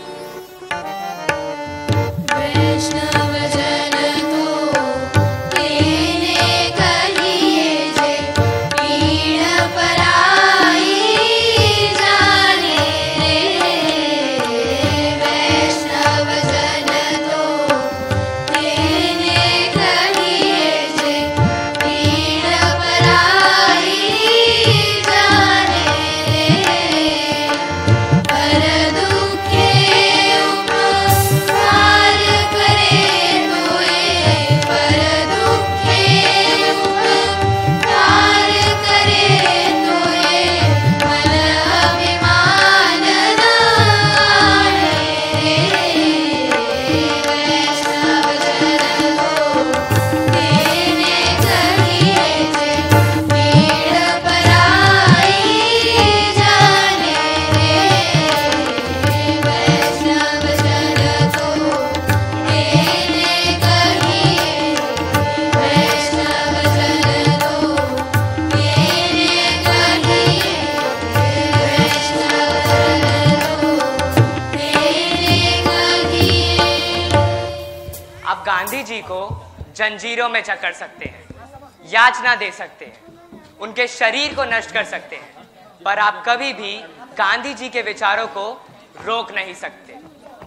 Gandhi ji को जंजीरों में जकड़ सकते हैं, याचना दे सकते हैं, उनके शरीर को नष्ट कर सकते हैं, पर आप कभी भी गांधी जी के विचारों को रोक नहीं सकते।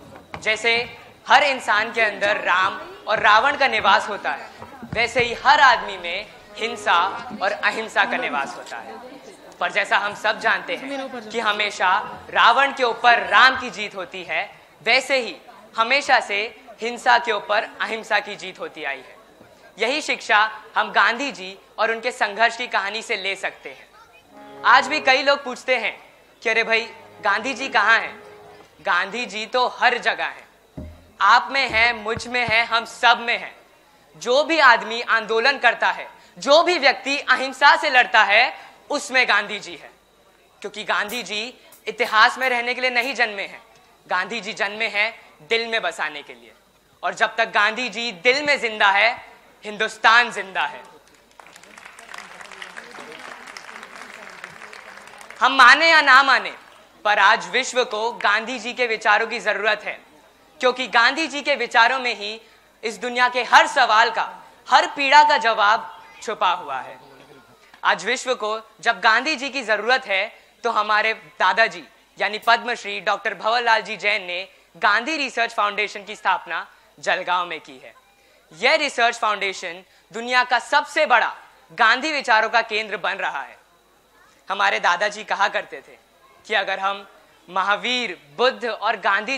जैसे हर इंसान के अंदर राम और रावण का निवास होता है, वैसे ही हर आदमी में हिंसा और अहिंसा का निवास होता है। पर जैसा हम सब जानते हैं कि हमेशा रावण के ऊपर राम की जीत होती है, वैसे ही हमेशा से हिंसा के ऊपर अहिंसा की जीत होती आई है। यही शिक्षा हम गांधी जी और उनके संघर्ष की कहानी से ले सकते हैं। आज भी कई लोग पूछते हैं कि अरे भाई गांधी जी कहाँ हैं? गांधी जी तो हर जगह हैं, आप में हैं, मुझ में हैं, हम सब में हैं। जो भी आदमी आंदोलन करता है, जो भी व्यक्ति अहिंसा से लड़ता है, उसमें गांधी जी है। क्योंकि गांधी जी इतिहास में रहने के लिए नहीं जन्मे हैं, गांधी जी जन्मे हैं दिल में बसाने के लिए। और जब तक गांधी जी दिल में जिंदा है, हिंदुस्तान जिंदा है। हम माने या ना माने, पर आज विश्व को गांधी जी के विचारों की जरूरत है, क्योंकि गांधी जी के विचारों में ही इस दुनिया के हर सवाल का, हर पीड़ा का जवाब छुपा हुआ है। आज विश्व को जब गांधी जी की जरूरत है तो हमारे दादाजी यानी पद्मश्री डॉक्टर भंवरलाल जी जैन ने गांधी रिसर्च फाउंडेशन की स्थापना जलगांव में की है। यह रिसर्च फाउंडेशन दुनिया का सबसे बड़ा गांधी विचारों का केंद्र बन रहा है। हमारे दादाजी कहा करते थे कि अगर हम महावीर, बुद्ध और गांधी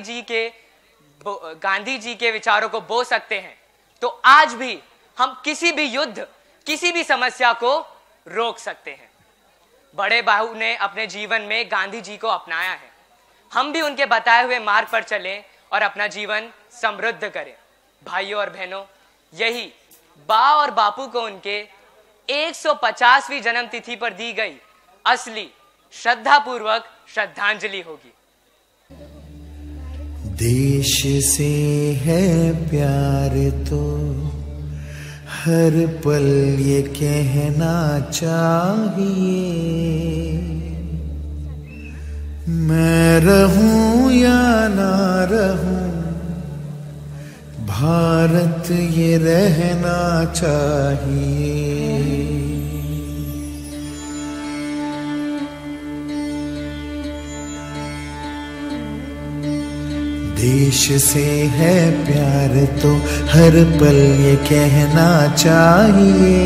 जी के विचारों को बो सकते हैं तो आज भी हम किसी भी युद्ध, किसी भी समस्या को रोक सकते हैं। बड़े बाहू ने अपने जीवन में गांधी जी को अपनाया है। हम भी उनके बताए हुए मार्ग पर चलें और अपना जीवन समृद्ध करें। भाइयों और बहनों, यही बा और बापू को उनके 150वीं जन्म तिथि पर दी गई असली श्रद्धापूर्वक श्रद्धांजलि होगी। देश से है प्यार तो हर पल ये कहना चाहिए, मैं रहूं या ना रहूं भारत ये रहना चाहिए। देश से है प्यार तो हर पल ये कहना चाहिए,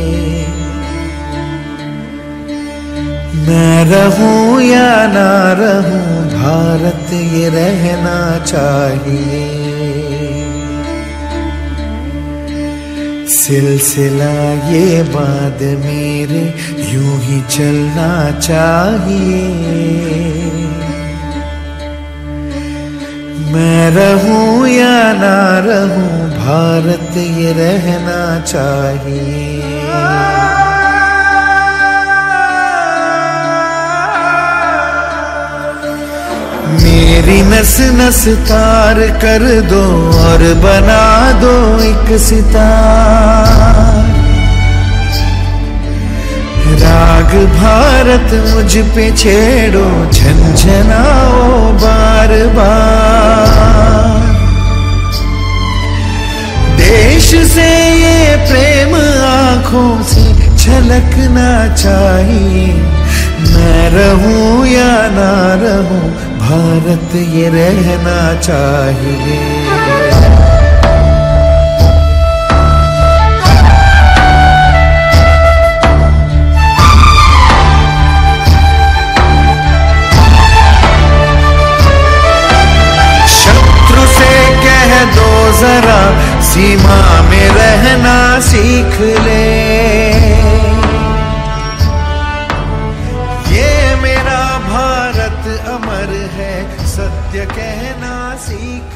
मैं रहूं या ना रहूं भारत ये रहना चाहिए। सिलसिला ये बात मेरे यूं ही चलना चाहिए, मैं रहूं या ना रहूं भारत ये रहना चाहिए। मेरी नस नस तार कर दो और बना दो एक सितार, राग भारत मुझ पे छेड़ो झंझनाओ बार बार। देश से ये प्रेम आंखों से झलकना चाहिए, मैं रहूं या ना रहूं भारत ये रहना चाहिए। दो जरा सीमा में रहना सीख ले, ये मेरा भारत अमर है सत्य कहना सीख।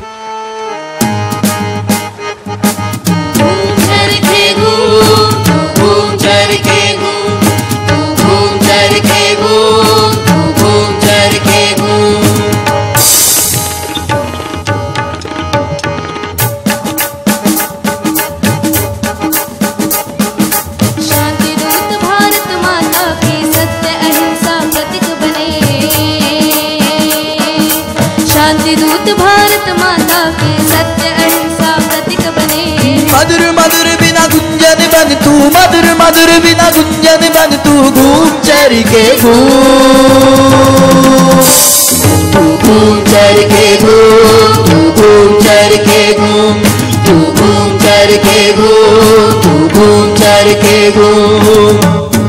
घूम चर के घूम, घूम चर के घूम, घूम चर के घूम, घूम चर के घूम। शांतिदूत भारत माता के सत्य अहिंसा प्रतीक बने। मधुर मधुर बिना गुंजन बन तू, मधुर मधुर बिना गुंजन बन तू, घूम चर के घूम, तू घूम चर के घूम, तू घूम चर के घूम, तू घूम चर के घूम, तू घूम चर के घूम।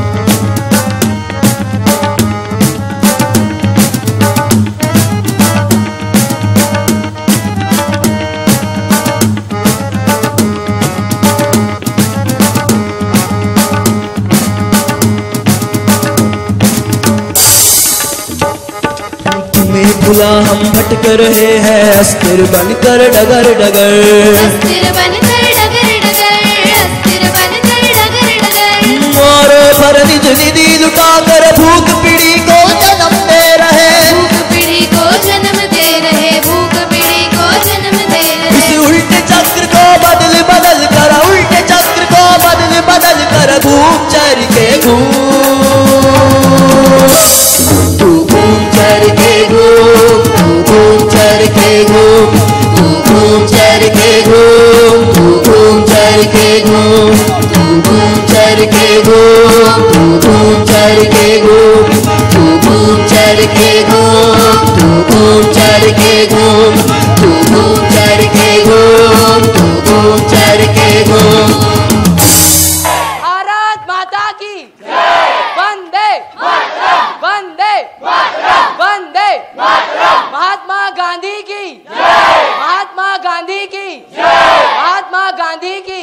भुला हम भटक रहे हैं अस्थिर बनकर डगर डगर, अस्थिर बनकर डगर डगर, अस्थिर बनकर डगर डगर। मोरे पर निज निधि लुटा कर भूख पीढ़ी को जन्म दे रहे, भूख पीढ़ी को जन्म दे रहे, भूख पीढ़ी को जन्म दे रहे। इस उल्टे चक्र को बदल बदल कर, उल्टे चक्र को बदल बदल कर घूम चर के घूम, तू घूम चर के घूम, तू घूम चर के घूम, तू घूम चर के घूम, तू गांधी की, महात्मा गांधी की।